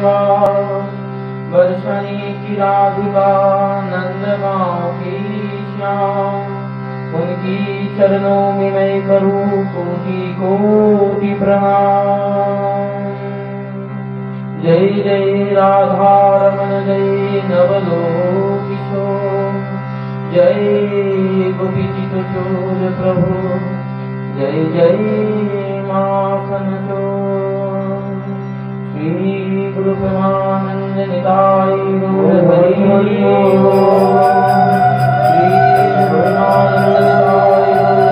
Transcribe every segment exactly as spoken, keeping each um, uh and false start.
शिवा वर्षणी की राधिका नंदगांव की श्याम उनकी चरणों में मैं करूं कोटि कोटि प्रणाम। जय जय राधा रमन जय नवलोक किशोर जय गोपीचित चोर प्रभु जय जय माखन चोर। श्री गुरु प्रेमानंद निताय गौर हरि हरि बोल। श्री प्रेमानंद निताय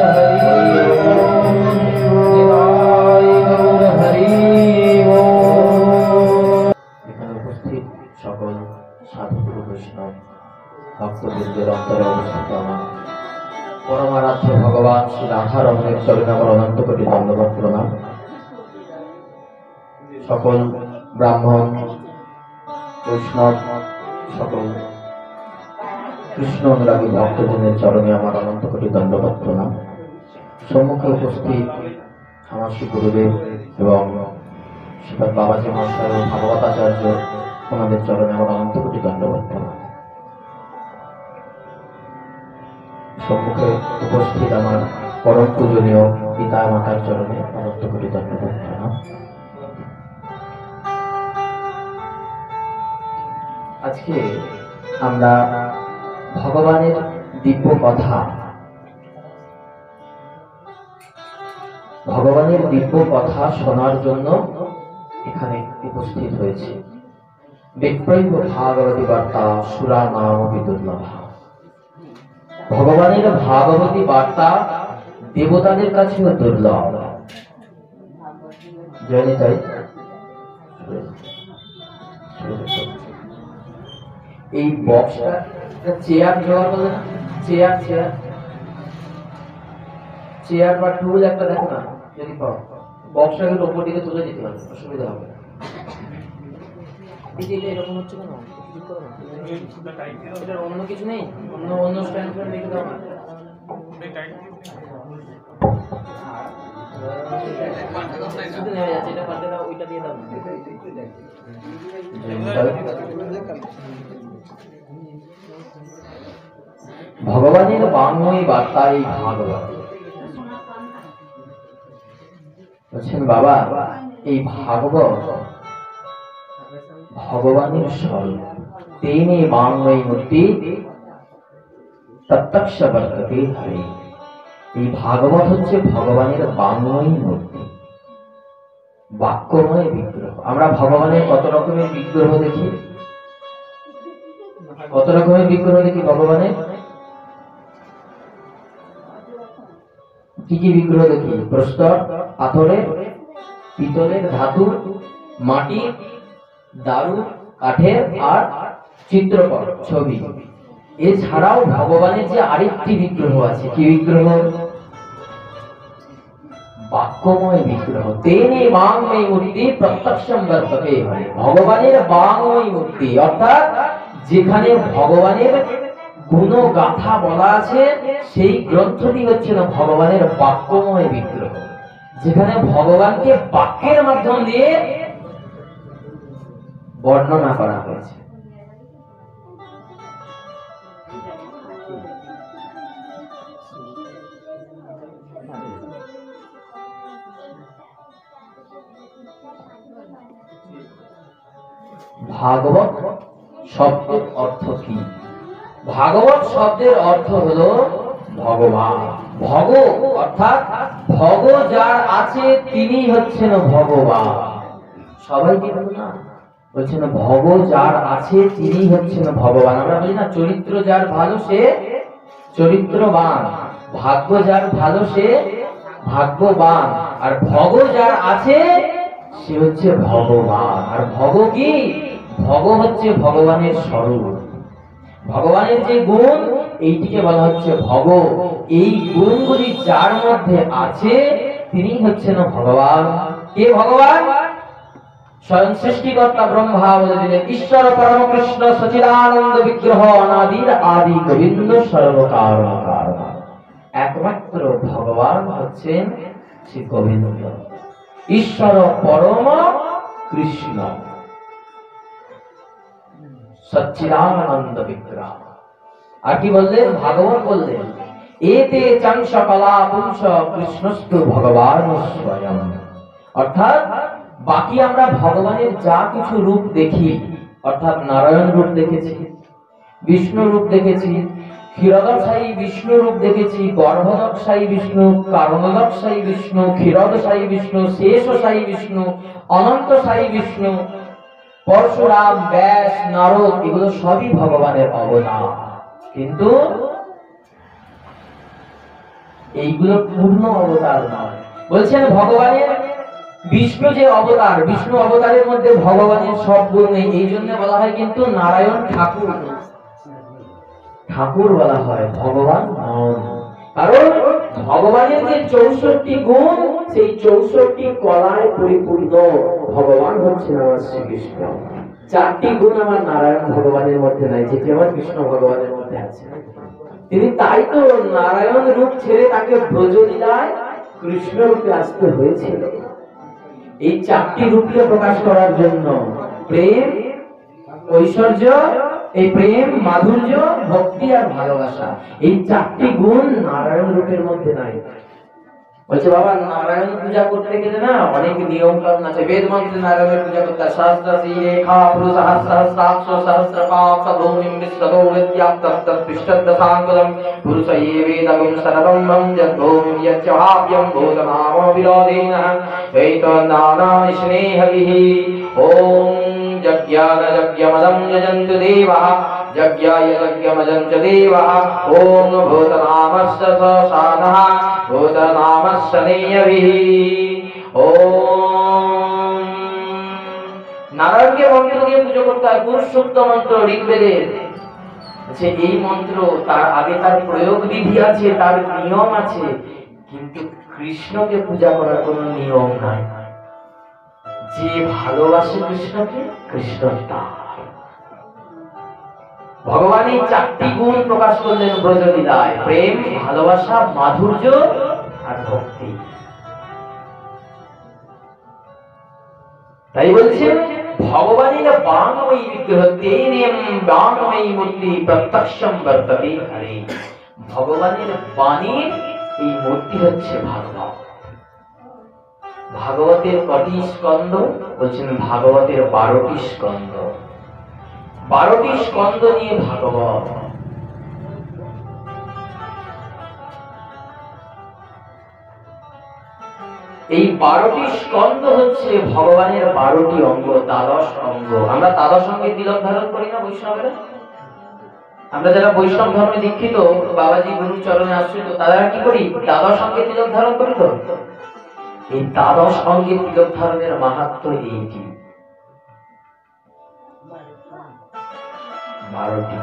गौर हरि बोल। এখানে উপস্থিত সকল সাধু গুরু বৈষ্ণব ভক্তবৃন্দের অন্তরে অবস্থিত আমার পরমারাধ্য ভগবান শ্রী রাধা রমণের চরণে আমার অনন্ত কোটি দণ্ডবত প্রণাম। সকল ব্রাহ্মণ বৈষ্ণব সকল কৃষ্ণ অনুরাগী ভক্তজনের চরণে আমার অনন্ত কোটি দণ্ডবত প্রণাম। সম্মুখে উপস্থিত আমার শ্রী গুরুদেব এবং শ্রীপাদ বাবাজি মহাশয় ও ভাগবতাচার্য ওনাদের চরণে আমার অনন্ত কোটি দণ্ডবত প্রণাম। সম্মুখে উপস্থিত আমার পরম পূজনীয় পিতা মাতার চরণে অনন্ত কোটি দণ্ডবত প্রণাম। আজকে আমরা ভগবানের দিব্য কথা ভগবানের দিব্য কথা শোনার জন্য এখানে উপস্থিত হয়েছে। বিপ্রৈব ভাগবতী বার্তা সুরা নাম বিদুর্লভা। ভগবানের ভাগবতী বার্তা দেবতাদের কাছেও দুর্লভ। জয়নি তাই এই বক্সটা চেয়ার জোগাড় করলে না, চেয়ার চেয়ার চেয়ার বা টুল একটা দেখো না, যদি পাও বক্সটাকে উপর দিকে তুলে দিতে হবে, অসুবিধা হবে না। এরকম হচ্ছে কেন? এটার অন্য কিছু নেই, অন্য অন্য স্ট্যান্ড ফ্যান রেখে দাও না। এটা পাল্টে দাও, ওইটা দিয়ে দাও। ভগবানের বাংময়ী বার্তা এই ভাগবত। বলছেন বাবা এই ভাগবত ভগবানের স্বরূপ। তেনে বাংময়ী মূর্তি প্রত্যক্ষ বর্ততে হরে। এই ভাগবত হচ্ছে ভগবানের বাংময়ী মূর্তি, বাক্যময় বিগ্রহ। আমরা ভগবানের কত রকমের বিগ্রহ দেখি? কত রকমের বিগ্রহ দেখি ভগবানের? কি কি বিগ্রহ দেখি? প্রস্তর, পাথরের, পিতলের, ধাতুর, মাটির, দারু, কাঠের আর চিত্রকর ছবি। এছাড়াও ভগবানের যে আরেকটি বিগ্রহ আছে, কি বিগ্রহ? বাক্যময় বিগ্রহ। তেনে বাংময়ী মূর্তি প্রত্যক্ষম বর্ততে হরে। ভগবানের বাংময়ী মূর্তি অর্থাৎ যেখানে ভগবানের গুণ গাথা বলা আছে সেই গ্রন্থটি হচ্ছে না ভগবানের বাক্যময় বিগ্রহ, যেখানে ভগবানকে বাক্যের মাধ্যম দিয়ে বর্ণনা করা হয়েছে। ভাগবত শব্দের অর্থ কি? ভাগবত শব্দের অর্থ হলো ভগবান। ভগ অর্থাৎ ভগ যার আছে তিনি হচ্ছেন ভগবান। সবাইকে বলো না, বলছেন ভগ যার আছে তিনি হচ্ছেন ভগবান। আমরা বলি না চরিত্র যার ভালো সে চরিত্রবান, ভাগ্য যার ভালো সে ভাগ্যবান, আর ভগ যার আছে সে হচ্ছে ভগবান। আর ভগ কি? ভগ হচ্ছে ভগবানের স্বরূপ, ভগবানের যে গুণ এইটিকে বলা হচ্ছে ভগ। এই গুণগুলি যার মধ্যে আছে তিনি হচ্ছেন ভগবান। কে ভগবান? স্বয়ং সৃষ্টিকর্তা ব্রহ্মা বলে দিলেন ঈশ্বর পরম কৃষ্ণ সচিদানন্দ বিগ্রহ অনাদির আদি গোবিন্দ সর্বকারণ কারণ। একমাত্র ভগবান হচ্ছেন শ্রী গোবিন্দ, ঈশ্বর পরম কৃষ্ণ। সচ্চিদানন্দ বিগ্রহ। আর কি বললেন? ভাগবত বললেন এতে চাং সকলা পুংস কৃষ্ণস্তু ভগবান স্বয়ং। অর্থাৎ বাকি আমরা ভগবানের যা কিছু রূপ দেখি, অর্থাৎ নারায়ণ রূপ দেখেছি, বিষ্ণু রূপ দেখেছি, ক্ষীরোদশায়ী বিষ্ণু রূপ দেখেছি, গর্ভদশায়ী বিষ্ণু, কারণদশায়ী বিষ্ণু, ক্ষীরোদশায়ী বিষ্ণু, শেষশায়ী বিষ্ণু, অনন্তশায়ী বিষ্ণু, পরশুরাম, ব্যাস, নারদ, এগুলো সবই ভগবানের অবতার। কিন্তু এইগুলো পূর্ণ অবতার নয়। বলছেন ভগবানের বিষ্ণু যে অবতার, বিষ্ণু অবতারের মধ্যে ভগবানের সব গুণ নেই, এই জন্য বলা হয় কিন্তু নারায়ণ ঠাকুর ঠাকুর বলা হয়, ভগবান নন। কারণ ভগবানের যে চৌষট্টি গুণ, সেই চৌষট্টি কলায় পরিপূর্ণ ভগবান হচ্ছেন আমার শ্রীকৃষ্ণ। চারটি গুণ আমার নারায়ণ ভগবানের মধ্যে নাই, যেটি আমার কৃষ্ণ ভগবানের মধ্যে আছে। তিনি তাই তো নারায়ণ রূপ ছেড়ে তাকে ব্রজলীলায় কৃষ্ণ রূপে আসতে হয়েছিল, এই চারটি রূপকে প্রকাশ করার জন্য। প্রেম, ঐশ্বর্য, এই প্রেম, মাধুর্য, ভক্তি আর ভালোবাসা, এই চারটি গুণ নারায়ণ রূপের মধ্যে নাই। বলছে বাবা নারায়ণ পূজা করতে গেলে না অনেক নিয়ম কানুন আছে। বেদ মন্ত্রে নারায়ণের পূজা করতে হয়। সহস্রশী রেখা পুরুষ সহস্রাক্ষ সহস্রপাক সদৌমিং বিশ্বদৌ বিদ্যাপ্তপ্ত পৃষ্ঠদশাঙ্কুলম পুরুষ এবেদগম সর্বম যদ্ভূম যচ্চহাভ্যম ভূতনাম বিরোধেন চৈত নানানি স্নেহবিঃ। ওম যজ্ঞায় যজ্ঞমদম যজন্তু দেবাঃ যজ্ঞায় যজ্ঞমদম চ দেবাঃ। ওম ভূতনামস্য সানঃ ভূতনামস্য নেয়বিঃ। ওম নারায়ণকে মন্ত্র দিয়ে পুজো করতে হয়। পুরুষ সূক্ত মন্ত্র ঋগ্বেদের, যে এই মন্ত্র তার আগে তার প্রয়োগ বিধি আছে, তার নিয়ম আছে, কিন্তু কৃষ্ণকে পূজা করার কোনো নিয়ম নাই। যে ভালোবাসে কৃষ্ণকে, কৃষ্ণ তার। ভগবান এই চারটি গুণ প্রকাশ করলেন ব্রজলীলায়: প্রেম, ভালোবাসা, মাধুর্য আর ভক্তি। তাই বলছেন ভগবানের বাণময়ী বিগ্রহ তেনেম বাণময়ী মূর্তি প্রত্যক্ষম বর্ততে হরে। ভগবানের বাণীর এই মূর্তি হচ্ছে ভাগবত। ভাগবতের কটি স্কন্ধ? বলছেন ভাগবতের বারোটি স্কন্ধ। বারোটি স্কন্ধ নিয়ে ভাগবত। এই বারোটি স্কন্ধ হচ্ছে ভগবানের বারোটি অঙ্গ, দ্বাদশ অঙ্গ। আমরা দ্বাদশ অঙ্গে তিলক ধারণ করি না বৈষ্ণবেরা? আমরা যারা বৈষ্ণব ধর্মে দীক্ষিত, বাবাজি গুরুর চরণে আশ্রিত, তারা কি করি? দ্বাদশ অঙ্গে তিলক ধারণ করি। তো এই দ্বাদশ অঙ্গে তিলক ধারণের মাহাত্ম্য এইটি। বারোটি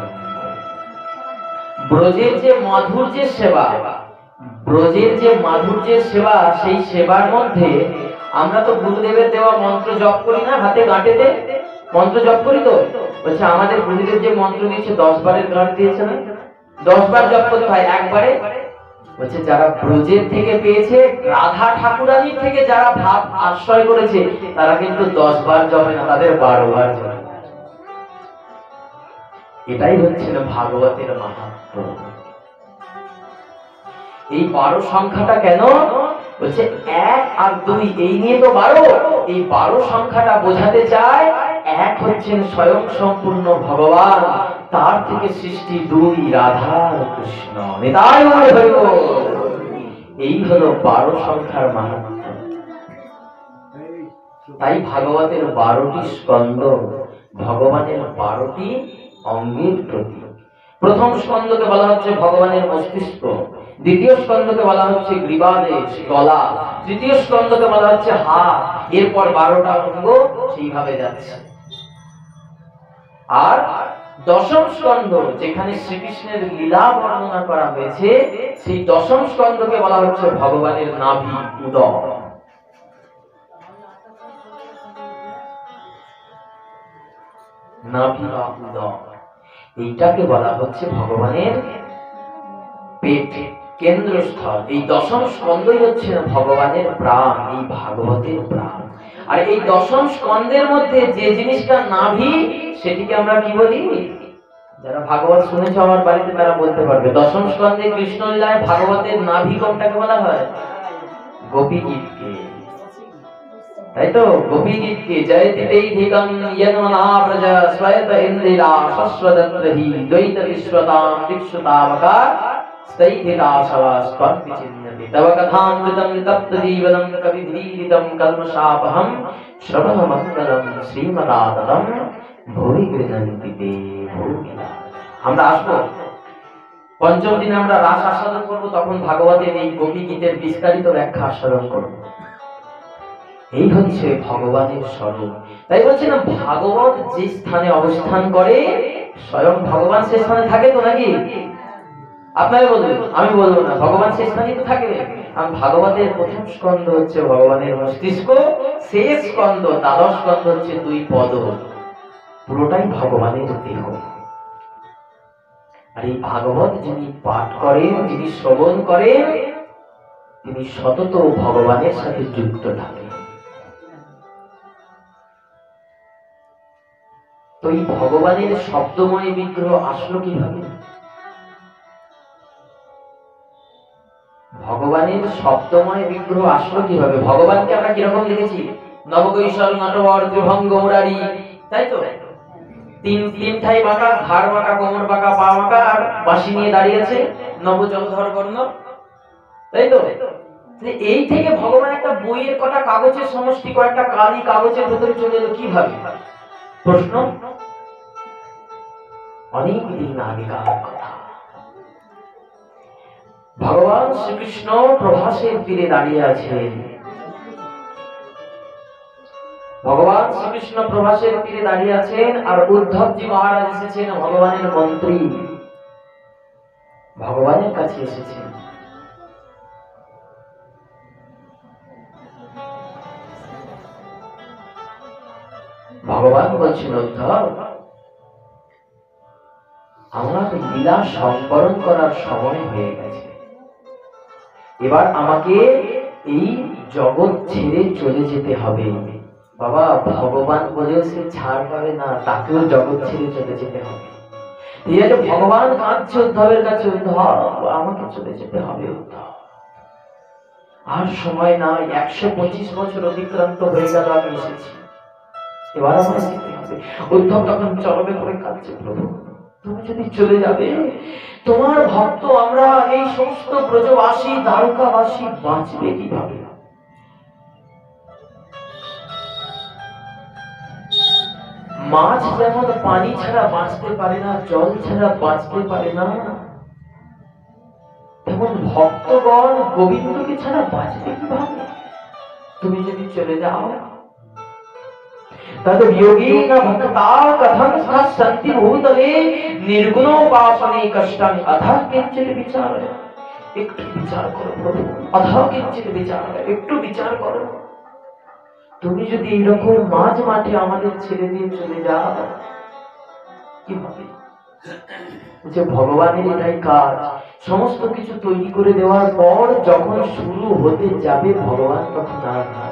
ব্রজের যে মাধুর্যের সেবা, ব্রজের যে মাধুর্যের সেবা, সেই সেবার মধ্যে আমরা তো গুরুদেবের দেওয়া মন্ত্র জপ করি না, হাতে গাঁটেতে মন্ত্র জপ করি। তো বলছে আমাদের গুরুদেব যে মন্ত্র দিয়েছে দশ বারের গাঁট দিয়েছে না, দশ বার জপ করতে হয় একবারে। বলছে যারা ব্রজের থেকে পেয়েছে, রাধা ঠাকুরানীর থেকে যারা ভাব আশ্রয় করেছে, তারা কিন্তু দশ বার জপে না, তাদের বারো বার জপে। এটাই হচ্ছে না ভাগবতের মাহাত্ম্য। এই বারো সংখ্যাটা কেন? বলছে এক আর দুই, এই নিয়ে তো বারো। এই বারো সংখ্যাটা বোঝাতে চায় এক হচ্ছেন স্বয়ং সম্পূর্ণ ভগবান, তার থেকে সৃষ্টি দুই রাধা কৃষ্ণ। নিতাই গৌর হরি বল। এই হলো বারো সংখ্যার মাহাত্ম্য। তাই ভাগবতের বারোটি স্কন্ধ ভগবানের বারোটি অঙ্গের প্রতীক। প্রথম স্কন্ধকে বলা হচ্ছে ভগবানের মস্তিষ্ক, দ্বিতীয় স্কন্ধকে বলা হচ্ছে গ্রীবাদেশ গলা, তৃতীয় স্কন্ধকে বলা হচ্ছে হাত, এরপর বারোটা অঙ্গ সেইভাবে যাচ্ছে। আর দশম স্কন্ধ যেখানে শ্রীকৃষ্ণের লীলা বর্ণনা করা হয়েছে, সেই দশম স্কন্ধকে বলা হচ্ছে ভগবানের নাভি উদর। নাভি বা উদর, এইটাকে বলা হচ্ছে ভগবানের পেট। কেন্দ্রস্থল। এই দশম স্কন্ধই হচ্ছে ভগবানের প্রাণ, এই ভাগবতের প্রাণ। আর এই দশম স্কন্ধের মধ্যে যে জিনিসটা নাভি, সেটিকে আমরা কি বলি? যারা ভাগবত শুনেছ আমার বাড়িতে তারা বলতে পারবে। দশম স্কন্ধে কৃষ্ণ লীলায় ভাগবতের নাভি কোনটাকে বলা হয়? গোপী গীতকে। তাই তো, গোপী গীতকে জয়তি তৈধিকং ইয়ন্মনা ব্রজ স্বয়ত ইন্দ্রিলা শস্বদত্রহি দ্বৈত বিশ্বতাম দীক্ষুতাবকা স্থৈধিতা সবাস্ত্বং বিচিন্যতি তব কথামৃতং তপ্ত জীবনং কবিধীরিতং কল্মষাপহং শ্রবণমঙ্গলম শ্রীমদাততং ভুরি গৃহন্তি তে ভূমিলা। আমরা আসবো পঞ্চম দিনে, আমরা রাস আস্বাদন করবো, তখন ভাগবতের এই গোপী গীতের বিস্তারিত ব্যাখ্যা আস্বাদন করবো। এই হচ্ছে ভগবানের স্বরূপ। তাই বলছিলাম, ভাগবত যে স্থানে অবস্থান করে স্বয়ং ভগবান সে স্থানে থাকে তো নাকি? আপনারা বলবেন, আমি বলবো না, ভগবান সে স্থানেই তো থাকে। কারণ ভাগবতের প্রথম স্কন্ধ হচ্ছে ভগবানের মস্তিষ্ক, শেষ স্কন্ধ দ্বাদশ স্কন্ধ হচ্ছে দুই পদ, পুরোটাই ভগবানের দেহ। আর এই ভাগবত যিনি পাঠ করেন, যিনি শ্রবণ করেন, তিনি সতত ভগবানের সাথে যুক্ত থাকেন। তো এই ভগবানের শব্দময় বিগ্রহ আসলো কিভাবে? ভগবানের শব্দময় বিগ্রহ আসলো কিভাবে? ভগবানকে আমরা কিরকম দেখেছি? নবকৈশল নটবর ত্রিভঙ্গ মুরারি, তাই তো? তিন তিন ঠাই বাঁকা, ঘাড় বাঁকা, কোমর বাঁকা, পা বাঁকা, আর বাঁশি নিয়ে দাঁড়িয়েছে নবজলধর বর্ণ, তাই তো? এই থেকে ভগবান একটা বইয়ের কটা কাগজের সমষ্টি, কয়েকটা কালি কাগজের ভেতরে চলে এলো কিভাবে? প্রশ্ন অনেক দিন আগেকার কথা। ভগবান শ্রীকৃষ্ণ প্রভাসের তীরে দাঁড়িয়ে আছেন। ভগবান শ্রীকৃষ্ণ প্রভাসের তীরে দাঁড়িয়ে আছেন, আর উদ্ধবজি মহারাজ এসেছেন, ভগবানের মন্ত্রী, ভগবানের কাছে এসেছেন। ভগবান বলছেন, উদ্ধব, আমার লীলা সম্বরণ করার সময় হয়ে গেছে, এবার আমাকে এই জগৎ ছেড়ে চলে যেতে হবে। বাবা, ভগবান বলেও সে ছাড় পাবে না, তাকেও জগৎ ছেড়ে চলে যেতে হবে। ঠিক আছে, ভগবান কাঁদছে উদ্ধবের কাছে, উদ্ধব আমাকে চলে যেতে হবে, উদ্ধব আর সময় নাই, একশো পঁচিশ বছর অতিক্রান্ত হয়ে গেল, আমি এসেছি, এবার আমাকে যেতে হবে। উদ্ধব তখন চরমে করে কাঁদছে, প্রভু তুমি যদি চলে যাবে, তোমার ভক্ত আমরা এই সমস্ত ব্রজবাসী দ্বারকাবাসী বাঁচবে কিভাবে? মাছ যেমন পানি ছাড়া বাঁচতে পারে না, জল ছাড়া বাঁচতে পারে না, তেমন ভক্তগণ গোবিন্দকে ছাড়া বাঁচবে কিভাবে? তুমি যদি চলে যাও, तद योगेन भक्ता कथं सन्ति भूतले निर्गुणोपासने कष्टं अतः किंचित विचार। একটু বিচার করো প্রভু, অথ কিঞ্চিত বিচার, একটু বিচার করো। তুমি যদি এরকম মাঝ মাঠে আমাদের ছেড়ে দিয়ে চলে যাও কি হবে? যে ভগবানের এটাই কাজ, সমস্ত কিছু তৈরি করে দেওয়ার পর যখন শুরু হতে যাবে ভগবান তখন আর না।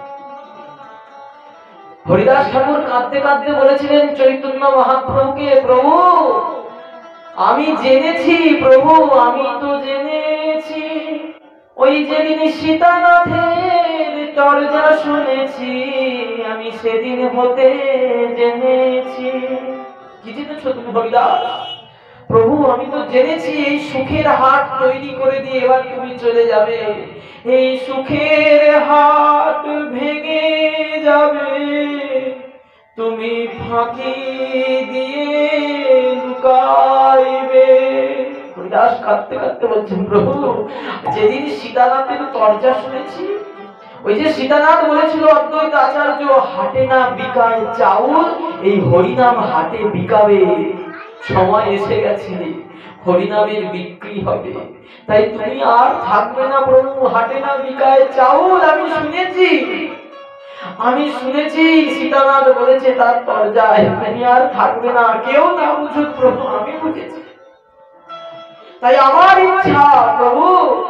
হরিদাস ঠাকুর কাঁদতে কাঁদতে বলেছিলেন চৈতন্য মহাপ্রভুকে, প্রভু আমি জেনেছি, প্রভু আমি তো জেনেছি, ওই যেদিন সীতানাথের চর্যা শুনেছি, আমি সেদিন হতে জেনেছি। কি জেনেছ তুমি হরিদাস? প্রভু আমি তো জেনেছি এই সুখের হাট তৈরি করে দিয়ে এবার তুমি চলে যাবে, এই সুখের হাট ভেঙে যাবে, তুমি ফাঁকি দিয়ে লুকাইবে। হরিদাস কাঁদতে কাঁদতে বলছেন, প্রভু যেদিন সীতানাথের তর্জা শুনেছি, ওই যে সীতানাথ বলেছিল অদ্বৈত আচার্য, হাটে না বিকায় চাউল, এই হরিনাম হাটে বিকাবে, সময় এসে গেছে, হরিনামের বিক্রি হবে, তাই তুমি আর থাকবে না প্রভু, হাটে না বিকায় চাউল। আমি শুনেছি, আমি শুনেছি সীতানাথ বলেছে তার তরজায়, আমি আর থাকবে না, কেউ না বুঝুক প্রভু, আমি বুঝেছি। তাই আমার ইচ্ছা প্রভু,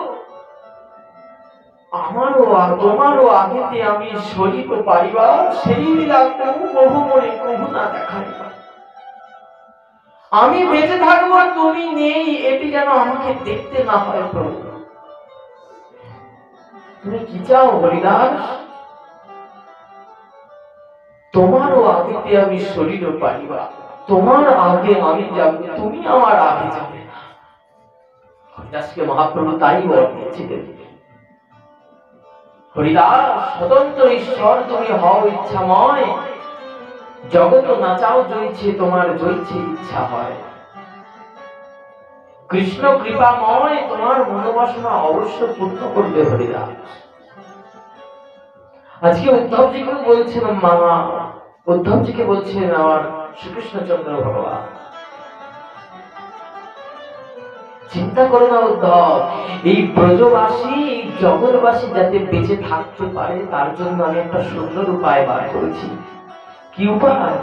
আমারও আর তোমারও আগেতে আমি শরীর পারিবার সেই লীলা প্রভু মনে প্রভু না দেখাইবা। আমি বেঁচে থাকবো, তুমি নেই, এটি যেন আমাকে দেখতে না হয় প্রভু। তুমি কি চাও হরিদাস? তোমারও আগেতে আমি শরীর পারিবা, তোমার আগে আমি যাব, তুমি আমার আগে যাবে না। হরিদাসকে মহাপ্রভু তাই বর দিয়েছিলেন, হরিদাস স্বতন্ত্র ঈশ্বর তুমি হও ইচ্ছাময়, জগৎ নাচাও জয়ছে তোমার জয়ছে ইচ্ছা হয়। কৃষ্ণ কৃপাময় তোমার মনোবাসনা অবশ্য পূর্ণ করবে হরিদাস। আজকে উদ্ধবজিকে বলছেন মামা, উদ্ধবজিকে বলছেন আমার শ্রীকৃষ্ণচন্দ্র ভগবান, চিন্তা করো না উদ্ধব, এই ব্রজবাসী জগৎবাসী যাতে বেঁচে থাকতে পারে তার জন্য আমি একটা সুন্দর উপায় বার করেছি। কি উপায়?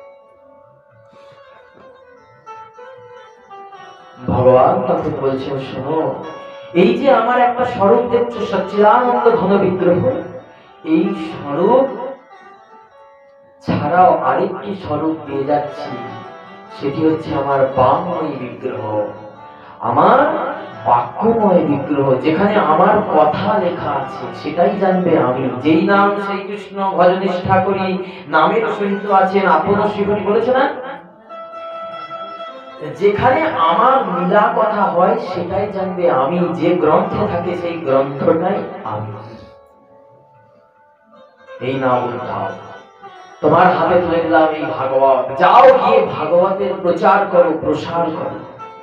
ভগবান তখন বলছেন, শোনো, এই যে আমার একটা স্বরূপ দেখছো সচ্চিদানন্দ ঘন বিগ্রহ, এই স্বরূপ ছাড়াও আরেকটি স্বরূপ পেয়ে যাচ্ছি, সেটি হচ্ছে আমার বাংময় বিগ্রহ, আমার বাক্যময় বিগ্রহ, যেখানে আমার কথা লেখা আছে সেটাই জানবে আমি। যেই নাম সেই কৃষ্ণ ভজনিষ্ঠা করি, নামের সহিত আছেন আপন শ্রীহরি বলেছে না, যেখানে আমার লীলা কথা হয় সেটাই জানবে আমি। যে গ্রন্থে থাকে সেই গ্রন্থটাই আমি। এই নাম উঠাও, তোমার হাতে তুলে দিলাম এই ভাগবত, যাও গিয়ে ভাগবতের প্রচার করো, প্রসার করো।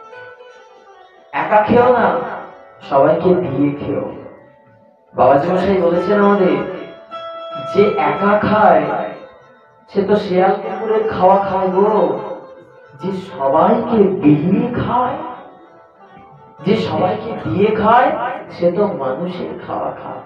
একা খেও না, সবাইকে দিয়ে খেও। বাবাজি মশাই বলেছেন আমাদের, যে একা খায় সে তো শেয়াল কুকুরের খাওয়া খায় গো, যে সবাইকে দিয়ে খায়, যে সবাইকে দিয়ে খায় সে তো মানুষের খাওয়া খায়।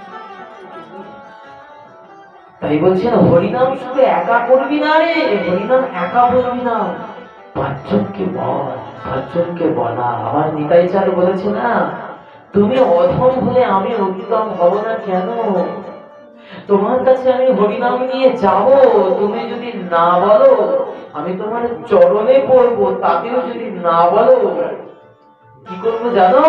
তাই বলছেন হরিনাম শুধু একা করবি না রে, হরিনাম একা বলবি না, পাঁচজনকে বল, পাঁচজনকে বলা। আমার নিতাই চার বলেছে না, তুমি অধম হলে আমি উত্তম হব না কেন? তোমার কাছে আমি হরিনাম নিয়ে যাব, তুমি যদি না বলো আমি তোমার চরণে পড়বো, তাতেও যদি না বলো কি করবো জানো?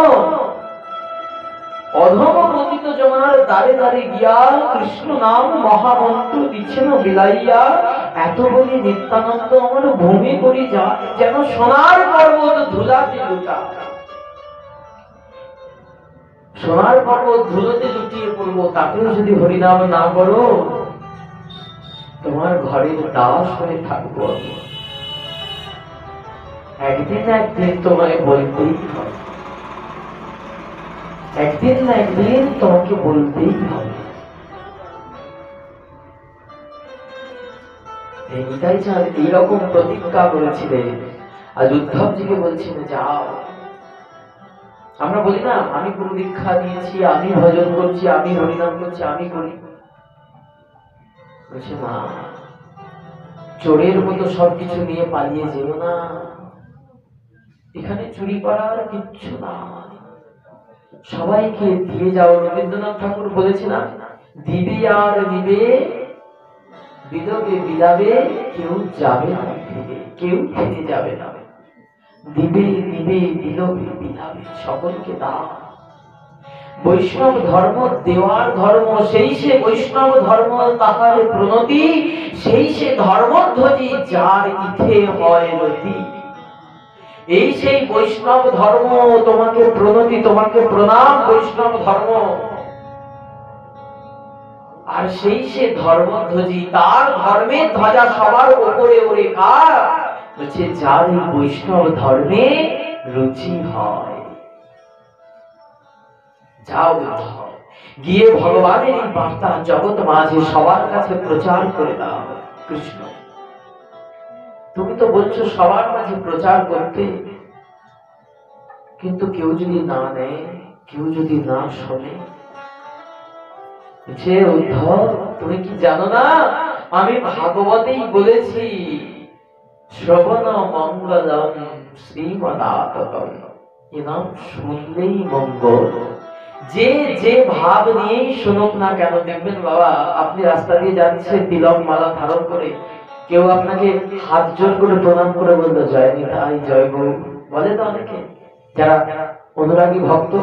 অধম পতিত জনার দ্বারে দ্বারে গিয়া কৃষ্ণ নাম মহামন্ত্র দিচ্ছেন বিলাইয়া, এত বলি নিত্যানন্দ আমার ভূমি করি যা, যেন সোনার পর্বত ধুলাতে লুটা, সোনার পর্বত ধুলোতে লুটিয়ে পড়বো, তাতেও যদি হরিনাম না করো তোমার ঘরের দাস হয়ে থাকবো। একদিন না একদিন তোমায় বলতেই হবে, একদিন না একদিন তোমাকে বলতেই হবে। নিতাই চাঁদ এইরকম প্রতিজ্ঞা করেছিলেন, আজ উদ্ধবজিকে বলছেন যাও। আমরা বলি না আমি গুরু দীক্ষা নিয়েছি, আমি ভজন করছি, আমি হরিনাম করছি, আমি করি। বলছে না, চোরের মতো সবকিছু নিয়ে পালিয়ে যেও না, এখানে চুরি করার কিচ্ছু না, সবাইকে দিয়ে যাও। রবীন্দ্রনাথ ঠাকুর বলেছে না, দিবে আর নিবে, বিদবে বিলাবে, কেউ যাবে না ফিরে, কেউ ফিরে যাবে না। দিবে দিবে বিলবে বিলাবে, সকলকে দাও। বৈষ্ণব ধর্ম দেওয়ার ধর্ম, সেই সে বৈষ্ণব ধর্ম তাহার প্রণতি, সেই সে ধর্মধ্বজি যার ইথে হয় রতি। এই সেই বৈষ্ণব ধর্ম, তোমাকে প্রণতি, তোমাকে প্রণাম বৈষ্ণব ধর্ম। আর সেই সে ধর্মধ্বজি, তার ধর্মের ধ্বজা সবার উপরে ওরে কার? বলছে যার এই বৈষ্ণব ধর্মে রুচি হয়। যাও গিয়ে ভগবানের এই বার্তা জগৎ মাঝে সবার কাছে প্রচার করে দাও। কৃষ্ণ তুমি তো বলছো সবার মাঝে প্রচার করতে, কিন্তু কেউ যদি না নেয়, কেউ যদি না শোনে, যে উদ্ধব তুমি কি জানো না, আমি ভাগবতেই বলেছি শ্রবণ মঙ্গলম শ্রীমদাততম, এ নাম শুনলেই মঙ্গল। যে যে ভাব নিয়েই শুনুক না কেন, দেখবেন বাবা আপনি রাস্তা দিয়ে যাচ্ছেন তিলক মালা ধারণ করে, কেউ আপনাকে হাত জোর করে প্রণাম করে বললো জয় নিতাই জয় গৌর, বলে তো অনেকে যারা অনুরাগী ভক্ত।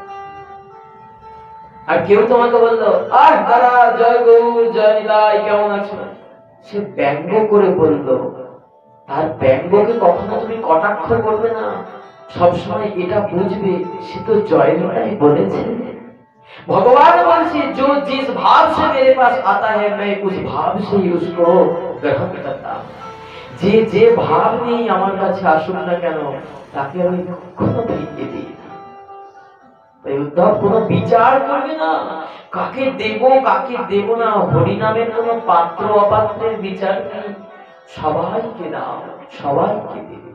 আর কেউ তোমাকে বললো আর দাদা জয় গৌর জয় নিতাই কেমন আছো, সে ব্যঙ্গ করে বললো, তার ব্যঙ্গকে কখনো তুমি কটাক্ষ করবে না, সবসময় এটা বুঝবে সে তো জয় নিতাই বলেছে। भगवान बोलছে जो जिस भाव से मेरे पास आता है मैं उस भाव से ही उसको ग्रहण करता हूं। যে যে ভাব নিয়ে আমার কাছে আসুক না কেন তাকে আমি কখনো ফিরিয়ে দিই না। তাই উদ্ধব কোনো বিচার করবে না কাকে দেব কাকে দেব না, হরি নামের কোনো পাত্র অপাত্রের বিচার নেই, সবাইকে দাও সবাইকে দেবে।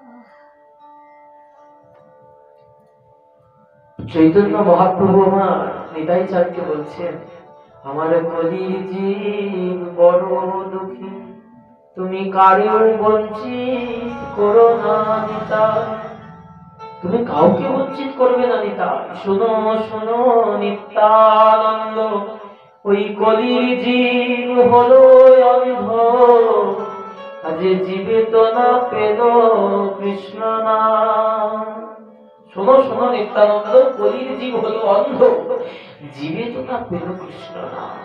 চৈতন্য মহাপ্রভু আমার নিতাই চাঁদকে বলছেন, আমার কলির জীব বড় দুঃখী, তুমি কারেও বঞ্চিত করো না নিতাই, তুমি কাউকে বঞ্চিত করবে না নিতাই। শোনো শোনো নিত্যানন্দ, ওই কলির জীব হলো অন্ধ, আজ জীবে তো না পেল কৃষ্ণ নাম। শোনো শোনো নিত্যানন্দ, কলির জীব হলো অন্ধ, জীবে তো না পেল কৃষ্ণ নাম।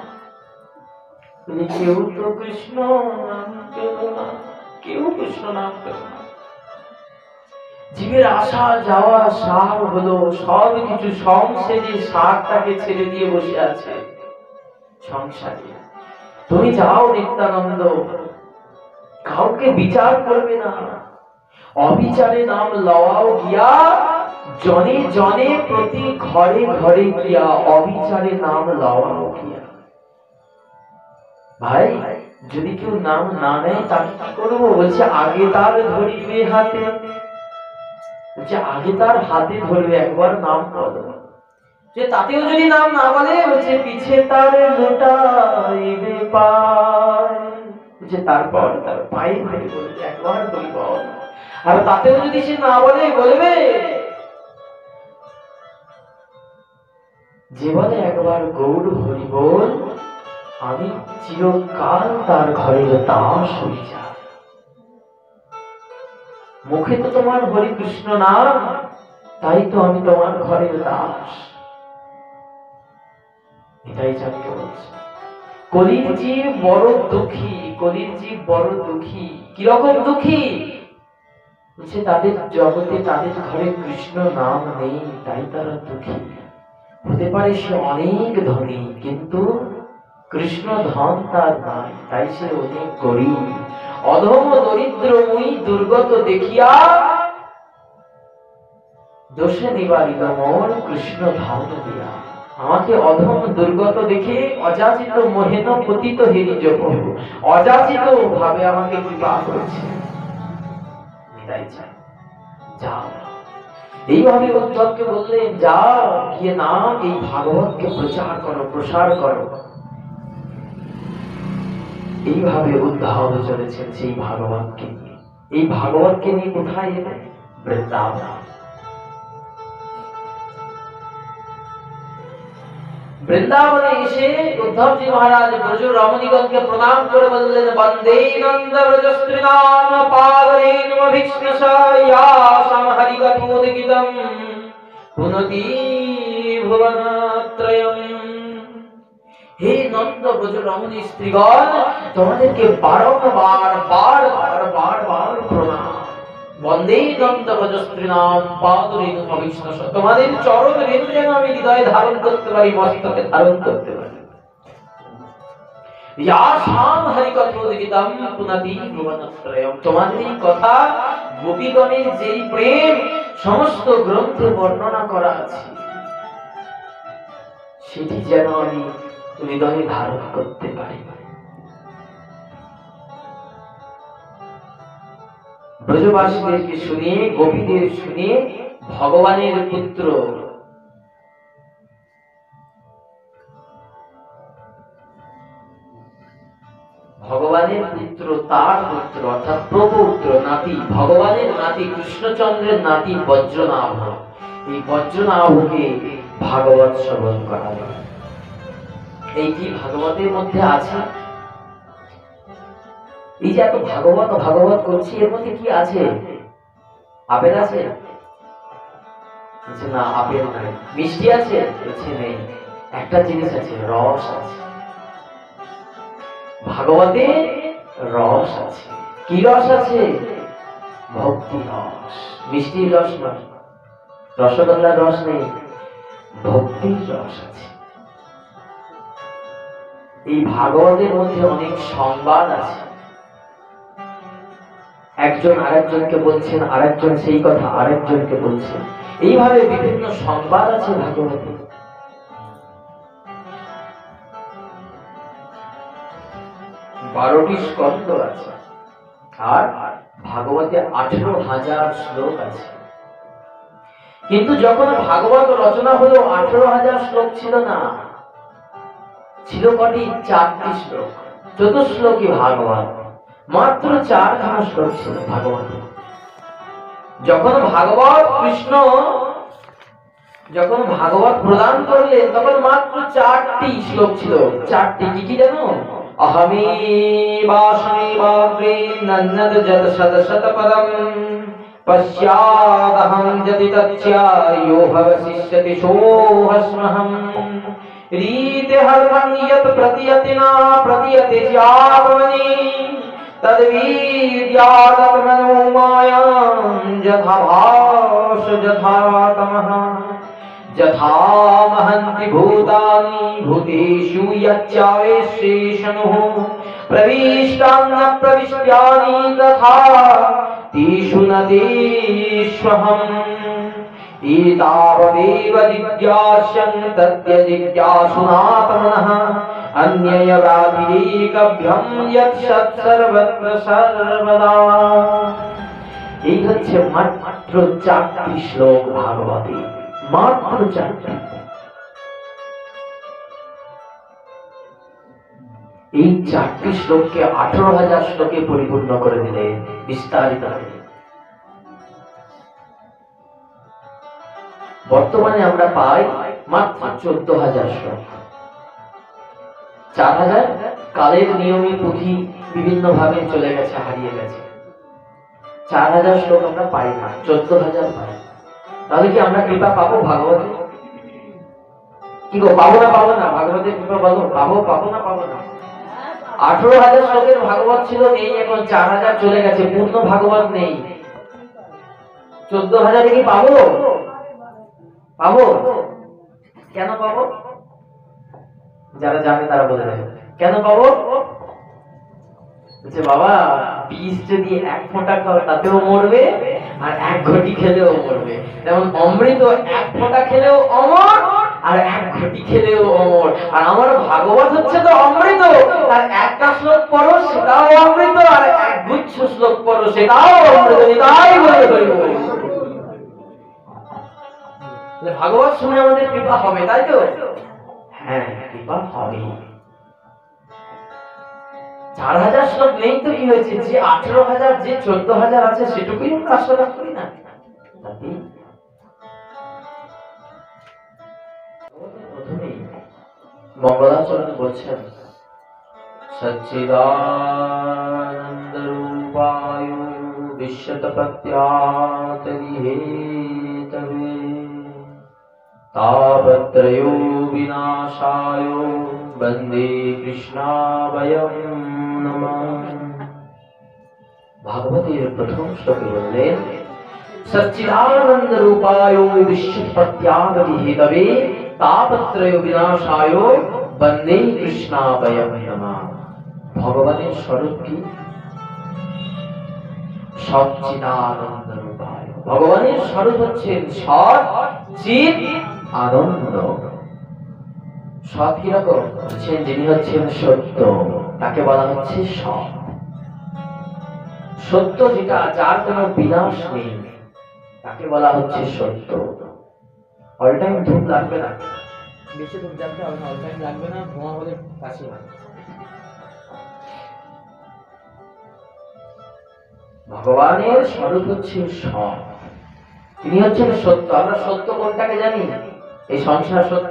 কেউ তো কৃষ্ণ নাম পেল না, কেউ কৃষ্ণ নাম পেল না। জীবের আসা যাওয়া সার হলো সব কিছু সংসারে, সারটাকে ছেড়ে দিয়ে বসে আছে সংসারে। তুমি যাও নিত্যানন্দ, কাউকে বিচার করবে না, অবিচারে নাম লওয়াও গিয়া, জনে জনে প্রতি ঘরে ঘরে গিয়া, অবিচারে নাম লওয়াও গিয়া। ভাই যদি কেউ নাম না নেয় তাকে কি করবো, বলছে আগে তার ধরিবে হাতে, বলছে আগে তার হাতে ধরবে, একবার নাম বলো। যে তাতেও যদি নাম না বলে, বলছে পিছে তার লুটাইবে পায়, বলছে তারপর তার পায়ে ধরে বলবে একবার বলি বল। আর তাতেও যদি সে না বলে, বলবে যে বলে একবার গৌর হরি বল, আমি চিরকাল তার ঘরের দাস হয়ে যাই। মুখে তো তোমার হরি কৃষ্ণ নাম, তাই তো আমি তোমার ঘরের দাস। এটাই জানতে বলছে কলির জীব বড় দুঃখী, কলির জীব বড় দুঃখী। কিরকম দুঃখী, বলছে তাদের জগতে তাদের ঘরে কৃষ্ণ নাম নেই, তাই তারা দুঃখী। হতে পারে সে অনেক ধনী, কিন্তু কৃষ্ণ ধন তার নাই, তাই সে অনেক গরিব। অধম দরিদ্র মুই দুর্গত দেখিয়া, দোষে নিবারিত মন কৃষ্ণ ধন দিয়া। আমাকে অধম দুর্গত দেখে অযাচিত মোহেন পতিত হিরিজ প্রভু, অযাচিত ভাবে আমাকে কৃপা করেছে। যাও, এইভাবে উদ্ধবকে বললেন যাও গিয়ে নাম এই ভাগবতকে প্রচার করো প্রসার করো। এইভাবে উদ্ধব চলেছেন সেই ভাগবতকে নিয়ে। এই ভাগবতকে নিয়ে কোথায় এলেন? বৃন্দাবন। বৃন্দাবনে এসে উদ্ধবজি মহারাজ ব্রজ রমণীগণকে প্রণাম করে বললেন, বন্দে নন্দ ব্রজস্ত্রীণাম পাবনেন অভীক্ষ্ণশায়াসাম হরিকথোদিতম পুনতি ভুবনত্রয়ম। হে নন্দ ব্রজ রমণী স্ত্রীগণ, তোমাদেরকে বারংবার বার বার বার বার প্রণাম। বন্দে নন্দ ব্রজস্ত্রীণাম পাদরেণ অভীক্ষ্ণশা, তোমাদের চরণ রেণু যেন আমি হৃদয়ে ধারণ করতে পারি, মস্তকে ধারণ করতে পারি। ইয়াসাম হরিকথোদিতম পুনতি ভুবনত্রয়ম, তোমাদের এই কথা গোপীগণের যেই প্রেম সমস্ত গ্রন্থে বর্ণনা করা আছে, সেটি যেন আমি হৃদয়ে ধারণ করতে পারি। ব্রজবাসীদেরকে শুনিয়ে, গোপীদের শুনিয়ে ভগবানের পুত্র ভগবানের পুত্র তার পুত্র অর্থাৎ প্রপৌত্র নাতি, ভগবানের নাতি কৃষ্ণচন্দ্রের নাতি বজ্রনাভ এই বজ্রনাভকে ভাগবত শ্রবণ করাবে। এই কি ভাগবতের মধ্যে আছে? এই যে এত ভাগবত ভাগবত করছি, এর মধ্যে কি আছে? আপেল আছে? না, আপেল নাই। মিষ্টি আছে? নেই। একটা জিনিস আছে, রস আছে। ভাগবতে রস আছে। কি রস আছে? ভক্তি রস। মিষ্টির রস নয়, রসগোল্লার রস নেই, ভক্তির রস আছে। এই ভাগবতের মধ্যে অনেক সংবাদ আছে। একজন আরেকজনকে বলছেন, আরেকজন সেই কথা আরেকজনকে বলছেন। এইভাবে বিভিন্ন সংবাদ আছে ভাগবতে। বারোটি স্কন্ধ আছে, আর ভাগবতে আঠেরো হাজার শ্লোক আছে। কিন্তু যখন ভাগবত রচনা হলো, আঠেরো হাজার শ্লোক ছিল না, ছিল কটি? চারটি শ্লোক। চতুশ্লোকী ভাগবত, মাত্র চারখানা শ্লোক ছিল ভাগবত। যখন ভাগবত কৃষ্ণ যখন ভাগবত প্রদান করলেন, তখন মাত্র চারটি শ্লোক ছিল। চারটি কি কি জানো? অহমি বাসমি বাগ্রে নন্নদ যত শত শত পদম পশ্যাদহং যতি তচ্ছা यो ভবশিষ্যতি সোহস্মহম रीते हरं यत् प्रतीयते न प्रतीयते चात्मनि तद्वीर्यात् मनोमायां यथा भास यथा तमः यथा महन्ति भूतानि भूतेषु यच्चावेशेषणुः प्रविष्टान् न प्रविष्ट्यानि तथा तेषु न तेष्वहम् एतावदेव जिज्ञास्यं तद्यजिज्ञासुनात्मनः अन्ययव्याधिरेकभ्यं यत् सर्वत्र सर्वदा। এই হচ্ছে মাত্র চারটি শ্লোক ভাগবতে, মাত্র চারটি। এই চারটি শ্লোককে আঠারো হাজার শ্লোকে পরিপূর্ণ করে দিলেন, বিস্তারিত করে। বর্তমানে আমরা পাই মাত্র চোদ্দ হাজার শ্লোক। চার হাজার কালের নিয়মে পুঁথি বিভিন্ন ভাবে চলে গেছে, হারিয়ে গেছে। চার হাজার শ্লোক আমরা পাই না, চোদ্দ হাজার পাই। তাহলে কি আমরা কৃপা পাবো ভাগবতে? কি গো, পাবো না পাবো না? ভাগবতের কৃপা বলো, পাবো পাবো না পাবো না? আঠারো হাজার শ্লোকের ভাগবত ছিল, নেই এখন। চার হাজার চলে গেছে, পূর্ণ ভাগবত নেই। চোদ্দ হাজারে কি পাবো? পাবো। কেন পাবো? যারা জানে তারা বলে দেবে কেন পাবো। বাবা, বিষ যদি এক ফোঁটা খাও তাতেও মরবে, আর এক ঘটি খেলেও মরবে। যেমন অমৃত এক ফোঁটা খেলেও অমর, আর এক ঘটি খেলেও অমর। আর আমার ভাগবত হচ্ছে তো অমৃত, আর একটা শ্লোক পড়ো সেটাও অমৃত, আর এক গুচ্ছ শ্লোক পড়ো সেটাও অমৃত। তাই বলে ভাগবত শুনে আমাদের কৃপা হবে, তাই তো? হ্যাঁ, কৃপা হবে। চার হাজার শ্লোক নেই তো কি হয়েছে? যে আঠেরো হাজার, যে চোদ্দ হাজার আছে সেটুকুই আমরা আশা করি না। প্রথমেই মঙ্গলাচরণ বলছেন, সচ্চিদানন্দ রূপায় বিশ্বতপত্যাতরিহেতবে তাপত্রयो বিনাশায় বন্দে কৃষ্ণাভয়ং নমঃ। ভাগবতের প্রথম শ্লোকে বললেন, সচ্চিদানন্দ রূপায় বিশ্বতপত্যাতরিহেতবে তাপত্রয় বিনাশায় বন্দে কৃষ্ণাভয়ং নমঃ। ভগবানের স্বরূপ কি? সচ্চিদানন্দ রূপায়। ভগবানের স্বরূপ হচ্ছেন সৎ চিৎ আনন্দ। সৎ কিরকম? হচ্ছেন যিনি হচ্ছেন সত্য, তাকে বলা হচ্ছে সৎ। সত্য যেটা, যার কোনো বিনাশ নেই, তাকে বলা হচ্ছে সত্য। অল টাইম ধূপ লাগবে না, বেশি ধূপ লাগবে না, অল টাইম লাগবে না, ধোঁয়া হলে কাশি হয়। ভগবানের স্বরূপ হচ্ছে সৎ। তিনি হচ্ছেন সত্য। আমরা সত্য কোনটাকে জানি? এই সংসার সত্য,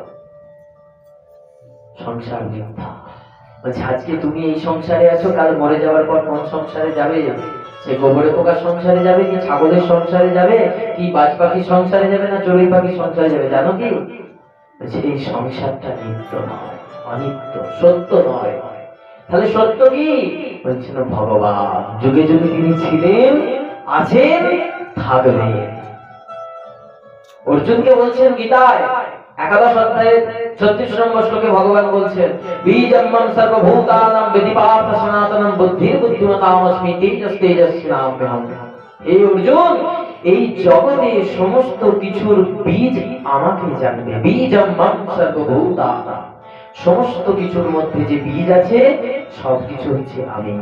সংসার মিথ্যা। বলছে আজকে তুমি এই সংসারে আছো, কাল মরে যাওয়ার পর কোন সংসারে যাবে? সে গোবরে পোকার সংসারে যাবে, কি ছাগলের সংসারে যাবে, কি বাজ পাখির সংসারে যাবে, না চড়ুই পাখির সংসারে যাবে? জানো কি? বলছে এই সংসারটা নিত্য নয়, অনিত্য, সত্য নয়। তাহলে সত্য কি? বলছেন ভগবান। যুগে যুগে তিনি ছিলেন, আছেন, থাকবেন। অর্জুনকে বলছেন গীতায় একাদশ অধ্যায়ে ছত্রিশ নম্বর শ্লোকে ভগবান বলছেন, বীজম্মম সর্বভূতানাং বেদিপার্থ সনাতনম বুদ্ধির বুদ্ধিমতামস্মি তেজস তেজস্বিনাম্যহম। হে অর্জুন, এই জগতে সমস্ত কিছুর বীজ আমাকে জানবে। বীজম্মম সর্বভূতানাং, সমস্ত কিছুর মধ্যে যে বীজ আছে সব কিছু হচ্ছে আমি।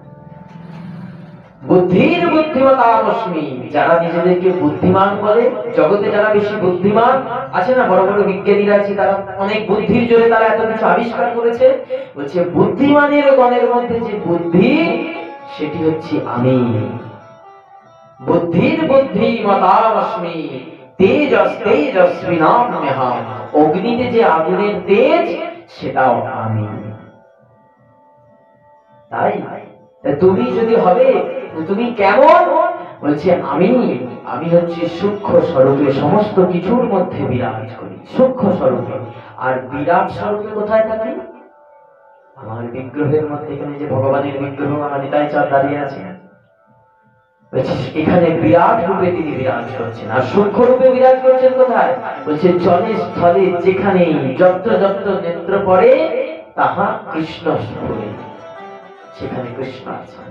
বুদ্ধির বুদ্ধিমতামস্মি, যারা নিজেদেরকে বুদ্ধিমান বলে, জগতে যারা বেশি বুদ্ধিমান আছে না, বড় বড় বিজ্ঞানীরা আছে, তারা অনেক বুদ্ধির জোরে তারা এত কিছু আবিষ্কার করেছে। বলছে বুদ্ধিমানের গণের মধ্যে যে বুদ্ধি, সেটি হচ্ছে আমি। বুদ্ধির বুদ্ধিমতামস্মি তেজস তেজস্বিনাম্যহম, অগ্নিতে যে আগুনের তেজ, সেটাও আমি। তাই তুমি যদি হবে, তুমি কেমন? বলছে আমি আমি হচ্ছে সূক্ষ্ম স্বরূপে সমস্ত কিছুর মধ্যে বিরাজ করি, সূক্ষ্ম স্বরূপে। আর বিরাট স্বরূপে কোথায় থাকি? আমার বিগ্রহের মধ্যে। এখানে যে ভগবানের বিগ্রহ আমার নিতাই চাঁদ দাঁড়িয়ে আছে, এখানে বিরাট রূপে তিনি বিরাজ করছেন। আর সূক্ষ্ম রূপে বিরাজ করছেন কোথায়? বলছে জলে স্থলে যেখানে যত্র যত্র নেত্র পড়ে তাহা কৃষ্ণ স্ফুরে, সেখানে কৃষ্ণ আছেন।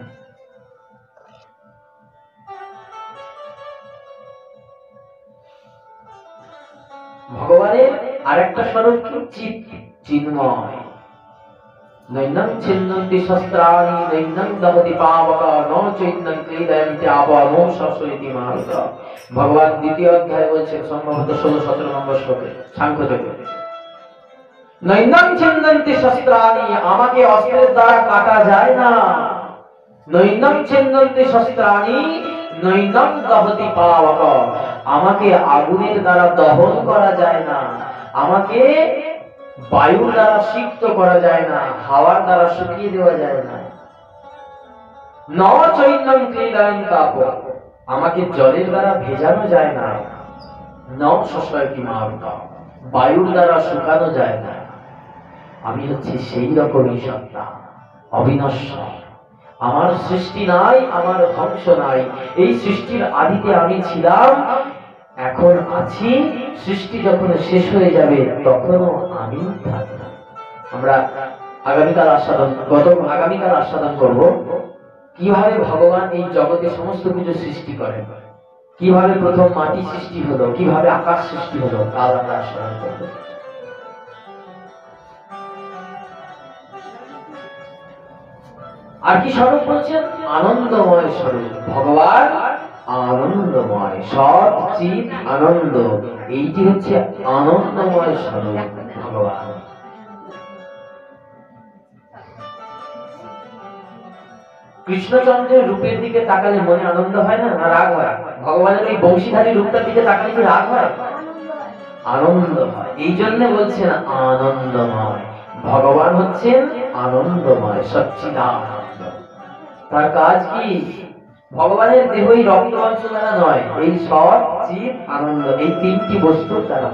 ভগবানের আরেকটা স্বরূপ কি? চিৎ, চিন্ময়। নৈনং ছিন্নন্তি শস্ত্রাণি নৈনং দহতি পাবকা ন চৈতন্যং ক্লীদয়ন্তি আপনো সসৈতি মারুতা। ভগবান দ্বিতীয় অধ্যায় বলছেন, সম্ভবত ষোলো সতেরো নম্বর শ্লোকে, সাংখ্যযোগে, নৈনং ছিন্নন্তি শস্ত্রাণি, আমাকে অস্ত্রের দ্বারা কাটা যায় না। নৈনং ছিন্নন্তি শস্ত্রাণি নৈনং দহতি পাবকা, আমাকে আগুনের দ্বারা দহন করা যায় না, আমাকে বায়ুর দ্বারা সিক্ত করা যায় না, হাওয়ার দ্বারা শুকিয়ে দেওয়া যায় না। ন চৈতন্যং ক্লীদয়ন্তি আপো, আমাকে জলের দ্বারা ভেজানো যায় না। ন সসয়তি মারুতা, বায়ুর দ্বারা শুকানো যায় না। আমি হচ্ছে সেই রকমই সত্তা, অবিনশ্বর। আমার সৃষ্টি নাই, আমার ধ্বংস নাই। এই সৃষ্টির আদিতে আমি ছিলাম, এখন আছি। সৃষ্টি যখন শেষ হয়ে যাবে তখনও আমি থাকব। আমরা আগামীকাল আস্বাদন গত আগামীকাল আস্বাদন করব কিভাবে ভগবান এই জগতে সমস্ত কিছু সৃষ্টি করেন, কিভাবে প্রথম মাটি সৃষ্টি হলো, কিভাবে আকাশ সৃষ্টি হলো। কাল আমরা আস্বাদন করব। আর কি স্বরূপ বলছেন? আনন্দময় স্বরূপ। ভগবান আনন্দময়, সৎ চিৎ আনন্দ, এইটি হচ্ছে আনন্দময় স্বরূপ ভগবান। কৃষ্ণচন্দ্রের রূপের দিকে তাকালে মনে আনন্দ হয় না, না রাগ হয়? ভগবানের এই বংশীধারী রূপটার দিকে তাকালে কি রাগ হয়? আনন্দ হয়। এই জন্য বলছেন আনন্দময়। ভগবান হচ্ছেন আনন্দময়, সচ্চিদানন্দ। তার কাজ কি? ভগবানের দেহই রক্ত মাংস দ্বারা নয়, এই সৎ চিৎ আনন্দ, এই তিনটি বস্তুর দ্বারা।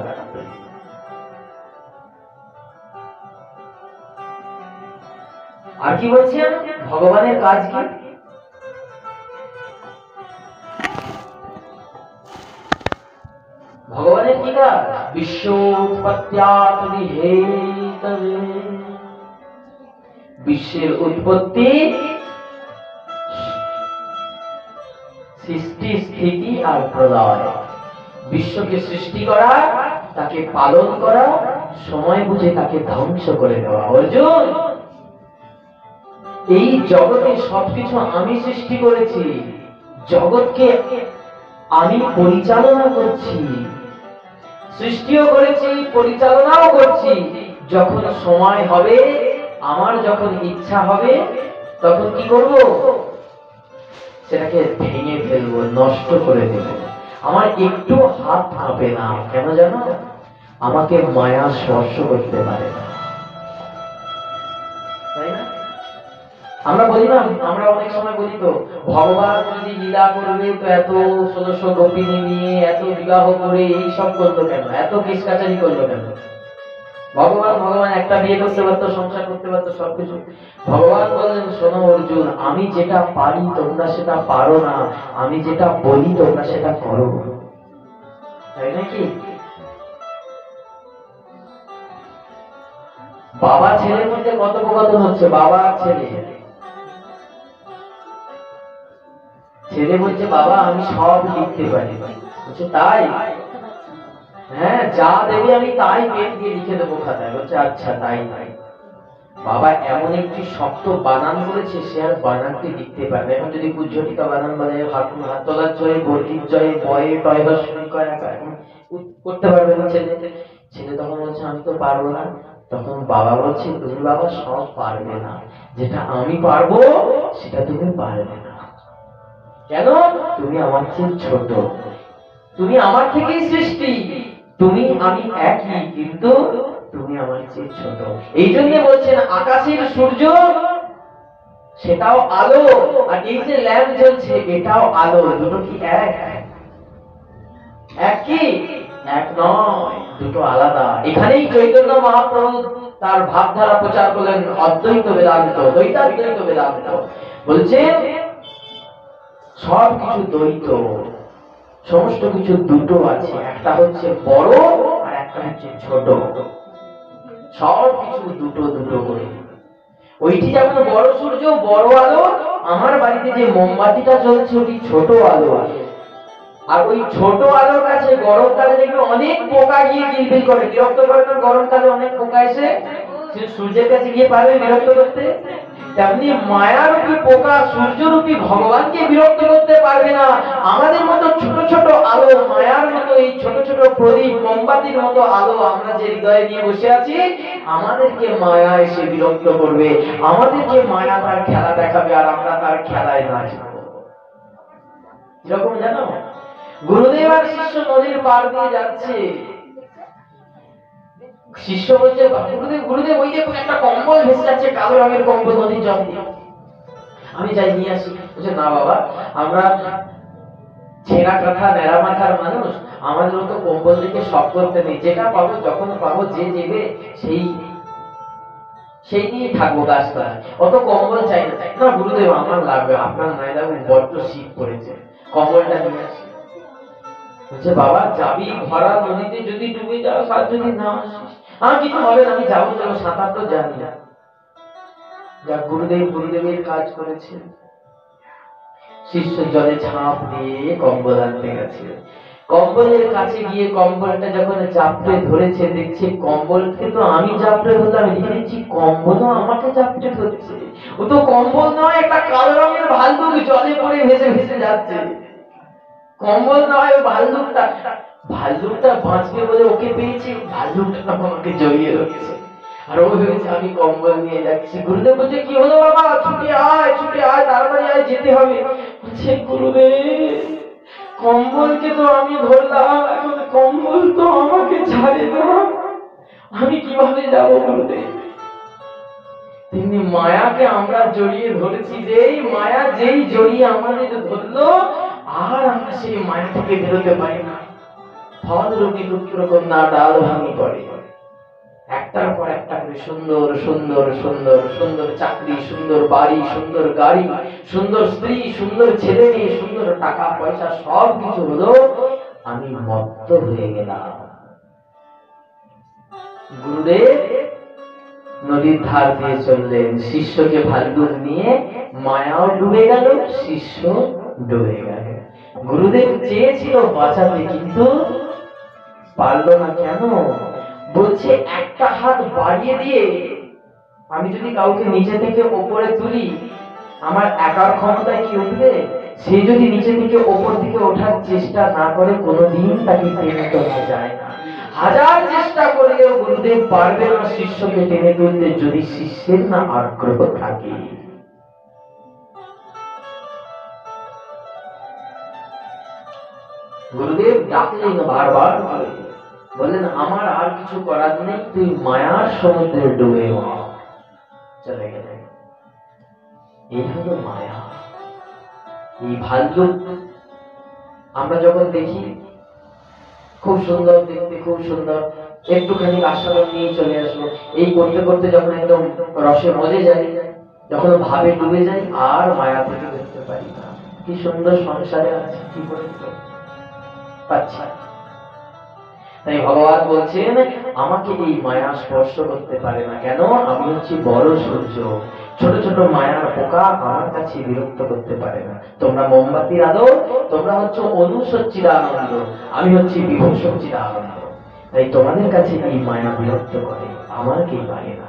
আর কি বলছেন? ভগবানের কাজ কি? ভগবানের কি কাজ? বিশ্ব উৎপত্ত্যাদি হেতবে, বিশ্বের উৎপত্তি, সৃষ্টি, স্থিতি আর প্রলয়। বিশ্বকে সৃষ্টি করা, তাকে পালন করা, সময় বুঝে তাকে ধ্বংস করে দেওয়া। অর্জুন, এই জগতে সবকিছু আমি সৃষ্টি করেছি, জগৎকে আমি পরিচালনা করছি, সৃষ্টিও করেছি, পরিচালনাও করছি। যখন সময় হবে, আমার যখন ইচ্ছা হবে, তখন কি করব? সেটাকে ভেঙে ফেলবো, নষ্ট করে দেব। আমার একটু হাত কাঁপে না, কেন জানো? আমাকে মায়া স্পর্শ করতে পারে না, তাই না? আমরা বলি না, আমরা অনেক সময় বলি তো, ভগবান যদি লীলা করবে তো এত ষোলশো গোপিনী নিয়ে এত বিবাহ করে এই সব করলো কেন, এত কেস কাচারি করলো কেন? ভগবান ভগবান একটা বিয়ে করতে পারতো, সংসার করতে পারতো, সবকিছু। ভগবান বললেন, শোনো অর্জুন, আমি যেটা পারি তোমরা সেটা পারো না, আমি যেটা বলি তোমরা সেটা করো, তাই নাকি? বাবা ছেলের মধ্যে কথোপকথন হচ্ছে, বাবা ছেলে, ছেলে বলছে, বাবা আমি সব লিখতে পারি। বলছে তাই? হ্যাঁ, যা দেবে আমি তাই পেন দিয়ে লিখে দেবো খাতায়। বলছে আচ্ছা তাই তাই। বাবা এমন একটি শক্ত বানান বলেছে, সে আর বানানটি লিখতে পারবে। এখন যদি পূজ্যটিকা বানান বলে, হাত হাত তোলার জয়ে, বর্গির জয়ে, বয়ে টয় বা শুরু করে করতে পারবে না ছেলে। ছেলে তখন বলছে আমি তো পারবো না। তখন বাবা বলছে, তুমি বাবা সব পারবে না, যেটা আমি পারবো সেটা তুমি পারবে না। কেন? তুমি আমার চেয়ে ছোট, তুমি আমার থেকেই সৃষ্টি, তুমি আমি একই, কিন্তু তুমি আমার চেয়ে ছোট। এই জন্য বলছেন আকাশের সূর্য সেটাও আলো, আর এই যে ল্যাম্প জ্বলছে এটাও আলো, দুটো কি এক? এক কি? এক নয়, দুটো আলাদা। এখানেই চৈতন্য মহাপ্রভু তার ভাবধারা প্রচার করলেন, অদ্বৈত বেদান্ত, দ্বৈতাদ্বৈত বেদান্ত। বলছেন সব কিছু দ্বৈত, সমস্ত কিছু দুটো আছে, একটা হচ্ছে বড় আর একটা হচ্ছে ছোট। সব কিছু দুটো দুটো করে। ওইটি যেমন বড় সূর্য, বড় আলো, আমার বাড়িতে যে মোমবাতিটা জ্বলছে ওটি ছোট আলো। আর ওই ছোট আলোর কাছে গরমকালে দেখবে অনেক পোকা গিয়ে কিলবিল করে, বিরক্ত করে না? গরমকালে অনেক পোকা এসে সূর্যের কাছে গিয়ে পারবে বিরক্ত করতে? তেমনি মায়ারূপী পোকা সূর্যরূপী ভগবানকে বিরক্ত করতে পারবে না। আমাদের মতো ছোট ছোট আলো, মায়ার মতো এই ছোট ছোট প্রদীপ, মোমবাতির মতো আলো আমরা যে হৃদয়ে নিয়ে বসে আছি, আমাদেরকে মায়া এসে বিরক্ত করবে, আমাদেরকে মায়া তার খেলা দেখাবে, আর আমরা তার খেলায় নাচবো। কিরকম জানো? গুরুদেব আর শিষ্য নদীর পার দিয়ে যাচ্ছে। শিষ্য বলছে, গুরুদেব গুরুদেব ওই দেখুন একটা কম্বল ভেসে যাচ্ছে, কালো রঙের কম্বল নদীর জল দিয়ে, আমি যাই নিয়ে আসি। বলছে না বাবা, আমরা ছেঁড়া কাঁথা ন্যাড়া মাথার মানুষ, আমাদের মতো কম্বল দেখে শখ করতে নেই, যেটা পাবো যখন পাবো যে দেবে সেই সেই নিয়ে থাকবো গাছটা, অত কম্বল চাই না। না গুরুদেব আমার লাগবে, আপনার নাই লাগবে, বড্ড শীত পড়েছে, কম্বলটা নিয়ে আসি। বলছে বাবা যাবি ভরা নদীতে, যদি ডুবে যাও আর যদি না আসিস, আমার কিছু হবে না, আমি যাবো যাবো, সাঁতার তো জানি না। যা গুরুদেব গুরুদেবের কাজ করেছে। শিষ্য জলে ঝাঁপ দিয়ে কম্বল আনতে গেছে। কম্বলের কাছে গিয়ে কম্বলটা যখন চাপড়ে ধরেছে, দেখছে কম্বলকে তো আমি চাপড়ে ধরলাম, এদিকে দেখছি কম্বলও আমাকে চাপড়ে ধরছে। ও তো কম্বল নয়, একটা কালো রঙের ভাল্লুক জলে পড়ে ভেসে ভেসে যাচ্ছে। কম্বল নয়, ভাল্লুকটা, ভাল্লুকটা বাঁচবে বলে ওকে পেয়েছি, ভাল্লুকটা আমাকে জড়িয়ে রয়েছে, আর ও ভেবেছে আমি কম্বল নিয়ে যাচ্ছি। গুরুদেব বলছে কি হলো বাবা, ছুটে আয় ছুটে আয়, তাড়াতাড়ি আয়, যেতে হবে। বলছে গুরুদেব কম্বলকে তো আমি ধরলাম, এখন কম্বল তো আমাকে ছাড়ে না, আমি কিভাবে যাব গুরুদেব? তিনি মায়াকে আমরা জড়িয়ে ধরেছি, যেই মায়া যেই জড়িয়ে আমাদের ধরলো, আর আমরা সেই মায়া থেকে বেরোতে পারি না। ফল রূপী পুত্র কন্যা ডাল ভাঙি পড়ে, একটার পর একটা করে সুন্দর সুন্দর সুন্দর সুন্দর চাকরি, সুন্দর বাড়ি, সুন্দর গাড়ি, সুন্দর স্ত্রী, সুন্দর ছেলে মেয়ে, সুন্দর টাকা পয়সা, সব কিছু হলো, আমি মত্ত হয়ে গেলাম। গুরুদেব নদীর ধার দিয়ে চললেন, শিষ্যকে ভাল্লুক নিয়ে, মায়াও ডুবে গেল, শিষ্য ডুবে গেল। গুরুদেব চেয়েছিল বাঁচাতে, কিন্তু পারল না। কেন? বলছে একটা হাত বাড়িয়ে দিয়ে আমি যদি কাউকে নিচে থেকে ওপরে তুলি, আমার একার ক্ষমতায় কি উঠবে? সে যদি নিচে থেকে ওপর দিকে ওঠার চেষ্টা না করে, কোনোদিন তাকে টেনে তোলা যায় না। হাজার চেষ্টা করলেও গুরুদেব পারবে না শিষ্যকে টেনে তুলতে, যদি শিষ্যের না আগ্রহ থাকে। গুরুদেব ডাকলেন বারবার করে, বললেন আমার আর কিছু করার নেই, তুই মায়ার সমুদ্রে ডুবে মর। চলে গেলেন। এই হলো মায়া। এই ভাল্লুক আমরা যখন দেখি খুব সুন্দর দেখতে, খুব সুন্দর, একটুখানি আস্বাদন নিয়ে চলে আসবো, এই করতে করতে যখন একদম রসে মজে যায়, যখন ভাবে ডুবে যাই, আর মায়া থেকে দেখতে পারি না। কি সুন্দর সংসারে আছে, কি করে পাচ্ছি। তাই ভগবান বলছেন আমাকে এই মায়া স্পর্শ করতে পারে না। কেন? আমি হচ্ছি বড় সূর্য, ছোট ছোট মায়ার পোকা আমার কাছে বিরক্ত করতে পারে না। তোমরা মোমবাতির আলো, তোমরা হচ্ছে অনুসচ্চিদানন্দ, আমি হচ্ছি বিভু সচ্চিদানন্দ। তাই তোমাদের কাছে এই মায়া বিরক্ত করে, আমার কি পারে না।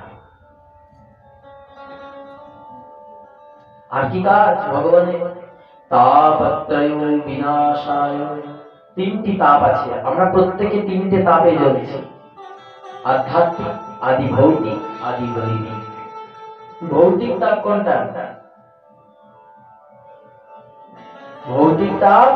আর কি কাজ ভগবানের? তাপত্রয় বিনাশায়। তিনটি তাপ আছে, আমরা প্রত্যেকে তিনটে তাপে জ্বলছি, আধ্যাত্মিক, আদি ভৌতিক, আদি দৈবিক। ভৌতিক তাপ কোনটা? ভৌতিক তাপ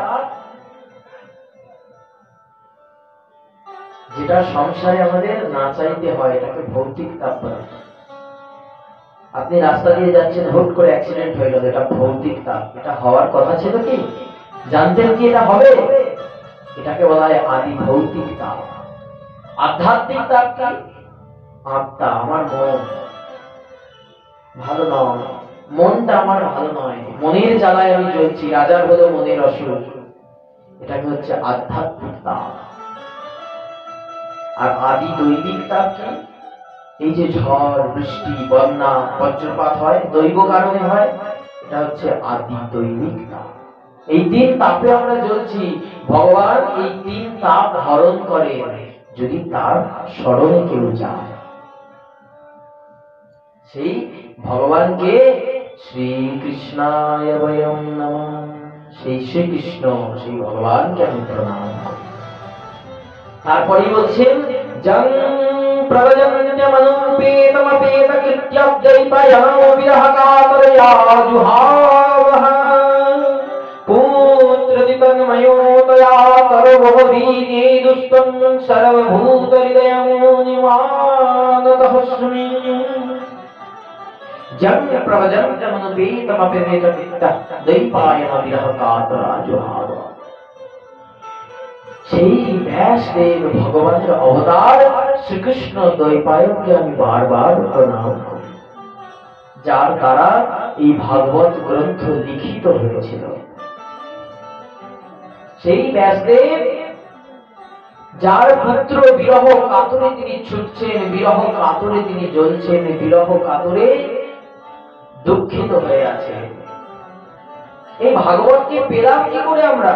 যেটা সংসারে আমাদের না চাইতে হয়, এটাকে ভৌতিক তাপ বলে। আপনি রাস্তা দিয়ে যাচ্ছেন, হুট করে অ্যাক্সিডেন্ট হয়ে গেল, এটা ভৌতিক তাপ। এটা হওয়ার কথা ছিল কি? জানতেন কি এটা হবে? এটাকে বলা হয় আদি ভৌতিক তাপ। আধ্যাত্মিক তাপ কি? আত্মা, আমার মন ভালো নয়, মনটা আমার ভালো নয়, মনের জ্বালায় আমি জ্বলছি, রাজার হলো মনের অসুর, এটাকে হচ্ছে আধ্যাত্মিক তাপ। আর আদি দৈবিক তাপ কি? এই যে ঝড়, বৃষ্টি, বন্যা, বজ্রপাত হয়, দৈব কারণে হয়, এটা হচ্ছে আদি দৈবিক তাপ। এই তিন তাপে আমরা জ্বলছি। ভগবান এই তিন তাপ হরণ করে যদি তার স্মরণে কেউ যায়। সেই ভগবানকে শ্রীকৃষ্ণায় বয়ং নমঃ, সেই শ্রীকৃষ্ণ, সেই ভগবানকে আমি প্রণাম করি। তারপরে বলছেন জং প্রব্রজন্যমনুপেতমপেতকৃত্যব্দৈপয়াম বিরহকাতরয়া জুহাবহ পুত্রদিতন্ময়োতয়া তরবহবীনে দুষ্টং সর্বভূতহৃদয়ং নিমানতস্মি। জং প্রব্রজন্যমনুপেতমপেতকৃত্যব্দৈপয়াম বিরহকাতরয়া জুহাবহ। সেই ব্যাসদেব ভগবানের অবতার শ্রীকৃষ্ণ দ্বৈপায়নকে আমি বারবার প্রণাম করি, যার দ্বারা এই ভাগবত গ্রন্থ লিখিত হয়েছিল। সেই ব্যাসদেব যার পুত্র বিরহ কাতরে তিনি ছুটছেন, বিরহ কাতরে তিনি জ্বলছেন, বিরহ কাতরে দুঃখিত হয়ে আছেন। এই ভাগবতকে পেলাম কি করে আমরা?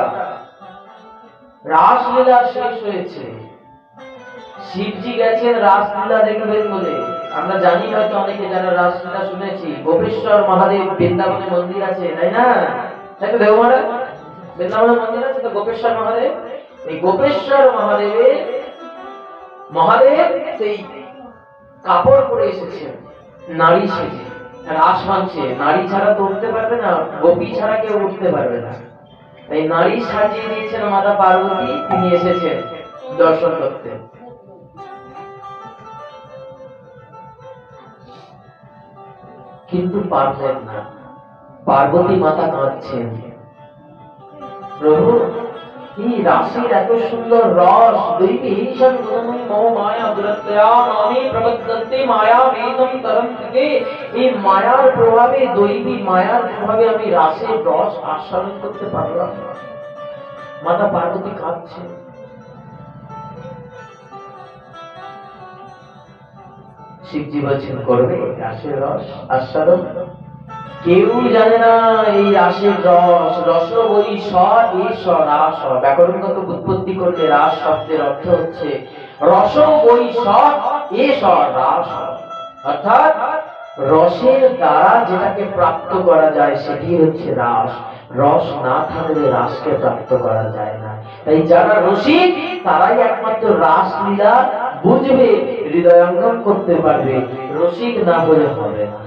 রাসলীলা শেষ হয়েছে, শিবজি গেছেন রাসলীলা দেখবেন বলে। আমরা জানি হয়তো অনেকে যারা রাসলীলা শুনেছি, গোপেশ্বর মহাদেব বৃন্দাবনে মন্দির আছে, তাই না? তাই তো দেওমারা বৃন্দাবনে মন্দির আছে তো গোপেশ্বর মহাদেব। এই গোপেশ্বর মহাদেবের মহাদেব সেই কাপড় পরে এসেছেন নারী সেজে, রাস মানছে। নারী ছাড়া তো উঠতে পারবে না, গোপী ছাড়া কেউ উঠতে পারবে না। এই নারী সাজিয়ে দিয়েছেন মাতা পার্বতী, তিনি এসেছেন দর্শন করতে। কিন্তু পারলেন না, পার্বতী মাতা কাঁদছেন, প্রভু এই রাশির এত সুন্দর রস, দৈবী ঈশান গুণময়ী মোহ মায়া দুরত্যয়া নামে প্রবদ্ধন্তে মায়া বেদম তরন্তে। এই মায়ার প্রভাবে, দৈবী মায়ার প্রভাবে আমি রাসের রস আস্বাদন করতে পারলাম না। মাতা পার্বতী কাঁদছে। শিবজি বলছেন করবে রাসের রস আস্বাদন? কেউ জানে না এই রাসের রস। রস বই স্বর, এই স্বর রাস। ব্যাকরণগত উৎপত্তি করলে রাস শব্দের অর্থ হচ্ছে রস বই স্বর, এ স্বর রাস। অর্থাৎ রসের দ্বারা যেটাকে প্রাপ্ত করা যায় সেটি হচ্ছে রাস। রস না থাকলে রাসকে প্রাপ্ত করা যায় না। তাই যারা রসিক তারাই একমাত্র রাস লীলা বুঝবে, হৃদয়ঙ্গম করতে পারবে। রসিক না বলে হবে না।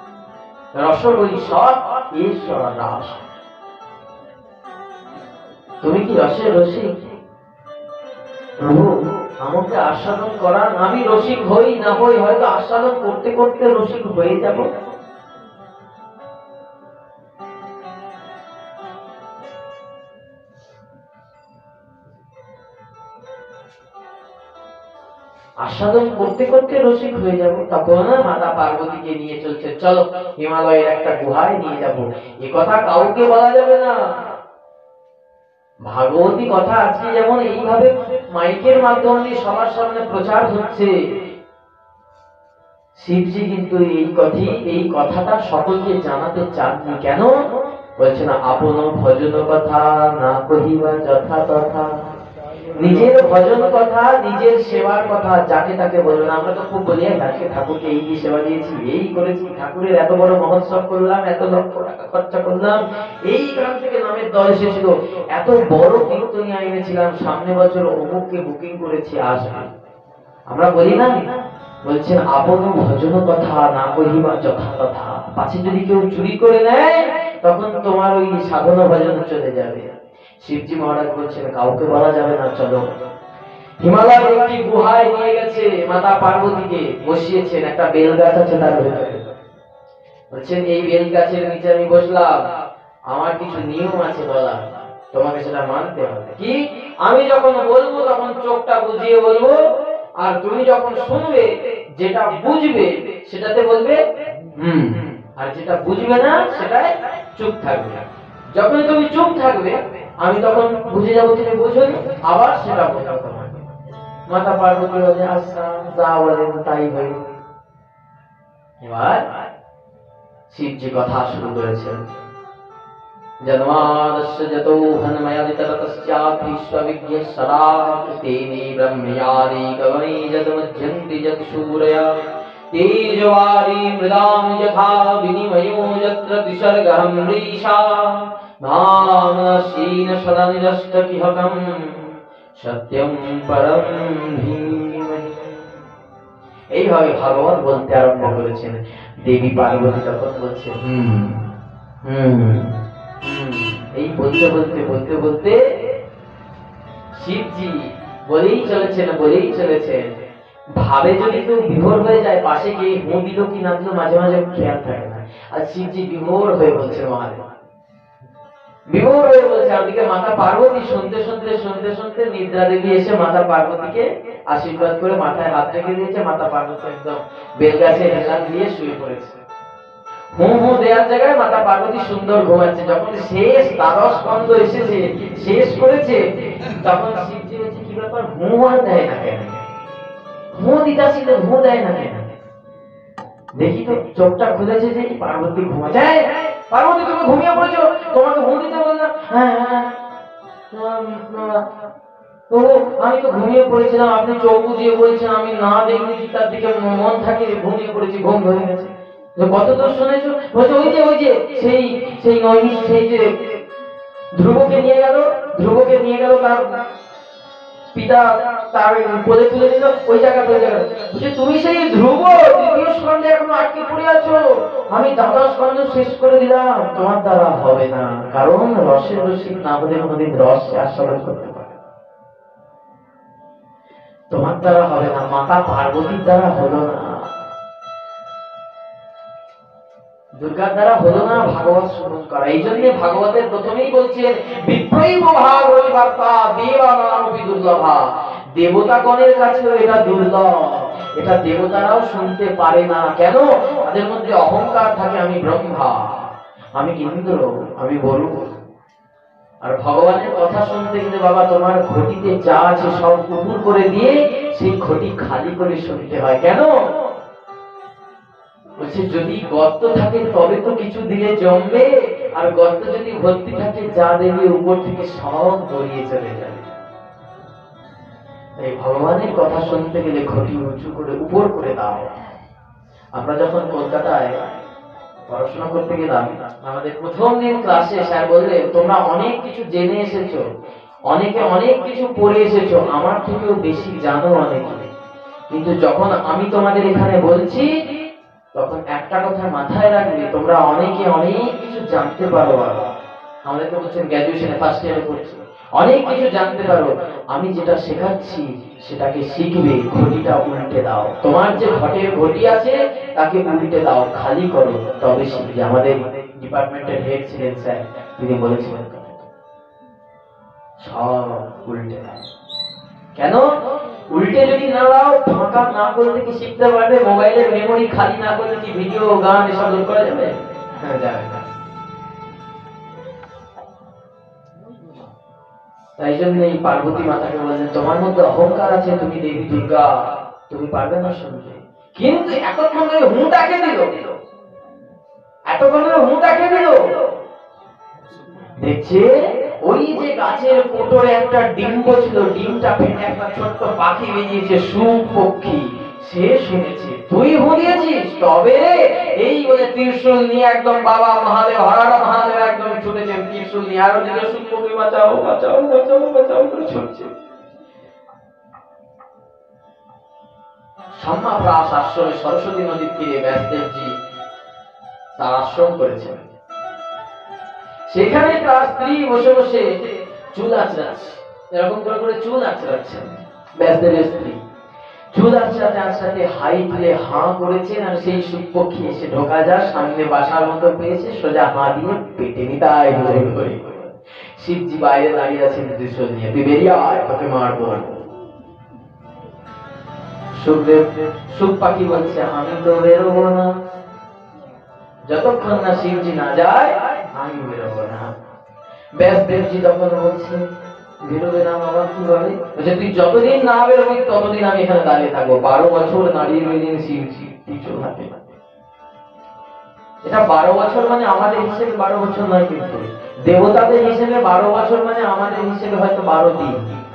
রস বই স্বর, ঈশ্বর রাস। তুমি কি রসের রসিক? প্রভু আমাকে আস্বাদন করান, আমি রসিক হই না হই, হয়তো আস্বাদন করতে করতে রসিক হয়ে যাব। আস্বাদন করতে করতে রসিক হয়ে যাব। তখন মাতা পার্বতীকে নিয়ে চলছে, চলো হিমালয়ের একটা গুহায় নিয়ে যাব। এ কথা কাউকে বলা যাবে না। ভাগবতী কথা আজকে যেমন এইভাবে মাইকের মাধ্যমে সবার সামনে প্রচার হচ্ছে, শিবজি কিন্তু এই কথা এই কথাটা সকলকে জানাতে চাননি। কেন বলছে না, আপন ভজন কথা না কহিবা যথা তথা। নিজের ভজন কথা, নিজের সেবার কথা যাকে তাকে বলবে না। আমরা তো খুব বলি, আজকে ঠাকুরকে এই দিয়ে সেবা দিয়েছি, এই করেছি, ঠাকুরের এত বড় মহোৎসব করলাম, এত লক্ষ টাকা খরচা করলাম, এই গ্রাম থেকে নামের দল এসেছিল, এত বড় কীর্তনী এনেছিলাম, সামনে বছর অমুককে বুকিং করেছি, আসবে। আমরা বলি না, বলছেন আপন ভজন কথা না কহিবা যথা তথা। পাছে যদি কেউ চুরি করে নেয় তখন তোমার ওই সাধনা ভজন চলে যাবে। শিবজি মহারাজ বলছেন কাউকে বলা যাবে না, চলো। হিমালয়ের একটি গুহায় নিয়ে গেছে, মাতা পার্বতীকে বসিয়েছেন, একটা বেল গাছ আছে তার ভেতরে। বলছেন এই বেল গাছের নিচে আমি বসলাম, আমার কিছু নিয়ম আছে বলা, তোমাকে সেটা মানতে হবে। কি? আমি যখন বলবো তখন চোখটা বুঝিয়ে বলবো, আর তুমি যখন শুনবে যেটা বুঝবে সেটাতে বলবে হুম, আর যেটা বুঝবে না সেটাই চুপ থাকবে। যখন তুমি চুপ থাকবে আমি তখন বুঝে যাবো তুমি বুঝোনি, আবার সেটা বোঝাবো তোমাকে। মাতা পার্বতী বলে আচ্ছা যা বলেন তাই হইল। এবার শিবজি কথা শুরু করেছেন, জন্মাদস্য যতো হনময়াদিতরতস্যাভীশ্ববিজ্ঞ সদা তেনে ব্রহ্ময়াদি কবনে যদমজ্জন্তি যৎসূরয়া তেজवारी মৃদাম যথা বিনিমयो যত্র বিসর্গহং মৃষা ধামনাসীন সদা নিরস্তকিহকম সত্যম পরম ধীমহি। এইভাবে ভাগবত বলতে আরম্ভ করেছেন। দেবী পার্বতী তখন বলছে হুম হুম এই বলতে বলতে বলতে বলতে শিবজি বলেই চলেছেন বলেই চলেছেন। ভাবে যদি কেউ বিভোর হয়ে যায়, পাশে গিয়ে হু দিল কি না দিল মাঝে মাঝে খেয়াল থাকে না। আর শিবজি বিভোর হয়ে বলছে, মহাদেব বিভোর হয়ে বলছে। ওদিকে মাতা পার্বতী শুনতে শুনতে শুনতে শুনতে নিদ্রা দেবী এসে মাতা পার্বতীকে আশীর্বাদ করে মাথায় হাত রেখে দিয়েছে। মাতা পার্বতী একদম বেলগাছে হেলান দিয়ে শুয়ে পড়েছে। হু হু দেওয়ার জায়গায় মাতা পার্বতী সুন্দর ঘুমাচ্ছে। যখন শেষ দ্বাদশ স্কন্ধ এসেছে, শেষ করেছে, তখন শিবজি বলছে কি ব্যাপার, হু আর দেয় না কেন? হু দিতা ছিল, হু দেয় না কেন? দেখি তো চোখটা খুলেছে যে পার্বতী ঘুমাচ্ছে। পার্বতী তুমি ঘুমিয়ে পড়েছো, তোমাকে হু দিতে বললাম। হ্যাঁ হ্যাঁ আমি তো ঘুমিয়ে পড়েছিলাম, আপনি চোখ বুজিয়ে বলছেন, আমি না দেখলে কি তার দিকে মন থাকে, ঘুমিয়ে পড়েছি, ঘুম ধরে গেছে। কত দূর শুনেছো? বলছে ওই যে ওই যে সেই সেই নৈমিষ, সেই যে ধ্রুবকে নিয়ে গেল, ধ্রুবকে নিয়ে গেল তার পিতা, তার কোলে তুলে দিল, ওই জায়গা ওই জায়গা। বলছে তুমি সেই ধ্রুব, তৃতীয় স্কন্ধে এখনো আটকে পড়ে আছো, আমি দ্বাদশ স্কন্ধ শেষ করে দিলাম। তোমার দ্বারা হবে না, কারণ রসের রসিক না হলে কোনদিন রস আস্বাদন করতে পারে। তোমার দ্বারা হবে না, মাতা পার্বতীর দ্বারা হলো না, দুর্গার দ্বারা হলো না ভাগবত শ্রবণ করা। এই জন্য ভাগবতের প্রথমেই বলছেন বিপ্রৈব ভাগবতী বার্তা দেবানামপি দুর্লভা। দেবতাগণের কাছেও এটা দুর্লভ, এটা দেবতারাও শুনতে পারে না। কেন? তাদের মধ্যে অহংকার থাকে, আমি ব্রহ্মা, আমি ইন্দ্র, আমি বরুণ। আর ভগবানের কথা শুনতে গেলে বাবা তোমার ঘটিতে যা আছে সব উপুর করে দিয়ে সেই ঘটি খালি করে শুনতে হয়। কেন? বলছে যদি গর্ত থাকে তবে তো কিছু দিলে জমবে, আর গর্ত যদি ভর্তি থাকে যা দেবে উপর থেকে সব গড়িয়ে চলে যাবে। এই ভগবানের কথা শুনতে গেলে ঘটি উঁচু করে উপর করে দাও। আমরা যখন কলকাতায় পড়াশোনা করতে গেলাম, আমাদের প্রথম দিন ক্লাসে স্যার বললেন তোমরা অনেক কিছু জেনে এসেছো, অনেকে অনেক কিছু পড়ে এসেছো, আমার থেকেও বেশি জানো অনেকে, কিন্তু যখন আমি তোমাদের এখানে বলছি তখন একটা কথা মাথায় রাখবে, তোমরা অনেকে অনেক কিছু জানতে পারো। আমাদেরকে বলছেন গ্র্যাজুয়েশনে ফার্স্ট ইয়ারে পড়ছি, অনেক কিছু জানতে পারো। আমি যেটা শেখাচ্ছি সেটাকে শিখবে, ঘটিটা উল্টে দাও। তোমার যে ঘটের ঘটি আছে তাকে উল্টে দাও, খালি করো, তবে শিখবে। আমাদের ডিপার্টমেন্টের হেড ছিলেন স্যার, তিনি বলেছিলেন সব উল্টে দাও। কেন? উল্টে যদি না দাও, ফাঁকা না করলে কি শিখতে পারবে? মোবাইলের মেমোরি খালি না করলে কি ভিডিও গান এসব লোড করা যাবে? হ্যাঁ, যাবে না। তাই জন্য এই পার্বতী মাতাকে বলেন, তোমার মধ্যে অহংকার আছে, তুমি দেবী দুর্গা, তুমি পারবে না শুনতে। কিন্তু এতক্ষণ ধরে হুঁটাকে দিল, এতক্ষণ ধরে হুঁটাকে দিল। দেখছে ওই যে গাছের কোটরে একটা ডিম্ব ছিল, ডিমটা ফেটে একটা ছোট্ট পাখি বেরিয়েছে, সুখ পক্ষী। সে শুনেছে তুই হুঁড়িয়েছিস, তবে এই বলে ত্রিশূল নিয়ে একদম বাবা মহাদেব, হরারা মহাদেব একদম ছুটেছেন ত্রিশূল নিয়ে, আর ওদিকে সুখ পক্ষী বাঁচাও বাঁচাও বাঁচাও বাঁচাও করে ছুটছে। সাম্মাপ্রাস আশ্রমে সরস্বতী নদীর তীরে ব্যাসদেবজি তার আশ্রম করেছেন। সেখানে তার স্ত্রী বসে বসে চুল আঁচড়াচ্ছে, এরকম করে করে চুল আঁচড়াচ্ছেন ব্যাসদেবের স্ত্রী। চুল আঁচড়াতে আঁচড়াতে হাই তুলে হাঁ করেছেন, আর সেই সুখপক্ষী এসে ঢোকা যা সামনে বাসার মতো পেয়েছে, সোজা হাঁ দিয়ে পেটে নিতাই ধরে করে। শিবজি বাইরে দাঁড়িয়ে আছেন ত্রিশূল নিয়ে, তুই বেরিয়ে আয়, তোকে মারবো। সুখদেব, সুখ পাখি বলছে আমি তো বেরোবো না, যতক্ষণ না শিবজি না যায় আমি বেরোবো না। ব্যাসদেবজি তখন বলছে বেরোবে না বাবা, কি বলে? বলছে তুই যতদিন না বেরোবি ততদিন আমি এখানে দাঁড়িয়ে থাকবো। বারো বছর দাঁড়িয়ে রইলেন শিবজি ত্রিশূল হাতে। এটা বারো বছর মানে আমাদের হিসেবে বারো বছর নয়, কিন্তু দেবতাদের হিসেবে বারো বছর মানে আমাদের হিসেবে হয়তো বারো দিন।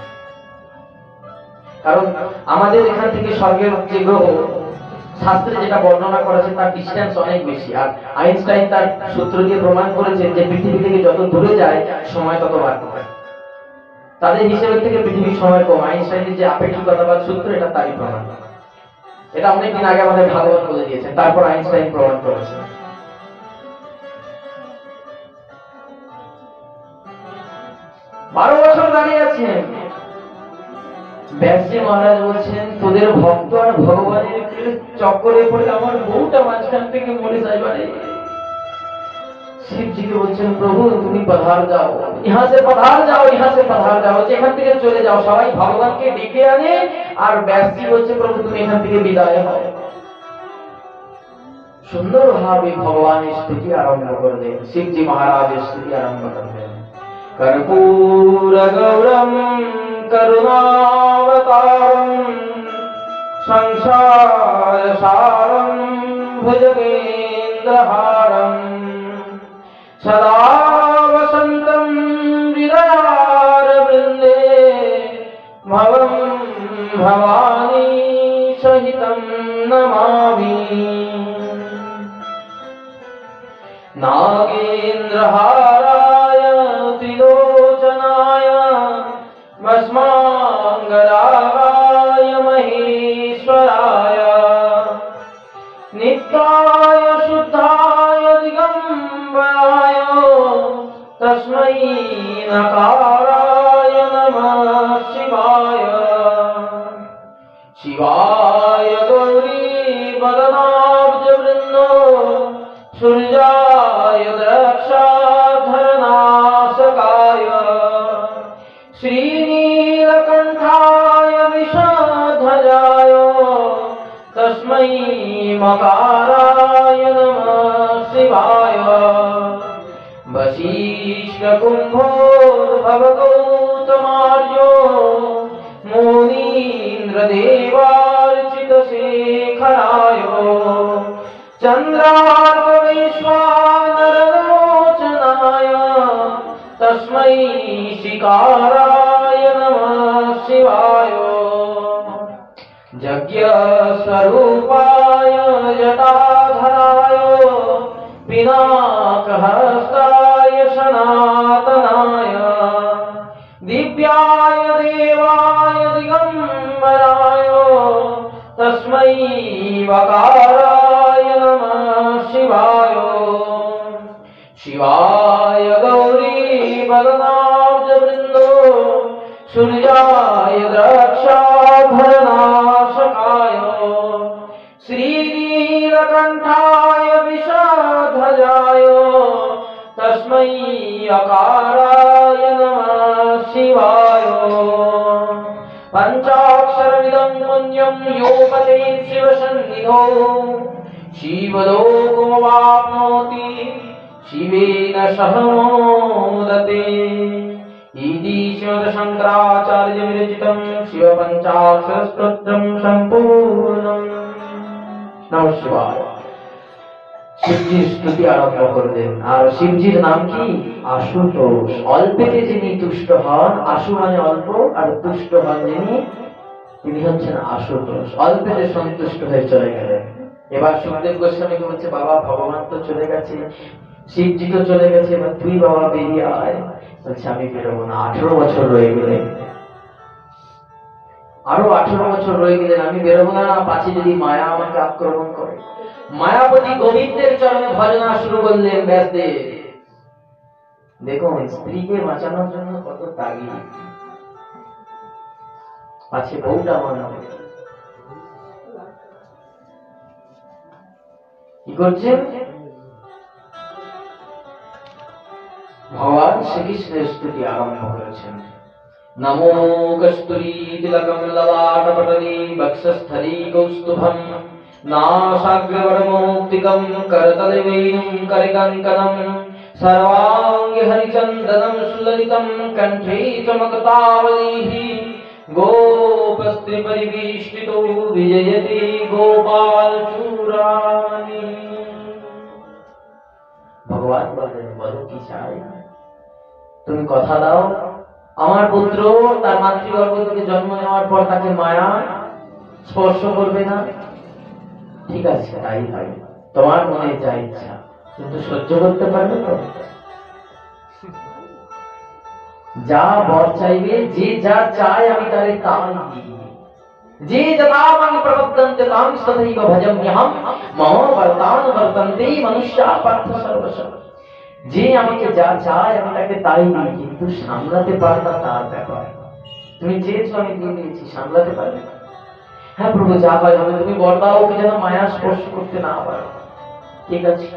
কারণ আমাদের এখান থেকে স্বর্গের যে গ্রহ, শাস্ত্রে যেটা বর্ণনা করেছে তার ডিসটেন্স অনেক বেশি। আর আইনস্টাইন তার সূত্র দিয়ে প্রমাণ করেছেন যে পৃথিবী থেকে যত দূরে যায় সময় তত বাড়তে হয়। তাদের হিসেবের থেকে পৃথিবীর সময় কম। আইনস্টাইনের যে আপেক্ষিকতাবাদ সূত্র, এটা তারই প্রমাণ। এটা অনেকদিন আগে আমাদের ভাগবত বলে দিয়েছেন, তারপর আইনস্টাইন প্রমাণ করেছেন। বারো বছর দাঁড়িয়ে আছেন। ব্যাসজি মহারাজ বলছেন তোদের ভক্ত আর ভগবানের চক্করে পড়ে আমার বউটা মাঝখান থেকে মরে যায়। বারে শিবজিকে বলছেন প্রভু তুমি পধার যাও, ইহাঁ সে পধার যাও, ইহাঁ সে পধার যাও, এখান থেকে চলে যাও। সবাই ভগবানকে ডেকে আনে, আর ব্যাসজি বলছে প্রভু তুমি এখান থেকে বিদায় হও। সুন্দর ভাবে ভগবানের স্তুতি আরম্ভ করলেন। শিবজি মহারাজের স্তুতি আরম্ভ করলেন। कर्पूर गौरम करुणावतारम संसार सारम भुजगेन्द्रहारम सदा वसंतम हृदयारविंदे भवं भवानी सहितं नमामि। नागेन्द्रहाराय त्रिलोचनाय भस्मांगरागाय महेश्वराय नित्याय शुद्धाय दिगंबराय तस्मै नकाराय नमः शिवाय। शिवाय गौरी वदनाब्ज वृंदो सूर्याय द्रक्षाधरनाशकाय श्रीनीलकंठाय विषाध्वजाय तस्मै मकाराय नमः शिवाय। वसिष्ठकुम्भोद्भवगौतमार्यो मुनीन्द्रदेवार्चितशेखराय चन्द्रार्कविश्वानरलोचनाय तस्मै शिकाराय नमः शिवाय। यज्ञस्वरूपाय जटाधराय पिनाकहस्ताय सनातनाय दिव्याय देवाय दिगंबराय तस्मै वकाराय नमः शिवाय। शिवाय गौरी वदनाब्ज वृंदो सूर्याय द्रक्षाधरनाशकाय श्रीनीलकण्ठाय विषाध्वजाय तस्मै अकाराय नमः शिवाय पंचाक्षरमिदं पुण्यं यो पठेत् शिवसन्निधौ शिवलोकमवाप्नोति शिवेन सह मोदते इति श्रीमद्शङ्कराचार्य विरचितं शिवपञ्चाक्षरस्तोत्रं सम्पूर्णम्। नमः शिवाय। শিবজির স্তুতি আরম্ভ করলেন। আর শিবজির নাম কি? আশুতোষ। অল্পেতে যিনি তুষ্ট হন, আশু মানে অল্প, আর তুষ্ট হন যিনি, তিনি হচ্ছেন আশুতোষ। অল্পেতে সন্তুষ্ট হয়ে চলে গেলেন। এবার সুখদেব গোস্বামীকে বলছে, বাবা ভগবান তো চলে গেছে, শিবজি তো চলে গেছে, এবার তুই বাবা বেরিয়ে আয়। বলছে আমি বেরোবো না, আঠারো বছর রয়ে গেলেন, আরো আঠারো বছর রয়ে গেলেন, আমি বেরোবো না, পাছে যদি মায়া আমাকে আক্রমণ করে। মায়াপতি গোবিন্দের চরণে ভজনা শুরু করলেন ব্যাসদেব। দেখুন স্ত্রীকে বাঁচানোর জন্য কত ত্যাগী, পাছে বউটা মানা কি করছেন? ভগবান শ্রীকৃষ্ণের স্তুতি আরম্ভ করেছেন। নমো কস্তুরী তিলকম ললাটপটলি বক্ষস্থলী কৌস্তুভম नासाग्रवरमौक्तिकं करतले वैनं करिकङ्कणं सर्वाङ्गे हरिचन्दनं सुललितं कण्ठे चमकतावलीः गोपस्त्रीपरिवेष्टितो विजयते गोपालचूडामणि। भगवान বলেন, বলো কি চাই? তুমি কথা দাও আমার পুত্র তার মাতৃগর্ভ থেকে জন্ম নেওয়ার পর তাকে মায়া স্পর্শ করবে না। ঠিক আছে তাই হয়, তোমার মনে যা ইচ্ছা, কিন্তু সহ্য করতে পারবে তো? যা বর চাইবে, যে যা চায় আমি তারে তাই দিই। যে যথামাং প্রবদ্ধন্তে তাং তথৈব ভজাম্যহম মম বর্তান বর্তন্তে মনুষ্যা পার্থ সর্বস্ব। যে আমাকে যা চায় আমি তাকে তাই দিই, কিন্তু সামলাতে পারে না তার ব্যাপার। তুমি চেয়েছো আমি দিয়ে দিয়েছি, সামলাতে পারবে না। হ্যাঁ প্রভু যা হয় হবে, তুমি বর দাও ওকে যেন মায়া স্পর্শ করতে না পারো। ঠিক আছে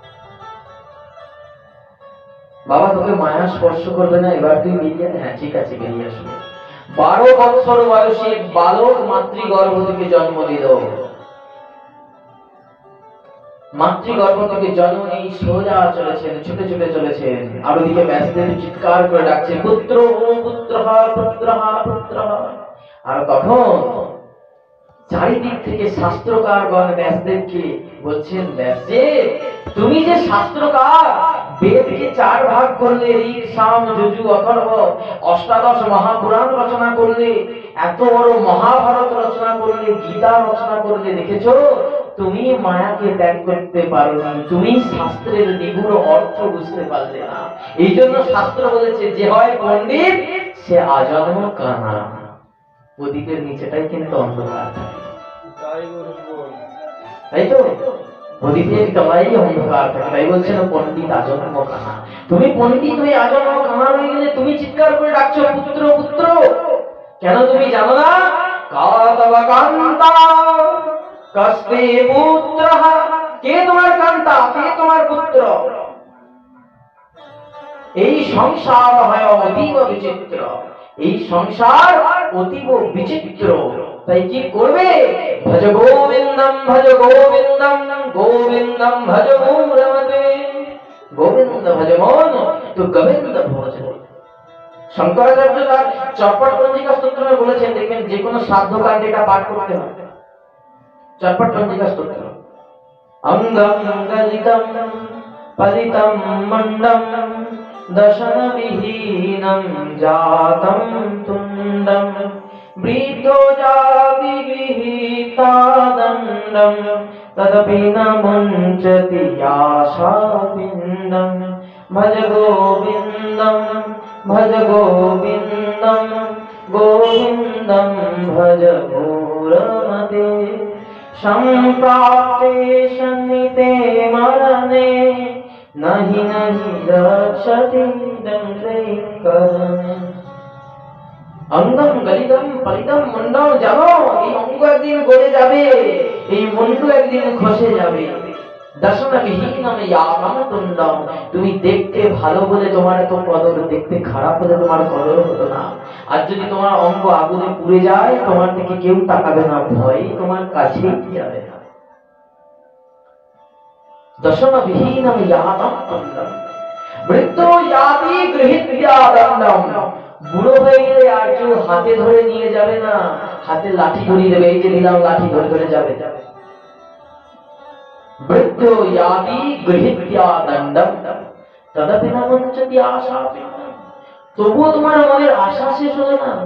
বাবা, তোকে মায়া স্পর্শ করবে না, এবার তুই বেরিয়ে। হ্যাঁ ঠিক আছে বেরিয়ে আসবে। বারো বছর বয়সে বালক মাতৃগর্ভ থেকে জন্ম নিল। মাতৃগর্ভ থেকে জন্ম নিয়ে সোজা চলেছেন, ছুটে ছুটে চলেছেন। আর ওদিকে ব্যাসদেব চিৎকার করে ডাকছে, পুত্র পুত্র পুত্র পুত্র। আর তখন চারিদিক থেকে শাস্ত্রকারগণ ব্যাসদেবকে বলছেন, ব্যাসদেব তুমি যে শাস্ত্রকার, বেদকে চার ভাগ করলে, ঋক সাম যজু অথর্ব, অষ্টাদশ মহাপুরাণ রচনা করলে, এত বড় মহাভারত রচনা করলে, গীতা রচনা করলে, দেখেছো তুমি মায়াকে ত্যাগ করতে পারোনি, তুমি শাস্ত্রের নিগুড় অর্থ বুঝতে পারলে না। এই জন্য শাস্ত্র বলেছে যে হয় পণ্ডিত সে আজন্ম কানা। প্রদীপের নিচেটাই কিন্তু অন্ধকার থাকে, তাই তো? প্রদীপের তলায় অন্ধকার থাকে, তাই বলছেন পণ্ডিত আজন্ম কানা। তুমি পণ্ডিত হয়ে আজন্ম কানা হয়ে গেলে তুমি চিৎকার করে ডাকছো পুত্র পুত্র। কেন তুমি জানো না? কাতবা কান্তা কস্তে পুত্রঃ, কে তোমার কান্তা, কে তোমার পুত্র? এই সংসার হয় অতীব বিচিত্র, এই সংসার অতীব বিচিত্র। তাই কি করবে? ভজ গোবিন্দম ভজ গোবিন্দম গোবিন্দম ভজ মুরমতে। গোবিন্দ ভজ মন তো গোবিন্দ ভজ। শঙ্করাচার্য তার চটপট পঞ্জিকা স্তোত্রে বলেছেন, দেখবেন যে কোনো সাধ্য কাণ্ডে এটা পাঠ করতে হবে। চটপট পঞ্জিকা স্তোত্র। অঙ্গম গলিতম পলিতম মণ্ডম দশন বিহীনম জাতম তুণ্ডম বৃদ্ধো জাতি বিহিতা দণ্ডম তদপি ন মুঞ্চতি আশা পিণ্ডম ভজ গোবিন্দম ভজ গোবিন্দম গোবিন্দম ভজ মুরমতে। সম্প্রাপ্তে সন্নিতে মরণে নাহি নাহি রক্ষতি দণ্ডে করণে। অঙ্গম গলিদম পলিদম মুন্ডম, জানো এই অঙ্গ একদিন গলে যাবে, এই মুন্ডু একদিন খসে যাবে। দর্শনা বিহীনম ইয়াতম তুণ্ডম, তুমি দেখতে ভালো বলে তোমার এত কদর, দেখতে খারাপ হলে তোমার কদর হতো না। আর যদি তোমার অঙ্গ আগুনে পুড়ে যায়, তোমার দিকে কেউ তাকাবে না, ভয় তোমার কাছেই যাবে না। দর্শনা বিহীনম ইয়াতম তুণ্ডম, মৃত্যু ইয়াতি গৃহীত্বা দণ্ডম, বুড়ো হয়ে গেলে আর কেউ হাতে ধরে নিয়ে যাবে না, হাতে লাঠি ধরিয়ে দেবে, এই যে নিলাম লাঠি, ধরে ধরে যাবে। মৃত্যু ইয়াতি গৃহীত্বা দণ্ডম তদপি ন মুঞ্চতি আশা, তবুও তোমার মনের আশা শেষ হলো না।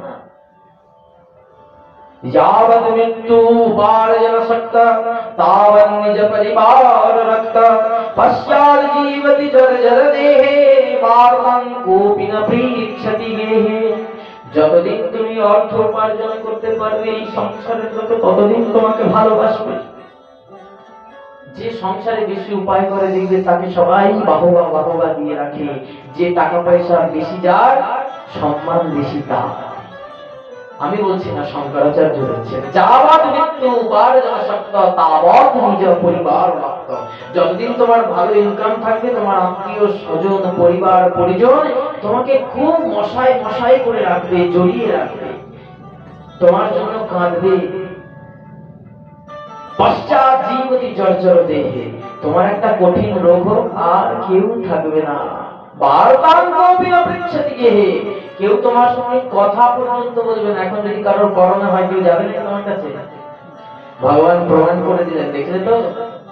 यावत् मृत्यु उपार्जन शक्ता तावत् निज परिवार रक्ता, पश्चात् जीवति जर्जर देहे वार्तां कोऽपि न पृच्छति गेहे। যতদিন তুমি অর্থ উপার্জন করতে পারবে এই সংসারের লোক ততদিন তোমাকে ভালোবাসবে। যে সংসারে বেশি উপায় করে দেখবে তাকে সবাই বাহবা বাহবা দিয়ে রাখে, যে টাকা পয়সা বেশি যার সম্মান বেশি তার। আমি বলছি না, শঙ্করাচার্য বলছেন যাবৎ মৃত্যু উপার্জন শক্তা তাবৎ নিজ পরিবার রক্ত। যতদিন তোমার ভালো ইনকাম থাকবে, তোমার আত্মীয় স্বজন পরিবার পরিজন তোমাকে খুব মশাই মশাই করে রাখবে, জড়িয়ে রাখবে, তোমার জন্য কাঁদবে। পশ্চাৎ জীবতি জর্জর দেহে, তোমার একটা কঠিন রোগ আর কেউ থাকবে না। বার্তাং কোপি ন পৃচ্ছতি গেহে, কেউ তোমার সঙ্গে কথা পর্যন্ত বলবে না। এখন যদি কারোর করোনা হয়, কেউ যাবে না তোমার কাছে? ভগবান প্রমাণ করে দিলেন, দেখলে তো,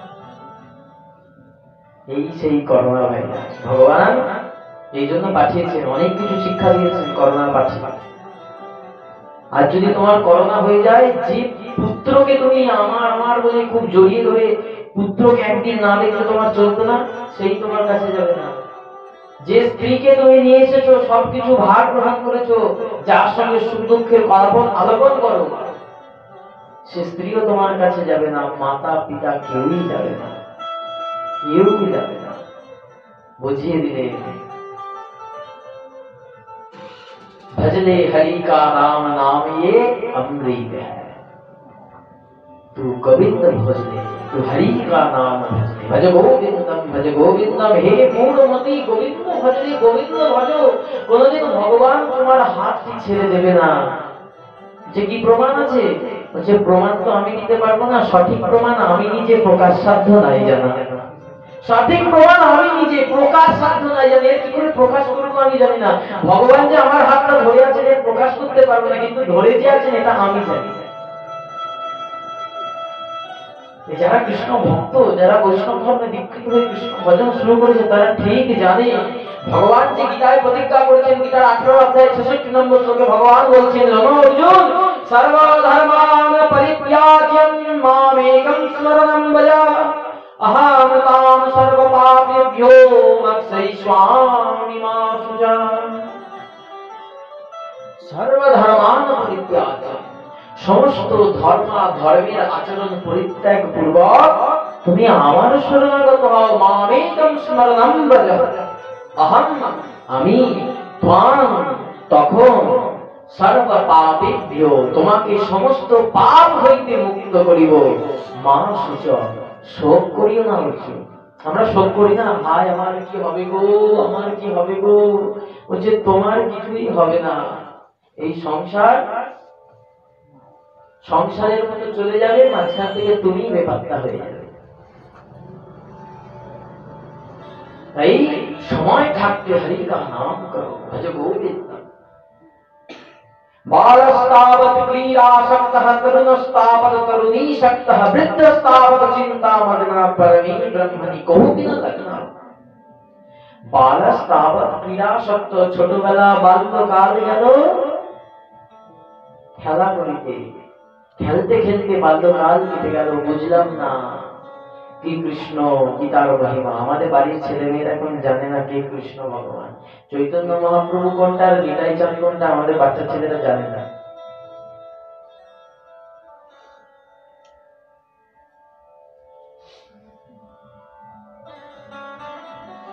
এই সেই করোনা ভাইরাস। ভগবান এই জন্য পাঠিয়েছেন, অনেক কিছু শিক্ষা দিয়েছেন করোনা পাঠিয়ে। আর যদি তোমার করোনা হয়ে যায়, যে পুত্রকে তুমি আমার আমার বলে খুব জড়িয়ে ধরে পুত্রকে একদিন না দেখলে তোমার চলতো না, সেই তোমার কাছে যাবে না। যে স্ত্রীকে তুমি নিয়ে এসেছো, সবকিছু ভার গ্রহণ করেছো, যার সঙ্গে সুখ দুঃখের আলাপন আলোচন করো, সে স্ত্রীও তোমার কাছে যাবে না। মাতা পিতা কেউই যাবে না, কেউই যাবে না। বুঝিয়ে দিলে भजले हरि का नाम नाम ये अमृत है, तू गोविंद भजले, तू हरि का नाम भजले, भज गोविंदम भज गोविंदम। हे पूर्णमती गोविंद भजले, गोविंद भजो। কোনদিন ভগবান তোমার হাতটি ছেড়ে দেবে না। যে কি প্রমাণ আছে? যে প্রমাণ তো আমি দিতে পারবো না, সঠিক প্রমাণ আমি নিজে প্রকাশ সাধ্য নাই জানা। সঠিক প্রমাণ আমি নিজে প্রকাশ সাধ্য নাই জানি, কি করে প্রকাশ করবো আমি জানি না। ভগবান যে আমার হাতটা ধরে আছেন এর প্রকাশ করতে পারবো না, কিন্তু ধরে যে আছেন এটা আমি জানি। যারা কৃষ্ণ ভক্ত, যারা বৈষ্ণব ধর্মে দীক্ষিত হয়ে কৃষ্ণ ভজন শুরু করেছে, তারা ঠিক জানে ভগবান যে গীতায় প্রতিজ্ঞা করেছেন। গীতার আঠারো অধ্যায় ছেষট্টি নম্বর শ্লোকে ভগবান বলছেন, রণ অর্জুন সর্বধর্মান পরিত্যাজ্যং মামেকং স্মরণং ভজ, अहम ताम सर्व पापेभ्यो मोक्षयिष्यामि मा शुचा। सर्वधर्मान परित्याज्य, সমস্ত ধর্ম ধর্মের আচরণ পরিত্যাগ পূর্বক তুমি আমার শরণাগত হও। মামেকং স্মরণং ভজ, অহম আমি, ত্বাং তখন, সর্ব পাপেভ্যো তোমাকে সমস্ত পাপ হইতে মুক্ত করিব। মা শুচা, শোক করিও না। বলছে আমরা শোক করি না, ভাই আমার কি হবে গো, আমার কি হবে গো। বলছে তোমার কিছুই হবে না। এই সংসার সংসারের মতো চলে যাবে, মাঝখান থেকে তুমি বেপাত্তা হয়ে যাবে। তাই সময় থাকতে হরি কা নাম করো, ভজ গোবিন্দ। बालस्तावत् क्रीडासक्तः तरुणस्तावत् तरुणीसक्तः वृद्धस्तावत् चिन्तामग्नः परमे ब्रह्मणि कोऽपि न लग्नः। बालस्तावत् क्रीडासक्त, ছোটবেলা বাল্যকাল গেল খেলা করিতে, খেলতে খেলতে বাল্যকাল কেটে গেল, বুঝলাম না কি কৃষ্ণ গীতার মহিমা। আমাদের বাড়ির ছেলে মেয়েরা এখন জানে না কে কৃষ্ণ ভগবান। চৈতন্য মহাপ্রভু কোনটা আর নিতাই চাঁদ কোনটা আমাদের বাচ্চা ছেলেরা জানে না।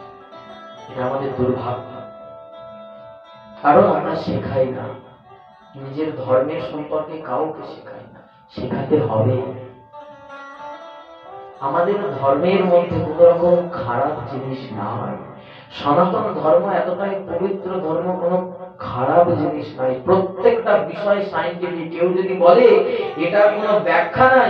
এটা আমাদের দুর্ভাগ্য, কারণ আমরা শেখাই না। নিজের ধর্মের সম্পর্কে কাউকে শেখায় না, শেখাতে হবে। আমাদের ধর্মের মধ্যে কোন রকম খারাপ জিনিস নাই। সনাতন ধর্ম এতটাই পবিত্র ধর্ম, কোনো খারাপ জিনিস নাই। প্রত্যেকটা বিষয় সাইন্টিফিক। কেউ যদি বলে এটার কোনো ব্যাখ্যা নাই,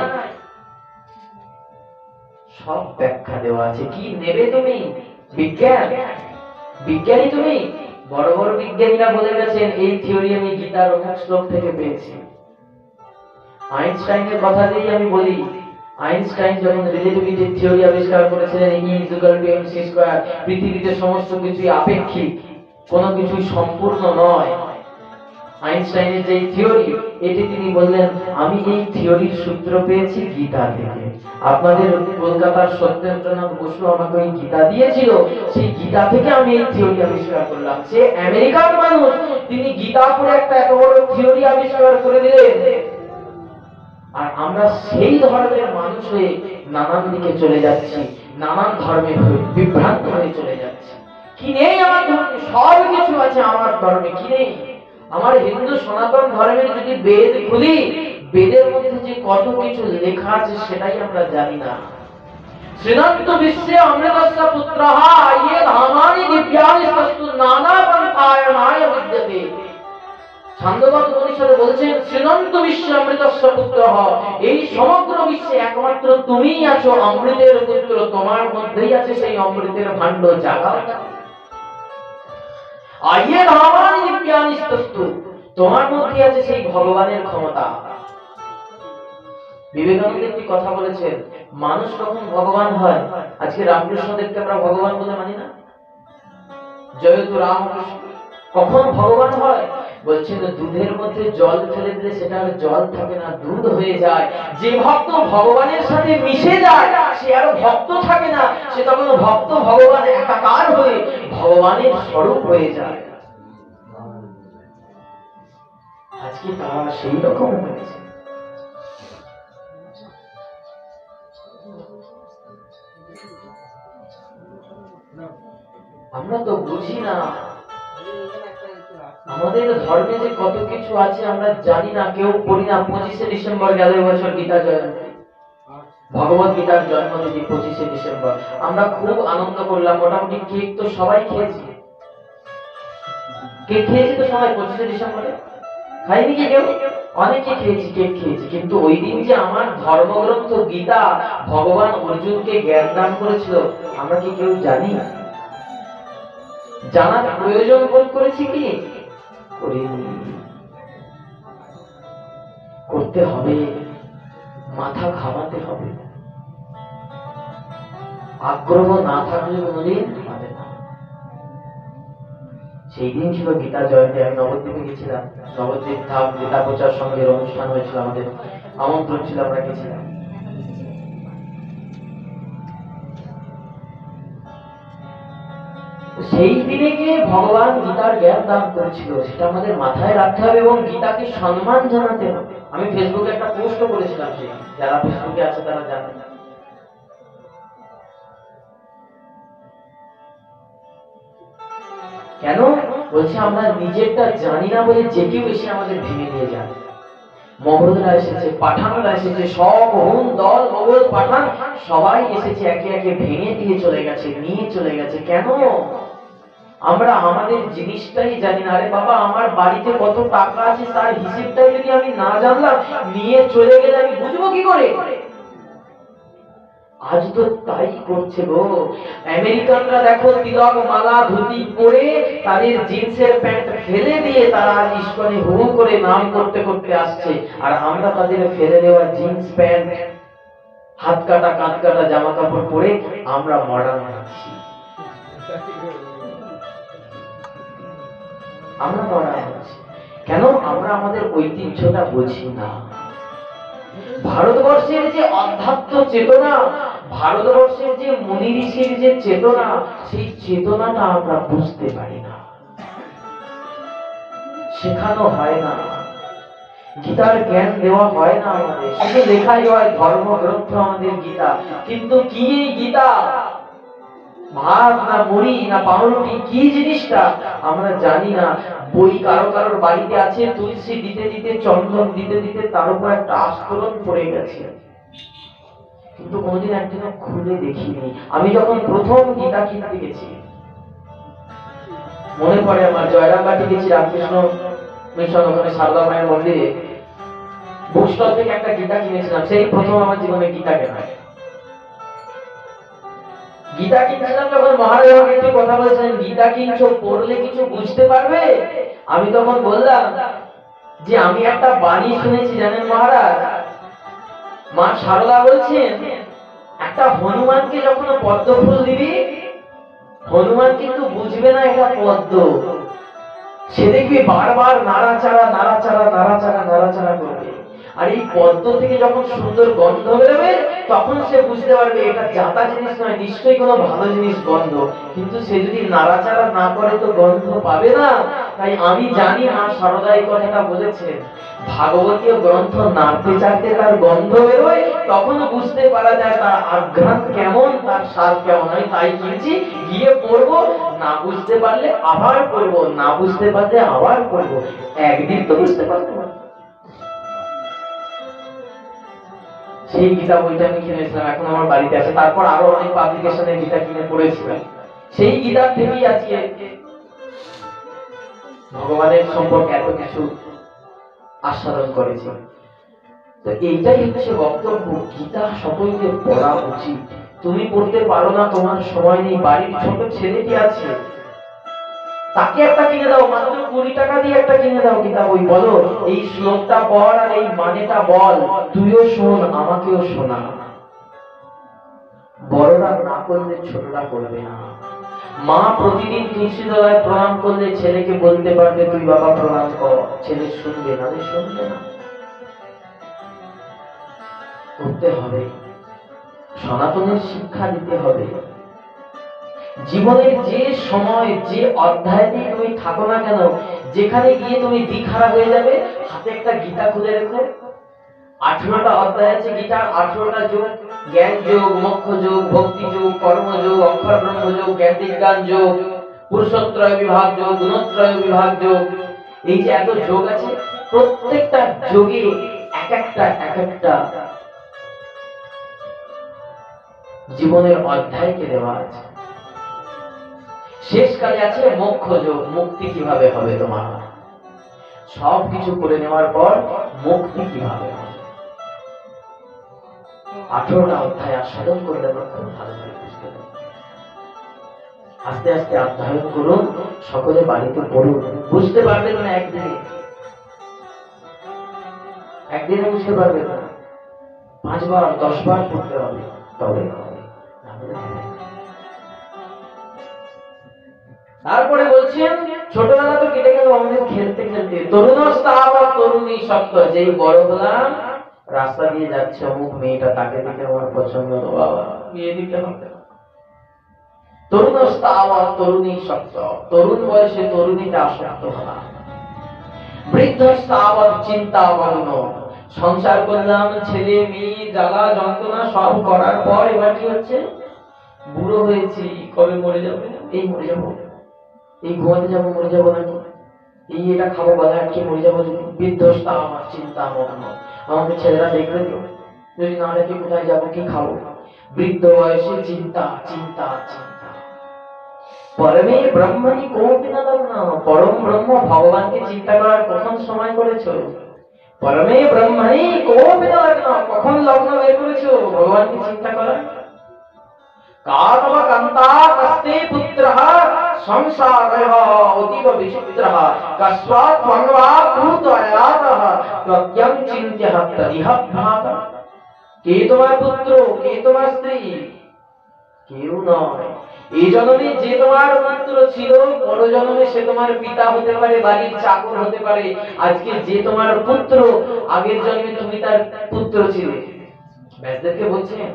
সব ব্যাখ্যা দেওয়া আছে। কি নেবে তুমি? বিজ্ঞান, বিজ্ঞানী তুমি? বড় বড় বিজ্ঞানীরা বলে গেছেন এই থিওরি আমি গীতার অমুক শ্লোক থেকে পেয়েছি। আইনস্টাইনের কথা দিয়ে আমি বলি, আইনস্টাইন যখন রিলেটিভিটির থিওরি আবিষ্কার করেছিলেন, E is equal to mc square, পৃথিবীতে সমস্ত কিছুই আপেক্ষিক, কোনো কিছুই সম্পূর্ণ নয়। আইনস্টাইনের যে থিওরি, এটি তিনি বললেন আমি এই থিওরির সূত্র পেয়েছি গীতা থেকে। আপনাদের কলকাতার সত্যেন্দ্রনাথ বসু আমাকে ওই গীতা দিয়েছিল, সেই গীতা থেকে আমি এই থিওরি আবিষ্কার করলাম। সে আমেরিকার মানুষ, তিনি গীতা পড়ে একটা এত বড় থিওরি আবিষ্কার করে দিলেন। আর আমরা সেই ধর্মের মানুষ হয়ে নানান দিকে চলে যাচ্ছি, নানান ধর্মের হয়ে বিভ্রান্ত হয়ে চলে যাচ্ছি। কি নেই আমার ধর্মে? সব কিছু আছে আমার ধর্মে। কি নেই? আমার হিন্দু সনাতন ধর্মের যদি বেদ খুলি, বেদের মধ্যে যে কত কিছু লেখা আছে সেটাই আমরা জানি না। শ্রীনন্ত বিশ্বে অমৃতস্য পুত্রঃ ইয়ে ধামানি দিব্যানি তস্তু নানা পন্থায়নায় বিদ্যতে। ছান্দোবদ্ধ উপনিষদে বলছেন শ্রীনন্ত বিশ্বে অমৃতস্য পুত্রঃ, এই সমগ্র বিশ্বে একমাত্র তুমিই আছো অমৃতের পুত্র, তোমার মধ্যেই আছে সেই অমৃতের ভাণ্ড। জাগাও, আইয়ে ধামানি দিব্যানি তস্তু, তোমার মধ্যে আছে সেই ভগবানের ক্ষমতা। বিবেকানন্দ একটি কথা বলেছেন, মানুষ কখন ভগবান হয়? আজকে রামকৃষ্ণদেবকে আমরা ভগবান বলে মানি না? জয়তু রামকৃষ্ণ কখন ভগবান হয়? বলছেন দুধের মধ্যে জল ফেলে দিলে সেটা আর জল থাকে না, দুধ হয়ে যায়। যে ভক্ত ভগবানের সাথে মিশে যায় সে আর ভক্ত থাকে না, সে তখন ভক্ত ভগবান একাকার হয়ে ভগবানের স্বরূপ হয়ে যায়। আজকে তারা সেই রকম হয়েছে। আমরা তো বুঝি না আমাদের ধর্মে যে কত কিছু আছে আমরা জানি না, কেউ পড়ি না। পঁচিশে ডিসেম্বর গেল বছর গীতা জয়ন্তী, ভগবত গীতার জন্মতিথি পঁচিশে ডিসেম্বর। আমরা খুব আনন্দ করলাম, মোটামুটি কেক তো সবাই খেয়েছি। কেক খেয়েছি তো সবাই পঁচিশে ডিসেম্বরে, খাইনি কি কেউ? অনেকে খেয়েছি, কেক খেয়েছি। কিন্তু ওই দিন যে আমার ধর্মগ্রন্থ গীতা ভগবান অর্জুনকে জ্ঞান দান করেছিল, আমরা কি কেউ জানি? জানার প্রয়োজন বোধ করেছি কি? করিনি। করতে হবে, মাথা ঘামাতে হবে। আগ্রহ না থাকলে কোনদিন হবে না। সেই দিন ছিল গীতা জয়ন্তী। আমি নবদ্বীপে গেছিলাম, নবদ্বীপ ধাম গীতা প্রচার সঙ্গের অনুষ্ঠান হয়েছিল, আমাদের আমন্ত্রণ ছিল, আমরা গেছিলাম। সেই দিনে গিয়ে ভগবান গীতার জ্ঞান দান করেছিল, সেটা আমাদের মাথায় রাখতে হবে এবং গীতাকে সম্মান জানাতে হবে। আমি ফেসবুকে একটা পোস্ট করেছিলাম, সেই যারা ফেসবুকে আছে তারা জানে। কেন বলছে? আমরা নিজেরটা জানি না বলে যে কেউ এসে আমাদের ভেঙে দিয়ে যায়। মগধরা এসেছে, পাঠানরা এসেছে, সব হুন দল মগধ পাঠান সবাই এসেছে, একে একে ভেঙে দিয়ে চলে গেছে, নিয়ে চলে গেছে। কেন? আমরা আমাদের জিনিসটাই জানি না। আরে বাবা, আমার বাড়িতে কত টাকা আছে তার হিসেবটাই যদি আমি না জানলাম, নিয়ে চলে গেলে আমি বুঝবো কি করে? আজ তো তাই করছে গো। আমেরিকানরা দেখো তিলক মালা ধুতি পরে তাদের জিন্সের প্যান্ট ফেলে দিয়ে তারা ইস্কনে হু করে নাম করতে করতে আসছে, আর আমরা তাদের ফেলে দেওয়া জিন্স প্যান্ট, হাত কাটা কাঁধ কাটা জামা কাপড় পরে আমরা মডার্ন হচ্ছি। আমরা মডার্ন হচ্ছি কেন? আমরা আমাদের ঐতিহ্যটা বুঝি না। ভারতবর্ষের যে অধ্যাত্ম চেতনা, ভারতবর্ষের যে মুনি ঋষির যে চেতনা, সেই চেতনাটা আমরা বুঝতে পারি না, শেখানো হয় না, গীতার জ্ঞান দেওয়া হয় না আমাদের। শুধু লেখাই হয় ধর্মগ্রন্থ আমাদের গীতা, কিন্তু কি এই গীতা? ভাত না মুড়ি না পাউরুটি কি জিনিসটা আমরা জানি না। বই কারো কারোর বাড়িতে আছে, তুলসী দিতে দিতে চন্দন দিতে দিতে তার উপর একটা আস্তরণ পড়ে গেছে, কিন্তু কোনদিন একদিনও খুলে দেখিনি। আমি যখন প্রথম গীতা কিনতে গেছি, মনে পড়ে আমার জয়রামবাটি গেছি রামকৃষ্ণ মিশন, ওখানে সারদা মায়ের মন্দিরে বুক স্টল থেকে একটা গীতা কিনেছিলাম। সেই প্রথম আমার জীবনে গীতা কেনা। গীতা কিনছিলাম যখন মহারাজ আমাকে একটি কথা বলেছেন, গীতা কিনছো, পড়লে কিছু বুঝতে পারবে? আমি তখন বললাম যে আমি একটা বাণী শুনেছি জানেন মহারাজ, মা সারদা বলছেন একটা হনুমানকে যখন পদ্ম ফুল দিবি, হনুমান কিন্তু বুঝবে না এটা পদ্ম, সে দেখবি বারবার নাড়াচাড়া নাড়াচাড়া নাড়াচাড়া নাড়াচাড়া করবে, আর এই পদ্ম থেকে যখন সুন্দর গন্ধ বেরোবে তখন সে বুঝতে পারবে এটা জাতা জিনিস নয়, নিশ্চয়ই কোনো ভালো জিনিস গন্ধ। কিন্তু সে যদি নাড়াচাড়া না করে তো গন্ধ পাবে না। তাই আমি জানি মা সারদা এই কথাটা বলেছেন, ভাগবতীয় গ্রন্থ নাড়তে চাড়তে তার গন্ধ বেরোয়, তখন বুঝতে পারা যায় তার আঘ্রাণ কেমন, তার স্বাদ কেমন। আমি তাই কিনছি, গিয়ে পড়বো, না বুঝতে পারলে আবার পড়বো, না বুঝতে পারলে আবার পড়বো, একদিন তো বুঝতে পারবো না। সেই গীতা বইটা আমি কিনেছিলাম, এখন আমার বাড়িতে আছে। তারপর আরো অনেক পাবলিকেশনে গীতা কিনে পড়েছিলাম। সেই গীতার থেকেই আজকে ভগবানের সম্পর্কে এত কিছু আস্বাদন করেছি। তো এইটাই হচ্ছে বক্তব্য, গীতা সকলকে পড়া উচিত। তুমি পড়তে পারো না, তোমার সময় নেই, বাড়ির ছোট ছেলেটি আছে, তাকে একটা কিনে দাও, মাত্র কুড়ি টাকা দিয়ে একটা কিনে দাও গীতা বই, বলো এই শ্লোকটা পড় আর এই মানেটা বল, তুইও শোন আমাকেও শোনা। বড়রা না করলে ছোটরা করবে না। মা প্রতিদিন তুলসী তলায় প্রণাম করলে ছেলেকে বলতে পারবে তুই বাবা প্রণাম কর, ছেলে শুনবে না, শুনবে না। করতে হবে, সনাতনের শিক্ষা দিতে হবে। জীবনের যে সময় যে অধ্যায়তে তুমি থাকো না কেন, যেখানে গিয়ে তুমি দিখারা হয়ে যাবে, হাতে একটা গীতা খুলে রেখো। আঠারোটা অধ্যায় আছে গীতার, আঠারোটা যোগ, জ্ঞান যোগ, মোক্ষ যোগ, ভক্তি যোগ, কর্ম যোগ, অক্ষর ব্রহ্ম যোগ, জ্ঞান বিজ্ঞান যোগ, পুরুষত্রয় বিভাগ যোগ, গুণত্রয় বিভাগ যোগ, এই যে এত যোগ আছে, প্রত্যেকটা যোগে এক একটা এক একটা জীবনের অধ্যায়কে দেওয়া আছে। শেষ কালে আছে মোক্ষ যোগ, মুক্তি কিভাবে হবে তোমার, সব কিছু করে নেওয়ার পর মুক্তি কিভাবে হবে, আঠারোটা অধ্যায় আস্বাদন করলে আমরা খুব ভালো করে বুঝতে পারব। আস্তে আস্তে অধ্যয়ন করুন, সকলে বাড়িতে পড়ুন, বুঝতে পারবেন না একদিনে, একদিনে বুঝতে পারবেন না, পাঁচবার দশবার পড়তে হবে, তবে হবে, না হলে হবে না। তারপরে বলছেন ছোটবেলা তো কেটে গেল আমাদের খেলতে খেলতে, তরুণস্তাব তরুণী শব্দ, যেই বড় হলাম রাস্তা দিয়ে যাচ্ছে অমুক মেয়েটা, তাকে দেখে আমার পছন্দ হলো, বাবা বিয়ে দিতে হবে। তরুণস্তাব তরুণী শব্দ, তরুণ বয়সে তরুণীতে আসক্ত হলাম। বৃদ্ধস্তাব চিন্তা বর্ণ, সংসার করলাম, ছেলে মেয়ে জ্বালা যন্ত্রণা সব করার পর এবার কি হচ্ছে, বুড়ো হয়েছি, কবে মরে যাবে, এই মরে যাবো, এই ঘুমাতে যাবো মরে যাবো নাকি, এই এটা খাবো গলায় আটকে মরে যাবো যদি। বৃদ্ধস্তা আমার চিন্তা মগ্ন, আমাকে ছেলেরা দেখবে তো, যদি না দেখে কোথায় যাবো, কি খাবো, বৃদ্ধ বয়সে চিন্তা চিন্তা চিন্তা। পরমে ব্রহ্মণি কোপি না লগ্ন, পরম ব্রহ্ম ভগবানকে চিন্তা করার কখন সময় করেছো, পরমে ব্রহ্মণি কোপি না লগ্ন, কখন লগ্ন বের করেছো ভগবানকে চিন্তা করার। কারবা কান্তা কস্তে পুত্রঃ সংসারঃ অতীব বিচিত্রঃ, কস্মাৎ ভগবা ভূতয়াতঃ প্রজ্ঞাং চিন্ত্যঃ তদিহ ভ্রাতা। কে তোমার পুত্র, কে তোমার স্ত্রী, কেউ নয়। এই জন্মে যে তোমার পুত্র ছিল, পর জন্মে সে তোমার পিতা হতে পারে, বাড়ির চাকর হতে পারে। আজকে যে তোমার পুত্র, আগের জন্মে তুমি তার পুত্র ছিলে। ব্যাসদেবকে বলছেন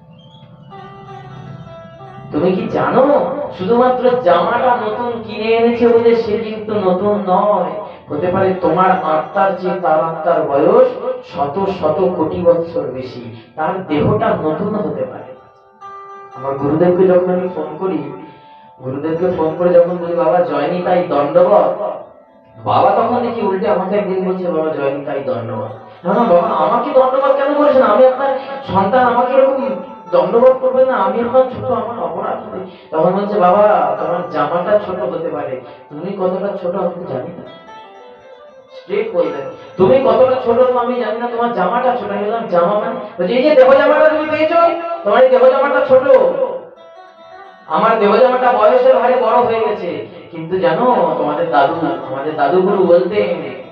তুমি কি জানো শুধুমাত্র জামাটা নতুন কিনে এনেছে বলে সে কিন্তু নতুন নয়, হতে পারে তোমার আত্মার চেয়ে তার আত্মার বয়স শত শত কোটি বছর বেশি, তার দেহটা নতুন হতে পারে। আমার গুরুদেবকে যখন আমি ফোন করি, গুরুদেবকে ফোন করে যখন বলি বাবা জয়নি তাই দণ্ডবত, বাবা তখন দেখি উল্টে আমাকে একদিন বলছে বাবা জয়নি তাই দণ্ডবত। না না বাবা আমাকে দণ্ডবত কেন বলেছেন, আমি আপনার সন্তান, আমাকে এরকম দণ্ডবত করবেন না, আমি এখন ছোট, আমার অপরাধ। তখন বলছে বাবা তোমার জামাটা ছোট হতে পারে, তুমি কতটা ছোট আমি তো জানি না। স্ট্রেট বললেন তুমি কতটা ছোট তো আমি জানি না, তোমার জামাটা ছোট। আমি বললাম জামা মানে? বলছে এই যে দেহ জামাটা তুমি পেয়েছো, তোমার এই দেহ জামাটা ছোট, আমার দেহ জামাটা বয়সের ভারে বড় হয়ে গেছে। কিন্তু জানো তোমাদের দাদু, আমাদের দাদুগুরু বলতেন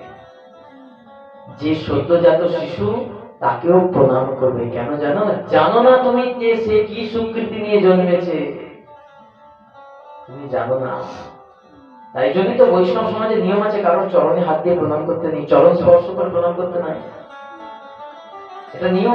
যে সদ্যজাত শিশু তাকেও প্রণাম করবে। কেন জানো? জানো না তুমি যে সে কি সুকৃতি নিয়ে জন্মেছে, তুমি জানো না। তাই জন্যই তো বৈষ্ণব সমাজে নিয়ম আছে কারোর চরণে হাত দিয়ে প্রণাম করতে নেই, চরণ স্পর্শ করে প্রণাম করতে নাই, এটা নিয়ম।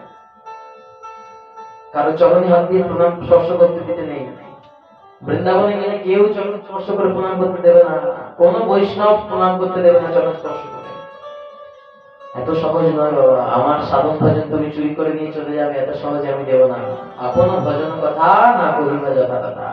কারো চরণে হাত দিয়ে প্রণাম স্পর্শ করতে দিতে নেই। বৃন্দাবনে গেলে কেউ চরণ স্পর্শ করে প্রণাম করতে দেবে না, কোন বৈষ্ণব প্রণাম করতে দেবে না চরণ স্পর্শ করে। এত সহজ নয় বাবা, আমার সাধন ভজন তুমি চুরি করে নিয়ে চলে যাবে, এত সহজে আমি দেব না। আপন ভজন কথা না কহিবা যথা কথা।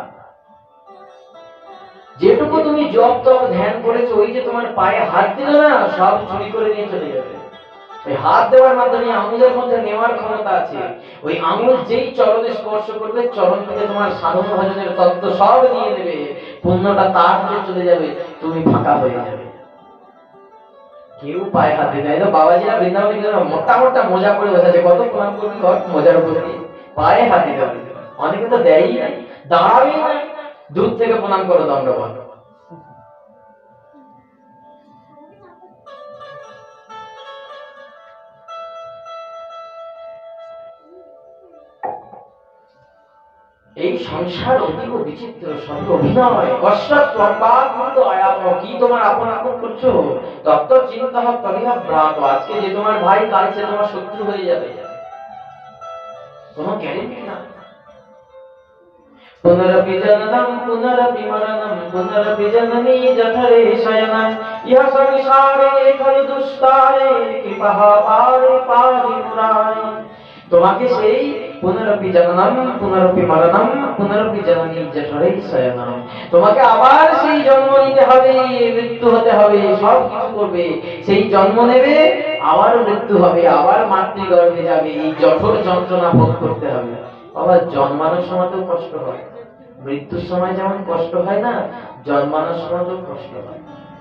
যেটুকু তুমি জপ তপ ধ্যান করেছো, ওই যে তোমার পায়ে হাত দিল না, সব চুরি করে নিয়ে চলে যাবে। ওই হাত দেওয়ার মাধ্যমে আঙুলের মধ্যে নেওয়ার ক্ষমতা আছে। ওই আঙুল যেই চরণে স্পর্শ করবে, চরণ থেকে তোমার সাধন ভজনের তত্ত্ব সব নিয়ে নেবে, পুণ্যটা তার হাতে চলে যাবে, তুমি ফাঁকা হয়ে যাবে। কেউ পায়ে হাত দেবে না। বাবাজিরা বৃন্দাবনে গেলে মোটা মোটা মোজা পরে বসেছে, কত প্রণাম করবি কর, মোজার উপর দিয়ে পায়ে হাত দিতে হবে। অনেকে তো দেয়ই নাই, দাঁড়াবেই না, দূর থেকে প্রণাম করো দণ্ডবত। এই সংসার অতীব বিচিত্র, সব অভিনয়। কষ্টত লম্বাত আয়াত, কি তোমার আপন আপন করছো? তত্ত্ব চিন্তা তরিহা ব্রাত। আজকে যে তোমার ভাই, কাল সে তোমার শত্রু হয়ে যাবে, কোনো গ্যারেন্টি না। পুনরপি জননম পুনরপি মরণম পুনরপি জননী জঠরে শয়নম ইহা সংসারে খলু দুষ্কারে কৃপাহ পারে পারি মুরারি। তোমাকে সেই পুনরপি জননম পুনরপি মরণম পুনরপি জননী জঠরে শয়নম, তোমাকে আবার সেই জন্ম নিতে হবে, মৃত্যু হতে হবে, সব কিছু করবে, সেই জন্ম নেবে, আবার মৃত্যু হবে, আবার মাতৃগর্ভে যাবে, এই জঠর যন্ত্রণা ভোগ করতে হবে। বাবা জন্মানোর সময় তো কষ্ট হয়, মৃত্যুর সময় যেমন কষ্ট হয় না, জন্মানোর সময় তো কষ্ট হয়।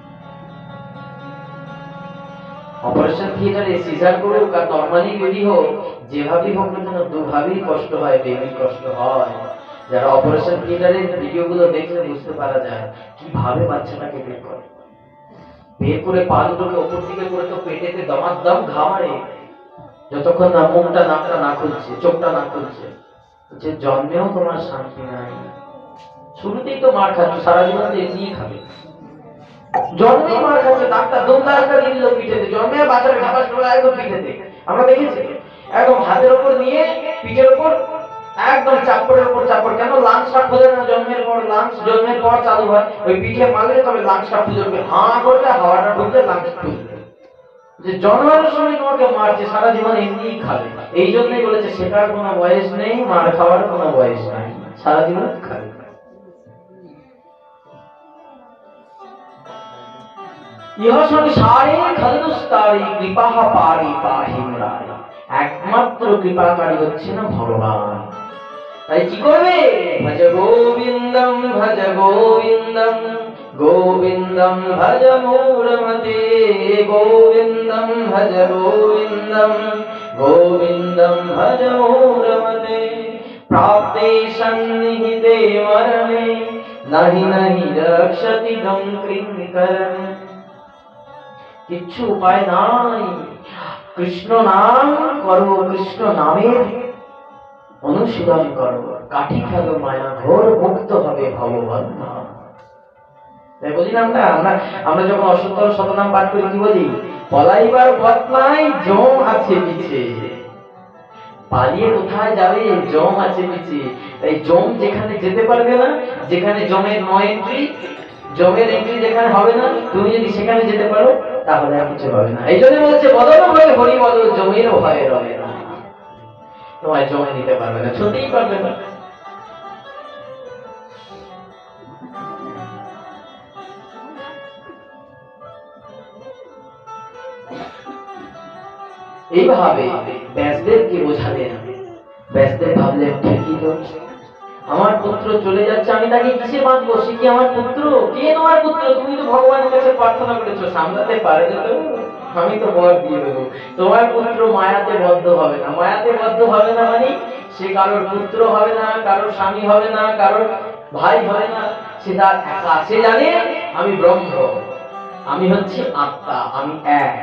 অপারেশন থিয়েটারে সিজার করুক আর নরমালি বেবি হোক, যেভাবেই হোক না কেন দুভাবেই কষ্ট হয়, বেবির কষ্ট হয়। যারা অপারেশন থিয়েটারের ভিডিওগুলো দেখলে বুঝতে পারা যায় কিভাবে বাচ্চাটাকে বের করে, বের করে পা দুটোকে ওপর দিকে করে তো পেটেতে দমাদম ঘামারে, যতক্ষণ না মুখটা নাকটা না খুলছে, চোখটা না খুলছে। যে জন্মেও তোমার শান্তি নাই, শুরুতেই তো মার খাচ্ছ, সারা জীবন তো এমনি খাবে। জন্মেই মার খাচ্ছে, ডাক্তার দোমদা একটা দিয়ে দিল পিঠেতে, জন্মে বাচ্চার ঘাপাস করে একদম পিঠেতে, আমরা দেখেছি একদম হাতের উপর নিয়ে পিঠের উপর একদম চাপড়ের উপর চাপড়। কেন? লাংসটা খোলে না জন্মের পর, লাংস জন্মের পর চালু হয়, ওই পিঠে মারলে তবে লাংসটা খুলবে, হাঁ করলে হাওয়াটা ঢুকলে লাংস খুলবে। যে জন্মের সময় তোমাকে মারছে, সারা জীবন এমনি খাবে। এই জন্যই বলেছে শেখার কোনো বয়স নেই, মার খাওয়ার কোনো বয়স নাই, সারা জীবন খাবে। ইহ সংসারে খলুস্তারি কৃপাহ পারি পাহি মুরারি। একমাত্র কৃপাকারী হচ্ছেন ভগবান। তাই কি করবে? ভজ গোবিন্দম ভজ গোবিন্দম গোবিন্দম ভজ মূঢ়মতে গোবিন্দম ভজ গোবিন্দম গোবিন্দম ভজ মূঢ়মতে প্রাপ্তে সন্নিহিতে মরণে নাহি নাহি রক্ষতি দম কৃঙ্করণে। কিচ্ছু উপায় নাই, কৃষ্ণ নাম করো, কৃষ্ণ নামের অনুশীলন করো, কাঠি খেলো মায়া ঘোর, মুক্ত হবে ভগবান নাম। তাই বলি না আমরা আমরা আমরা যখন অসত্তর শতনাম পাঠ করি কি বলি? পলাইবার পথ নাই, জম আছে পিছে। পালিয়ে কোথায় যাবে? জম আছে পিছে। তাই জম যেখানে যেতে পারবে না, যেখানে জমের নো এন্ট্রি, জমের এন্ট্রি যেখানে হবে না, তুমি যদি সেখানে যেতে পারো তাহলে আর কিছু হবে না। এই জন্য বলছে বদল হয়ে হরি বদল, জমির ভয়ে রবে না। তোমায় জমে নিতে পারবে না, ছুটেই পারবে না। এইভাবে ব্যাসদেবকে বোঝালেন। ব্যাসদেব ভাবলেন ঠিকই তো, আমার পুত্র চলে যাচ্ছে, আমি তাকে কিসে বাঁধবো? সে কি আমার পুত্র? কে তোমার পুত্র? তুমি তো ভগবানের কাছে প্রার্থনা করেছো, সামলাতে পারে না তো, আমি তো বর দিয়ে দেবো। তোমার পুত্র মায়াতে বদ্ধ হবে না। মায়াতে বদ্ধ হবে না মানে সে কারোর পুত্র হবে না, কারোর স্বামী হবে না, কারোর ভাই হবে না, সে তার একা। সে জানে আমি ব্রহ্ম, আমি হচ্ছি আত্মা, আমি এক।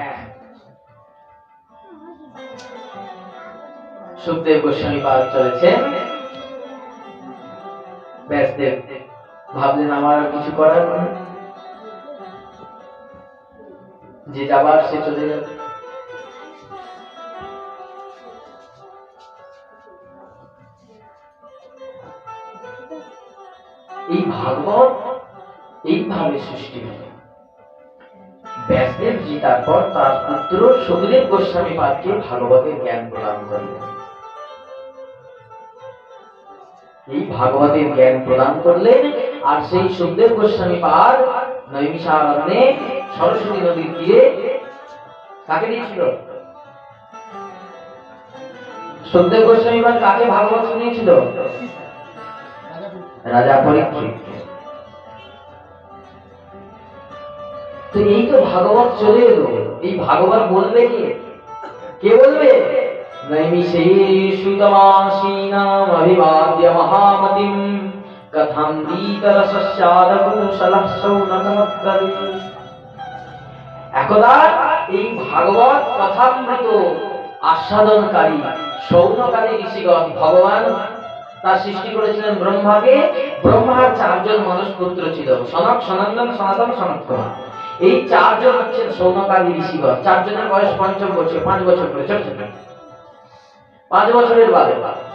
সুখদেব গোস্বামী পাঠ চলেছেন। ব্যাসদেব ভাবলেন আমার আর কিছু করার নেই, যে যাবার সে চলে যাবে। এই ভাগবত এইভাবে সৃষ্টি হল। ব্যাসদেব জি তারপর তার পুত্র সুখদেব গোস্বামী পাদকে ভাগবতের জ্ঞান প্রদান করলেন। এই ভাগবতের জ্ঞান প্রদান করলেন। আর সেই সুখদেব গোস্বামী পাদ নৈমিষারণ্যে সরস্বতী নদীর তীরে কাকে দিয়েছিল? সুখদেব গোস্বামী পাদ কাকে ভাগবত শুনিয়েছিল? রাজা পরীক্ষিত। তো এই তো ভাগবত চলে এলো। এই ভাগবত বলবে কে? কে বলবে? নৈমিষেষুতমাসীনাম অভিবাদ্য মহামতিম কথম গীতরসস্যাদকুশলঃ সৌনকমপ্রবীৎ। একদা এই ভাগবত কথামৃত আস্বাদনকারী সৌনকাদি ঋষিগণ, ভগবান তার সৃষ্টি করেছিলেন ব্রহ্মাকে। ব্রহ্মার চারজন মানুষ পুত্র ছিল, সনক, সনন্দন, সনাতন, সনত কুমার। এই চারজন হচ্ছেন সৌনকাদি ঋষিগণ। চারজনের বয়স পঞ্চম বছর, পাঁচ বছর করে, ছোট ছোট পাঁচ বছরের বাদে।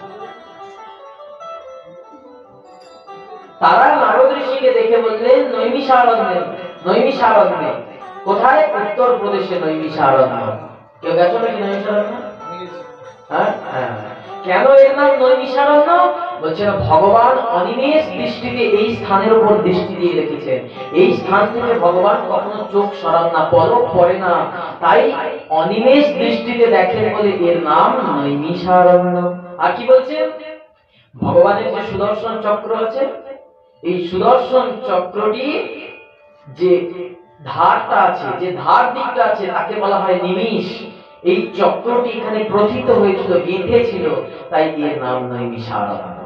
তারা নারদ ঋষিকে দেখে বললেন নৈমিষারণ্যে, নৈমিষারণ্যে কোথায়? উত্তর প্রদেশে নৈমিষারণ্য। কেউ গেছো নাকি নৈমিষারণ্য? হ্যাঁ হ্যাঁ। কেন এর নাম নৈমিষারণ্য? বলছেন ভগবান অনিমেষ দৃষ্টিতে এই স্থানের উপর দৃষ্টি দিয়ে রেখেছেন। এই স্থান থেকে ভগবান কখনো চোখ সরান না, পলক পড়ে না, তাই অনিমেষ দৃষ্টিতে দেখেন বলে এর নাম নৈমিষারণ্য। আর কি বলছেন? ভগবানের যে সুদর্শন চক্র আছে, এই সুদর্শন চক্রটি যে ধারটা আছে, যে ধার দিকটা আছে, তাকে বলা হয় নিমিষ। এই চক্রটি এখানে প্রথিত হয়েছিল, গেঁথে ছিল, তাই এর নাম নৈমিষারণ্য।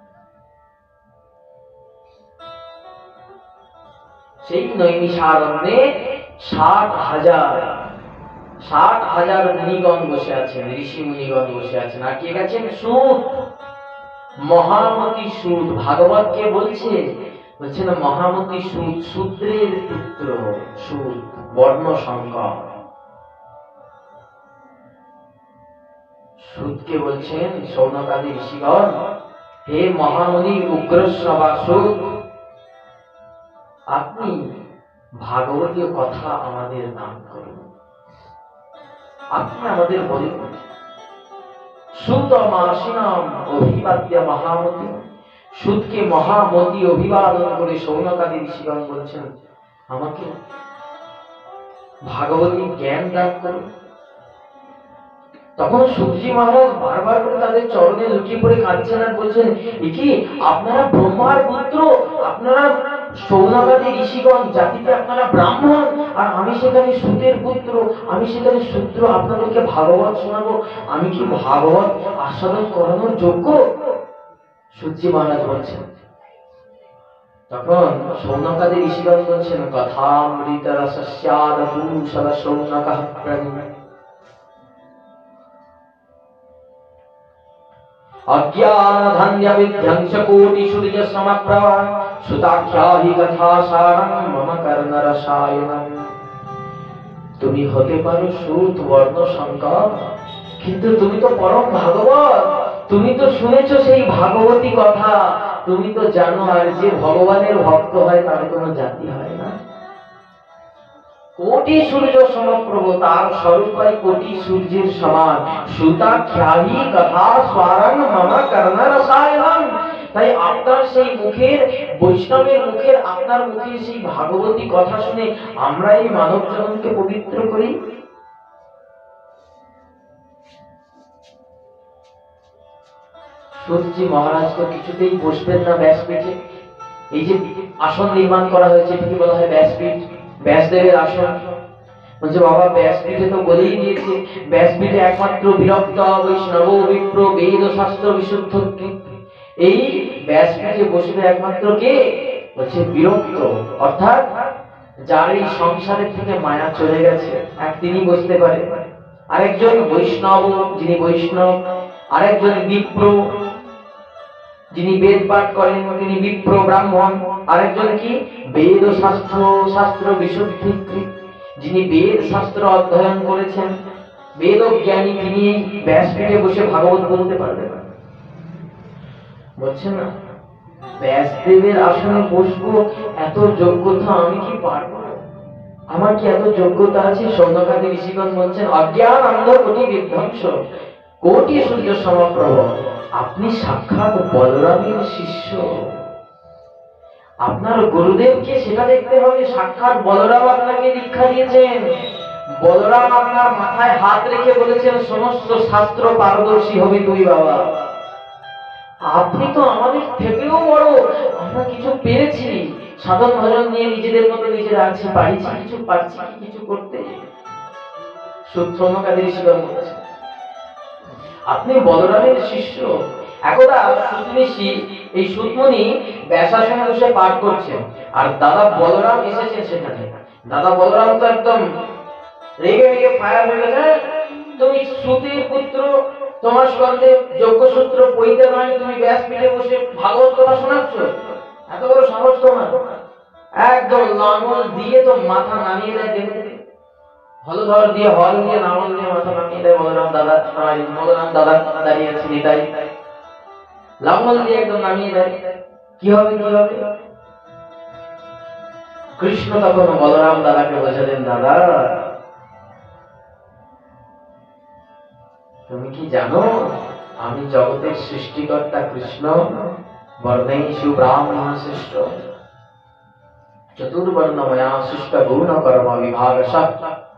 সেই নৈমিষারণ্যে ষাট হাজার ষাট হাজার মুনিগণ বসে আছেন, ঋষি মুনিগণ বসে আছেন। আর কে গেছেন? সুত, মহামতি সুত। ভাগবত কে বলছে? বলছে না মহামতি সুত, শূদ্রের পুত্র সুত, বর্ণ সংকর। সুতকে বলছেন সৌনকাদি ঋষিগণ, হে মহামুনি উগ্রশ্রবা সুত, আপনি ভাগবতীয় কথা আমাদের নাম করুন, আপনি আমাদের বলুন। সুতমাসিনাম অভিবাদ্য মহামতি। সুতকে মহামতি অভিবাদন করে সৌনকাদি ঋষিগণ বলছেন আমাকে ভাগবতী জ্ঞান দান করুন। তখন সুতজি মহারাজ বারবার করে তাদের চরণে লুটিয়ে পড়ে কাঁদছেন আর বলছেন, কি আপনারা ব্রহ্মার পুত্র, আপনারা সৌনকাদি ঋষিগণ, জাতিতে আপনারা ব্রাহ্মণ, আর আমি সেখানে সুতের পুত্র, আমি সেখানে শূদ্র, আপনাদেরকে ভাগবত শোনাবো, আমি কি ভাগবত আস্বাদন করানোর যোগ্য? সুতজি মহারাজ বলছেন। তখন সৌনকাদি ঋষিগণ বলছেন কথামৃত রসস্যাদকুশলঃ সৌনকঃ প্রবীৎ। অজ্ঞানধন্য বিধ্বংস কোটি সূর্য সমপ্রভা সুতাখ্যা হি কথা সারং মম কর্ণরসায়নম। তুমি হতে পারো সুত, বর্ণ সংকর, কিন্তু তুমি তো পরম ভাগবত, তুমি তো শুনেছো সেই ভাগবতী কথা, তুমি তো জানো আর যে ভগবানের ভক্ত হয় তার কোনো জাতি হয় না। কোটি সূর্য সমপ্রভ, তার স্বরূপ হয় কোটি সূর্যের সমান। সুতাখ্যাহি কথা স্বরং মম কর্ণরসায়নম। তাই আপনার সেই মুখের, বৈষ্ণবের মুখের, আপনার মুখের সেই ভাগবতী কথা শুনে আমরা এই মানব জনমকে পবিত্র করি। সূতজি মহারাজ তো কিছুতেই বসবেন না ব্যাসপীঠে। এই যে আসন নির্মাণ করা হয়েছে এটাকে বলা হয় ব্যাসপীঠ, ব্যাসদেবের আসন। বলছে বাবা ব্যাসপীঠে তো বলেই দিয়েছে, ব্যাসপীঠে একমাত্র বিরক্ত বৈষ্ণব বিপ্র বেদ ও শাস্ত্র বিশুদ্ধ। এই ব্যাসপীঠে বসবে একমাত্র কে? বলছে বিরক্ত, অর্থাৎ যার এই সংসারের থেকে মায়া চলে গেছে, এক তিনি বসতে পারে। আরেকজন বৈষ্ণব, যিনি বৈষ্ণব। আরেকজন বিপ্র, যিনি বেদ পাঠ করেন তিনি বিপ্র ব্রাহ্মণ। আরেকজন কি? বেদ ও শাস্ত্র শাস্ত্র বিশুদ্ধি, যিনি বেদ শাস্ত্র অধ্যয়ন করেছেন, বেদ জ্ঞানী, তিনি ব্যাসপীঠে বসে ভাগবত বলতে পারবেন। বলছেন না ব্যাসদেবের আসনে বসবো, এত যোগ্যতা আমি কি পারবো? আমার কি এত যোগ্যতা আছে? সৌনকাদি ঋষিগণ বলছেন অজ্ঞান অন্ধ কোটি বিধ্বংস কোটি সূর্য সমপ্রভ। আপনি সাক্ষাৎ বলরামের শিষ্য, আপনার গুরুদেবকে সেটা দেখতে হবে। সাক্ষাৎ বলরাম আপনাকে দীক্ষা দিয়েছেন। বলরাম আপনার মাথায় হাত রেখে বলেছেন সমস্ত শাস্ত্র পারদর্শী হবি তুই বাবা। আপনি তো আমাদের থেকেও বড়, আমরা কিছু পেরেছি, সাধন ভজন নিয়ে নিজেদের মতো নিজেরা আছি, পারিছি কিছু, পারছি কিছু করতে। সূত্রমকারী ঋষিগণ বলেছে আপনি বলরামের শিষ্য। একদা সুতঋষি, এই সুতমুনি ব্যাসাসনে বসে পাঠ করছেন, আর দাদা বলরাম এসেছেন সেখানে। দাদা বলরাম তো একদম রেগে রেগে ফায়ার হয়ে গেছে, তুমি সুতির পুত্র, তোমার স্কন্ধে যজ্ঞসূত্র বইতে নয়, তুমি ব্যাসপীঠে বসে ভাগবত কথা শোনাচ্ছ, এত বড় সাহস তোমার! একদম লাঙল দিয়ে তো মাথা নামিয়ে দেয় দেবে, হলধর দিয়ে হল দিয়ে নাঙল দিয়ে মাথা নামিয়ে দেয়। বলরাম দাদা, বলরাম দাদা দাঁড়িয়ে আছে নিতাই, লাঙল দিয়ে একদম নামিয়ে দেয়। কি হবে কি হবে? কৃষ্ণ তখন বলরাম দাদাকে বোঝালেন, দাদা তুমি কি জানো আমি জগতের সৃষ্টিকর্তা কৃষ্ণ, বর্ণেষু ব্রাহ্মণ শ্রেষ্ঠ, চতুর্বর্ণময়া সৃষ্ট গুণ কর্ম বিভাগশঃ।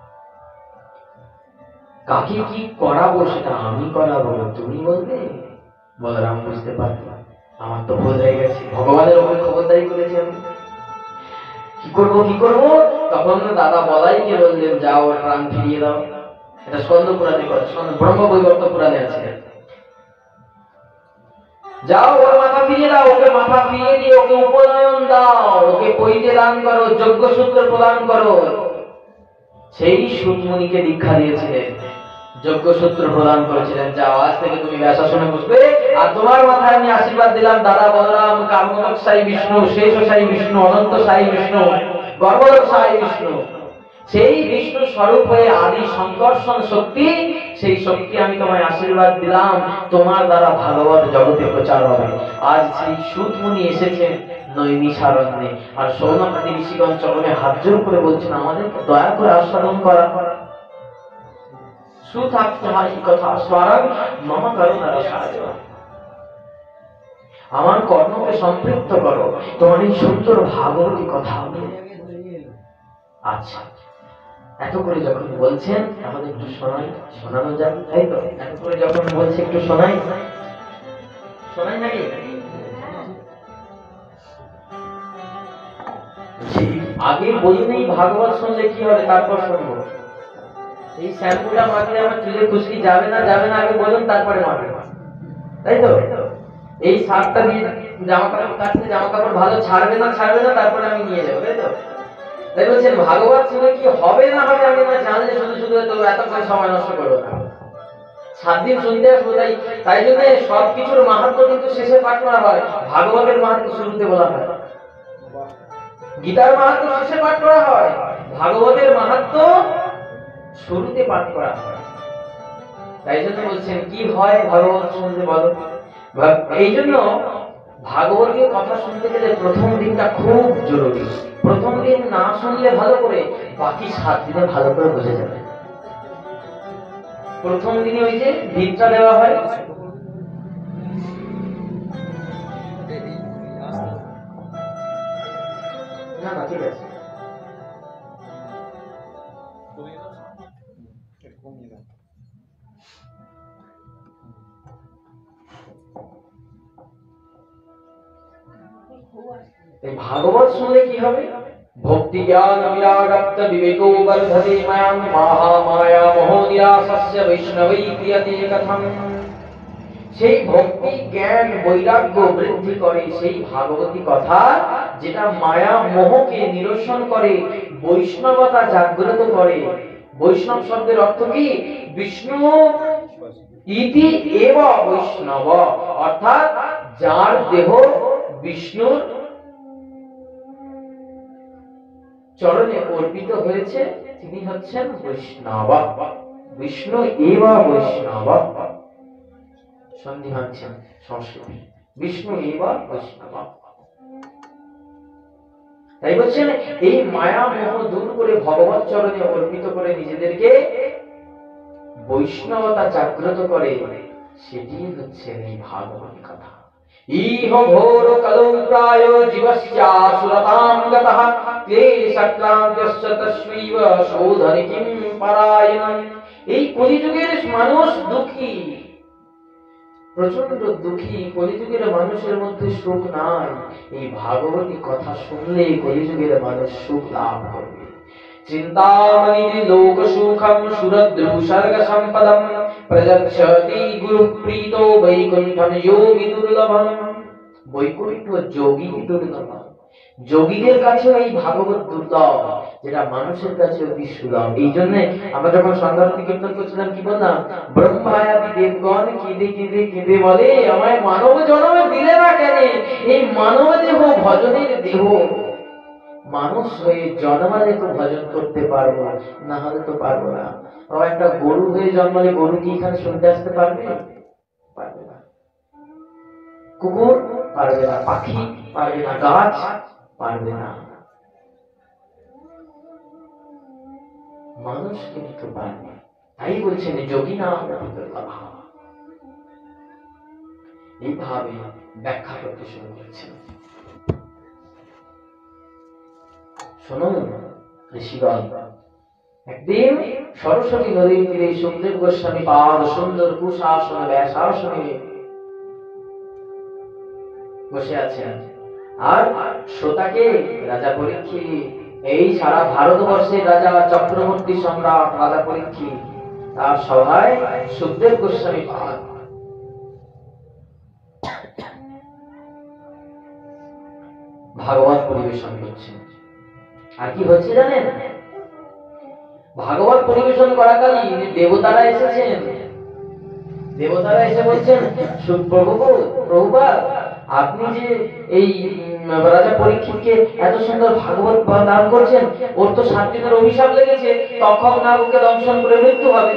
কাকে কি করাবো সেটা আমি করাবো, তুমি বলবে? বলরাম বুঝতে পারল আমার তো ভুল হয়ে গেছে, ভগবানের ওপর খবরদারি করেছি আমি, কি করব কি করব? তখন দাদা বলাইকে বললেন যাও ওর প্রাণ ফিরিয়ে দাও। এটা স্কন্দ পুরাণে কথা, ব্রহ্ম বৈবর্ত পুরাণে আছে। যাও ওর মাথা ফিরিয়ে দাও, ওকে মাথা ফিরিয়ে দিয়ে ওকে উপনয়ন দাও, ওকে পৈতে দান করো, যজ্ঞসূত্র প্রদান করো। সেই সুতমুনিকে দীক্ষা দিয়েছিলেন, যজ্ঞসূত্র প্রদান করেছিলেন। যাও আজ থেকে তুমি ব্যাসাসনে বসবে, আর তোমার মাথায় আমি আশীর্বাদ দিলাম দাদা বলরাম কার্মক সাই বিষ্ণু, শেষ সাই বিষ্ণু, অনন্ত সাই বিষ্ণু, গর্ভদক সাই বিষ্ণু, সেই বিষ্ণু স্বরূপ হয়ে আদি সংকর্ষণ শক্তি, সেই শক্তি আমি তোমায় আশীর্বাদ দিলাম, তোমার দ্বারা ভাগবত জগতে প্রচার হবে। আজ সেই সুতমুনি এসেছেন নৈমিষারণ্যে, আর সৌনকাদি ঋষিগণ চরণে হাত জোর করে বলছেন আমাদেরকে দয়া করে আস্বাদন করা। আমার কর্মকে সম্পৃক্ত করো তোমার এই সুন্দর ভাগবতী কথা। আচ্ছা এত করে যখন বলছেন তাহলে একটু শোনাই, শোনানো যাক, তাই তো? এত করে যখন বলছে একটু শোনাই, শোনাই নাকি? আগে বলি নেই ভাগবত শুনলে কি হবে, তারপর শুনবো। এই শ্যাম্পুটা মাখলে আমার চুলে খুশকি যাবে না যাবে না আগে বলুন, তারপরে মাখবে, তাই তো? এই সারটা দিয়ে জামা কাপড় কাটতে, জামা কাপড় ভালো ছাড়বে না ছাড়বে না তারপরে আমি নিয়ে যাবো, তাই তো? তাই বলছেন ভাগবত শুনে কি হবে না হবে আমি না জানলে শুধু শুধু তো এত করে সময় নষ্ট করবো না। সাত দিন শুনতে আসবো, তাই তাই জন্য সবকিছুর মাহাত্ম্য কিন্তু শেষে পাঠ করা হয়, ভাগবতের মাহাত্ম্য শুরুতে বলা হয়, গীতার মাহাত্ম্য শেষে পাঠ করা হয়, ভাগবতের মাহাত্ম্য শুরুতে পাঠ করা হয়। তাই জন্য বলছেন কি হয় ভাগবত শুনতে বলো। এই জন্য ভাগবতীয় কথা শুনতে গেলে প্রথম দিনটা খুব জরুরি। প্রথম দিন না শুনলে ভালো করে, বাকি সাত দিনে ভালো করে বুঝে যাবে। প্রথম দিনে ওই যে ভিতটা দেওয়া হয়, না না ঠিক আছে, এই ভাগবত শুনলে কি হবে? ভক্তি জ্ঞান বিরাগপ্ত বিবেকো বর্ধতে মায়াং মাহা মায়া মোহ নিরাসস্য বৈষ্ণবৈ ক্রিয়তে কথম। সেই ভক্তি জ্ঞান বৈরাগ্য বৃদ্ধি করে সেই ভাগবতী কথা, যেটা মায়া মোহকে নিরসন করে, বৈষ্ণবতা জাগ্রত করে। বৈষ্ণব শব্দের অর্থ কি? বিষ্ণু ইতি এব বৈষ্ণব, অর্থাৎ যার দেহ বিষ্ণুর চরণে অর্পিত হয়েছে তিনি হচ্ছেন বৈষ্ণব। বিষ্ণু এব বৈষ্ণব, সন্ধি হচ্ছেন সংস্কৃত, বিষ্ণু এব বৈষ্ণব। তাই বলছেন এই মায়া মোহ দূর করে ভগবত চরণে অর্পিত করে নিজেদেরকে বৈষ্ণবতা জাগ্রত করে, সেটি হচ্ছে এই ভাগবত কথা। ইহ ঘোর কলৌ প্রায় জীবস্যাসুরতাং গতঃ ক্লেশক্লান্ত্যশ্চ তস্মৈব শোধনে কিং পরায়ণ। এই কলিযুগের মানুষ দুঃখী, প্রচন্ড দুঃখী। কলিযুগের মানুষের মধ্যে সুখ নাই। এই ভাগবতী কথা শুনলে কলিযুগের মানুষ সুখ লাভ করবে। চিন্তামণি লোক সুখম সুরদ্রুসর্গ সম্পদম প্রযচ্ছতি গুরু প্রীতো বৈকুণ্ঠম যোগী দুর্লভম। বৈকুণ্ঠ যোগী দুর্লভম, যোগীদের কাছে এই ভাগবত দুর্লভ, যেটা মানুষের কাছে অতি সুলভ। এই জন্য আমরা যখন সন্ধ্যারতি কীর্তন করছিলাম কি বললাম? ব্রহ্মায়াদি দেবগণ কেঁদে কেঁদে কেঁদে বলে, আমায় মানব জন্মে দিলে না কেন? এই মানব দেহ ভজনের দেহ, মানুষ হয়ে জন্মালে তো ভজন করতে পারবো, না হলে তো পারবো না। আবার একটা গরু হয়ে জন্মালে গরু কি এখানে শুনতে আসতে পারবে? পারবে না। কুকুর পারবে না, পাখি পারবে না, গাছ পারবে না, মানুষ কিন্তু পারবে। তাই বলছেন যোগী নাম এইভাবে ব্যাখ্যা করতে শুরু করেছেন। শুনুন ঋষিগণ, একদিন সরস্বতী নদীর তীরে সুখদেব গোস্বামী পাদ সুন্দর কুশাসনে ব্যাসাসনে বসে আছেন। আর শ্রোতাকে রাজা পরীক্ষিত, এই সারা ভারতবর্ষের রাজা চক্রবর্তী সম্রাট রাজা পরীক্ষিত, তার সভায় সুখদেব গোস্বামী পাদ ভাগবত পরিবেশন করছেন। আর কি হচ্ছে জানেন? ভাগবত পরিবেশন করাকালীন দেবতারা এসেছেন। দেবতারা এসে বলছেন, প্রভু প্রভুপাদ, আপনি যে এই রাজা পরীক্ষিতকে এত সুন্দর ভাগবত দান করছেন, ওর তো সাত দিনের অভিশাপ লেগেছে, তখন না ওকে দংশন করে মৃত্যু হবে।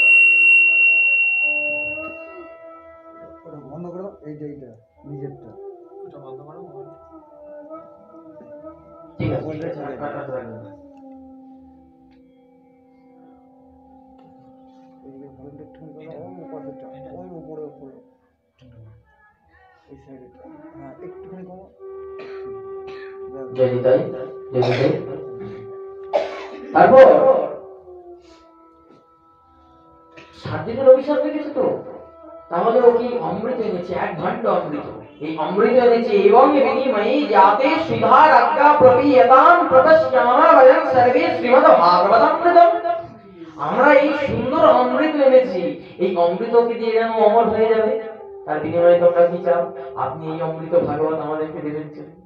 বন্ধ করো, এই যে এইটা নিজেরটা ওটা বন্ধ করো। ঠিক আছে, তারপর সাত দিনের অভিশাপ দেখেছে তো, তাহলে ও কি অমৃত এনেছে, এক ভাণ্ড অমৃত। এই অমৃত এনেছে এবং বিনিময়ে যাতে সুধা রাজ্ঞা প্রপীয়তাম প্রপশ্যামা বয়ং সর্বে শ্রীমদ ভাগবতামৃতম। আমরা এই সুন্দর অমৃত এনেছি, এই অমৃতকে দিয়ে যেন অমর হয়ে যাবে। তার বিনিময়ে তোমরা কি চাও? আপনি এই অমৃত ভাগবত আমাদেরকে দেবেন।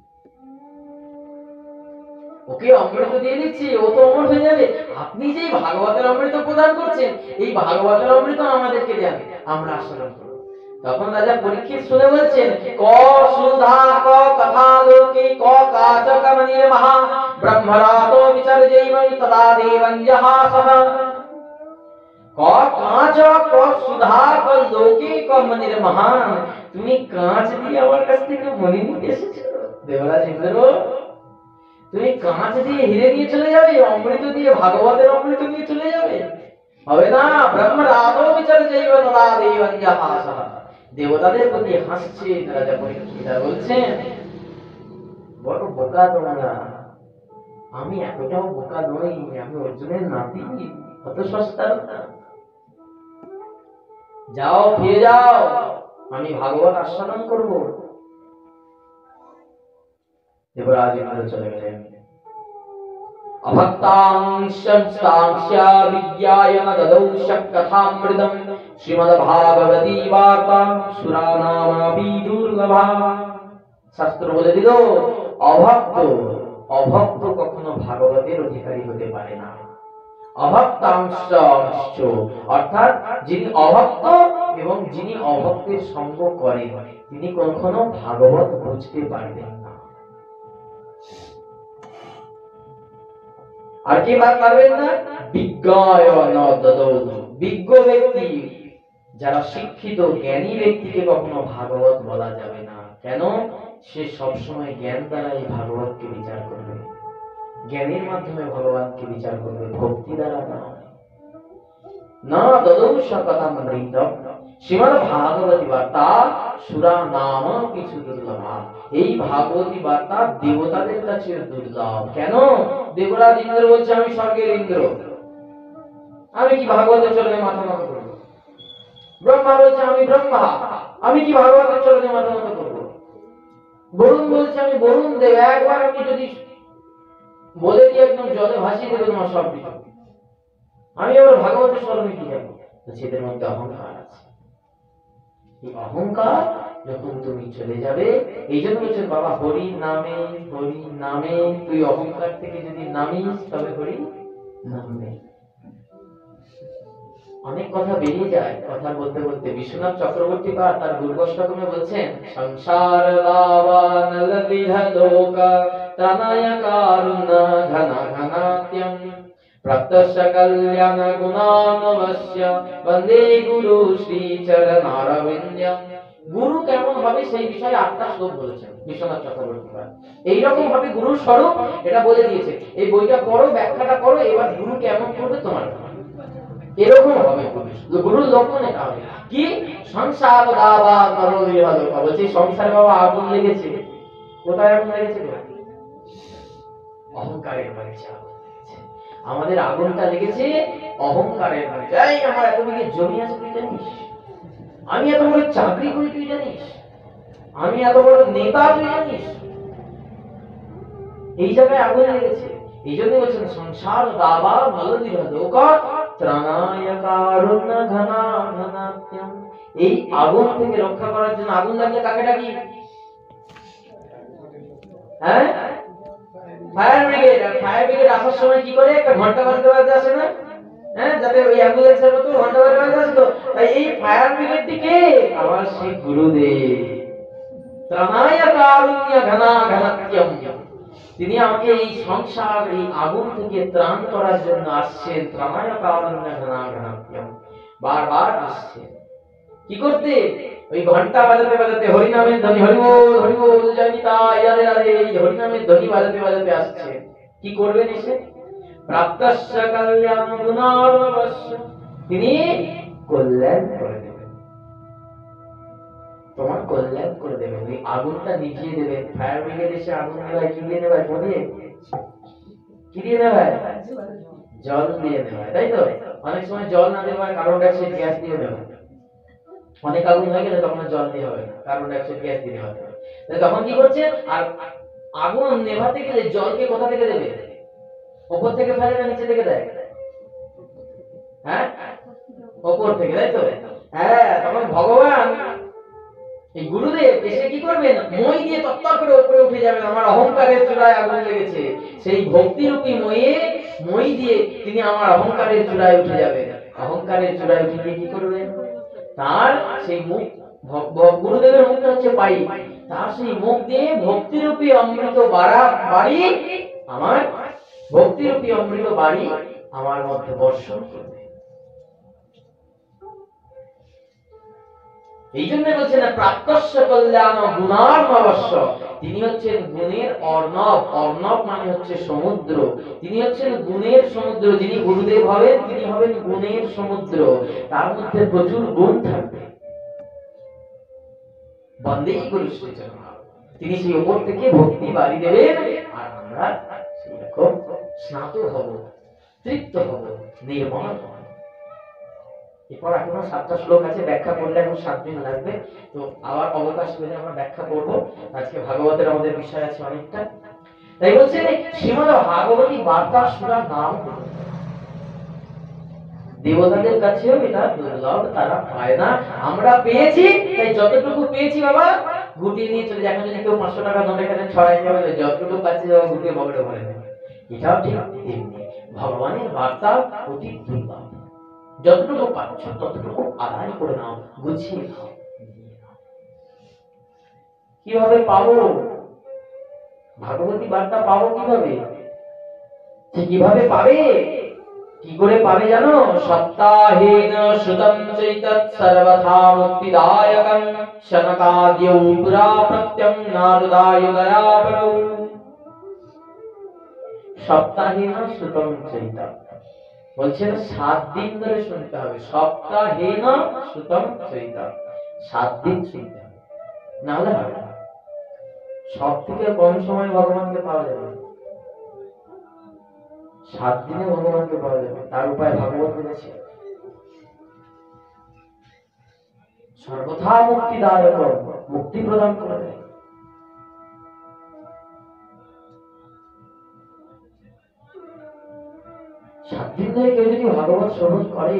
ওকে অমৃত দিয়ে দিচ্ছি, ও তো অমর হয়ে যাবে। আপনি যে ভাগবতের অমৃত প্রদান করছেন, এই ভাগবতের অমৃত আমাদেরকে দেন, আমরা আস্বাদন করব। তখন রাজা পরীক্ষিত শুনে বলছেন, ক সুধা ক কথা লোকে ক কাচক মনির মহা ব্রহ্মরাতো বিচর্যৈবং তদা দেবং জহাসহ। ক কাঁচ ক সুধা ক লোকে ক মনির মহান। তুমি কাঁচ দিয়ে আমার কাছ থেকে মণি নিতে এসেছো দেবরাজ ইন্দ্র? তুমি কাঁচ দিয়ে হিরে নিয়ে চলে যাবে, অমৃত দিয়ে ভাগবতের অমৃত নিয়ে চলে যাবে? হবে না। ব্রহ্মরাতো বিচর্যৈবং তদা দেবং জহাসহ। দেবতাদের প্রতি হাসছে রাজা পরীক্ষিত, বলছেন, বড় বোকা তোমরা। আমি এতটাও বোকা নই, আমি অর্জুনের নাতি, অত সস্তা না। যাও, ফিরে যাও, আমি ভাগবত আস্বাদন করব। দেবরাজ ইন্দ্র চলে গেলেন। অভক্তাংশংস্তাংশ বিজ্ঞায়ন দদৌ শক্কথামৃতম শ্রীমদ্ভাগবতী বার্তা সুরানামাপি দুর্লভা। শাস্ত্র বলে দিল অভক্ত অভক্ত কখনো ভাগবতের অধিকারী হতে পারে না। অভক্তাংশ অর্থাৎ যিনি অভক্ত এবং যিনি অভক্তের সঙ্গ করেন তিনি কখনো ভাগবত বুঝতে পারবেন না। আর কি পারবেন না? বিজ্ঞায়ন দদৌ, বিজ্ঞ ব্যক্তি যারা শিক্ষিত জ্ঞানী ব্যক্তিকে কখনো ভাগবত বলা যাবে না। কেন? সে সবসময় জ্ঞান দ্বারা এই ভাগবতকে বিচার করবে, জ্ঞানের মাধ্যমে ভগবানকে বিচার করবে, ভক্তি দ্বারা নয়। না দদৌ শক্কথামৃতম শ্রীমদ্ ভাগবতী বার্তা সুরা নাম কিছু দুর্লভা। এই ভাগবতী বার্তা দেবতাদের কাছে দুর্লভ। কেন? দেবরাজ ইন্দ্র বলছে আমি স্বর্গের ইন্দ্র, আমি কি ভাগবতের চরণে মাথা নত করব? ব্রহ্মা বলছে আমি ব্রহ্মা, আমি কি ভাগবতের চরণে মাথা নত করব? বরুণ বলছে আমি বরুণ দেব, একবার আমি যদি বলে দিয়ে একদম জলে ভাসিয়ে দেবে তোমার সব কিছু, আমি আবার ভাগবতের চরণে কি যাবো? সেদের মধ্যে অহংকার আছে। এই অহংকার যখন তুমি চলে যাবে, এই জন্য বলছে বাবা হরি নামে হরি নামে, তুই অহংকার থেকে যদি নামিস তবে হরি নামে। অনেক কথা বেরিয়ে যায় কথা বলতে বলতে। বিশ্বনাথ চক্রবর্তী বা তার দুর্গষ্টকমে বলছেন সংসার লাবান লবিধ লোকা ত্রাণায় কারুণ্য ঘন ঘনাত্যম প্রত্যক্ষ কল্যাণ গুণানবশ্য বন্দে গুরু শ্রী চরণারবিন্দম। গুরু কেমন হবে সেই বিষয়ে আটটা শ্লোক বলেছেন বিশ্বনাথ চক্রবর্তী। এইরকম ভাবে গুরুর স্বরূপ এটা বলে দিয়েছে। এই বইটা পড়ো, ব্যাখ্যাটা করো, এবার গুরু কেমন করবে তোমার এরকম হবে। গুরুর লক্ষণ এটা হবে কি? সংসার বাবা নরলি হলো বলছে সংসার বাবা আগুন লেগেছে। কোথায় আগুন লেগেছে? অহংকারের বাড়িতে আগুন লেগেছে। আমাদের আগুনটা লেগেছে অহংকারের বাড়িতে। এই আমার এত বিঘে জমি আছে তুই জানিস? আমি এত বড় চাকরি করি তুই জানিস? আমি এত বড় নেতা তুই জানিস? এই জায়গায় আগুন লেগেছে। এই জন্য বলছেন সংসার দাবা নরলি হলো ত্রাণায় কারুণ্য ঘনা ঘনাত্যম। এই আগুন থেকে রক্ষা করার জন্য আগুন লাগলে কাকে ডাকি? হ্যাঁ, ফায়ার ব্রিগেড। আর ফায়ার ব্রিগেড আসার সময় কি করে? একটা ঘন্টা বাজতে বাজতে আসে না? হ্যাঁ, যাতে ওই অ্যাম্বুলেন্সের মতো ঘন্টা বাজতে বাজতে আসতো। তাই এই ফায়ার ব্রিগেডটি কে? আমার সেই গুরুদেব। ত্রাণায় কারুণ্য ঘনা ঘনাত্যম, তিনি আমাকে এই সংসার এই আগুন থেকে ত্রাণ করার জন্য আসছেন। ত্রাণায় কারুণ্য ঘনা ঘনাত্যম, বারবার আসছেন। কি করতে? ওই ঘন্টা বাজাতে বাজাতে হরিনামের ধ্বনি, হরিবোল হরিবোল জয় নিতাই রাধে রাধে, এই হরিনামের ধ্বনি বাজাতে বাজাতে আসছে। কি করবেন এসে? প্রাপ্তস্য কল্যাণ গুণানবশ্য, তিনি কল্যাণ করে দেবেন, তোমার কল্যাণ করে দেবেন। ওই আগুনটা নিভিয়ে দেবেন। ফায়ার ব্রিগেড এসে আগুন নেভায় কি দিয়ে নেভায়? মনে কি দিয়ে নেভায়? জল দিয়ে নেভায়, তাই তো? অনেক সময় জল না দেওয়ার কার্বন ডাইঅক্সাইড গ্যাস দিয়ে নেভায়। অনেক আগুন হয়ে গেলে তখন জল দিয়ে হবে না, কার্বন ডাইঅক্সাইড গ্যাস দিয়ে হবে। তখন কি করছে? আর আগুন নেভাতে গেলে জলকে কোথা থেকে দেবে? উপর থেকে ফেলে না নিচে থেকে দেয়? হ্যাঁ, উপর থেকে, তাই তো? হ্যাঁ, তখন ভগবান এই গুরুদেব এসে কি করবেন? মই দিয়ে তত্তর করে উপরে উঠে যাবেন। আমার অহংকারের চূড়ায় আগুন লেগেছে, সেই ভক্তিরূপী ময়ে মই দিয়ে তিনি আমার অহংকারের চূড়ায় উঠে যাবেন। অহংকারের চূড়ায় উঠে গিয়ে কি করবেন? তার সেই মুখ, গুরুদেবের মুখটা হচ্ছে পাই, তার সেই মুখ দিয়ে ভক্তিরূপী অমৃত বাড়া বাড়ি আমার ভক্তিরূপী অমৃত বাড়ি আমার মধ্যে বর্ষণ করবে। এই জন্য বলছে না প্রাপ্তস্য কল্যাণ গুণার্ণবশ্য, তিনি হচ্ছেন গুণের অর্ণব। অর্ণব মানে হচ্ছে সমুদ্র। তিনি হচ্ছেন গুণের সমুদ্র। যিনি গুরুদেব হবেন তিনি হবেন গুণের সমুদ্র, তার মধ্যে প্রচুর গুণ থাকবে। বন্দে গুরু শ্রী চরণ, তিনি সেই উপর থেকে ভক্তি বাড়ি দেবেন আর আমরা সেরকম স্নাত হব, তৃপ্ত হব, নির্মল হব। এরপর এখনো সাতটা শ্লোক আছে, ব্যাখ্যা করলে এখন সাত দিন লাগবে। তো আবার অবকাশ পেলে আমরা ব্যাখ্যা করব। আজকে ভাগবতের আমাদের বিষয় আছে অনেকটা। তাই বলছে শ্রীমদ্ ভাগবতী বার্তা শোনার নাম দেবতাদের কাছেও এটা দুর্লভ, তারা পায় না। আমরা পেয়েছি, তাই যতটুকু পেয়েছি বাবা গুটিয়ে নিয়ে চলে যায়। এখন যদি কেউ পাঁচশো টাকা নোটের কাছে ছড়াই যাবে, যতটুকু পাচ্ছি বাবা গুটিয়ে বগড়ে ভরে দেবে। এটাও ঠিক তেমনি ভগবানের বার্তা অতি দুর্লভ। যতটুকু পাচ্ছ ততটুকু আদায় করে নাও, গুছিয়ে নাও। কিভাবে পাবো ভাগবতী বার্তা? পাবো কিভাবে? কিভাবে পাবে? কি করে পাবে জানো? সপ্তাহেন শ্রুতং চৈতৎ সর্বথা মুক্তিদায়কং শনকাদ্যৌ পুরা প্রত্যং নারদায় দয়াবরৌ। সপ্তাহেন শ্রুতং চৈতৎ বলছেন সাত দিন ধরে শুনতে হবে। সপ্তাহেন শ্রুতং চৈতৎ, সাত দিন শুনতে হবে, না হলে হবে না। সব থেকে কম সময় ভগবানকে পাওয়া যাবে, সাত দিনে ভগবানকে পাওয়া যাবে। তার উপায় ভাগবত বলেছে সর্বথা মুক্তিদায়ক, মুক্তি প্রদান করে দেয়। সাত দিন ধরে কেউ যদি ভাগবত শ্রবণ করে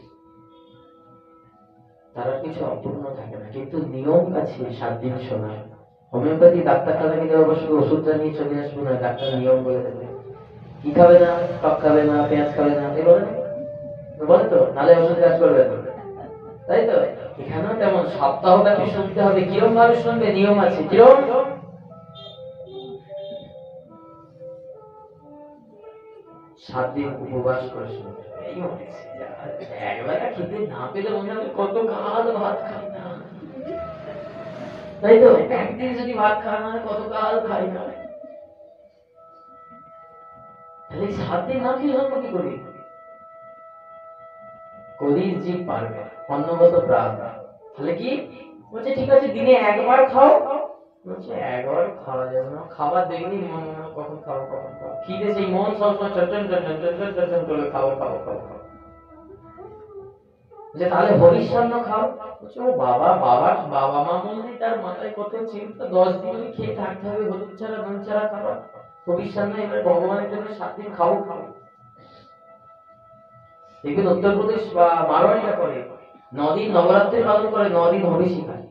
তারা কিছু অপূর্ণ থাকে না, কিন্তু নিয়ম আছে সাত দিন শোনায়। হোমিওপ্যাথি ডাক্তারখানা গেলে অবশ্য ওষুধটা নিয়ে চলে আসবো না, ডাক্তার নিয়ম বলে দেবে কি খাবে না, টক খাবে না, পেঁয়াজ খাবে না, এই বলে বলে তো, নালে ওষুধ কাজ করবে না, তাই তো? এখানেও তেমন সপ্তাহব্যাপী শুনতে হবে। কিরম ভাবে শুনবে? নিয়ম আছে। কিরম? সাত দিন উপবাস করে শুনতে হবে। এই হচ্ছে একবেলা খেতে না পেলে মনে হবে কত কাল ভাত খাই না, তাই তো? একদিন যদি ভাত খায় না কত কাল খাই না, তাহলে সাত দিন না খেয়ে জন্ম কি করি? কলির জীব পারবে, অন্নগত প্রাণ। তাহলে কি বলছে? ঠিক আছে দিনে একবার খাও। বলছে একবার খাওয়া যাবে না, খাবার দেখলি মন কখন খাবো কখন খাবো, খিদে সেই মন সবসময় চটচন চটচন চটচন চটচন করে খাবো খাবো খাবো খাবো। যে তাহলে হরিশান্ন খাও। বলছে ও বাবা, বাবা বাবা মা মন্দির, তার মাথায় কত চিন্তা, দশ দিন খেয়ে থাকতে হবে হলুদ ছাড়া নুন ছাড়া খাবার, হরিশান্ন এবার ভগবানের জন্য সাত দিন খাও খাও। দেখবেন উত্তরপ্রদেশ বা মারোয়ারিরা করে নদিন নবরাত্রি পালন করে, নদিন হরিষি খায়,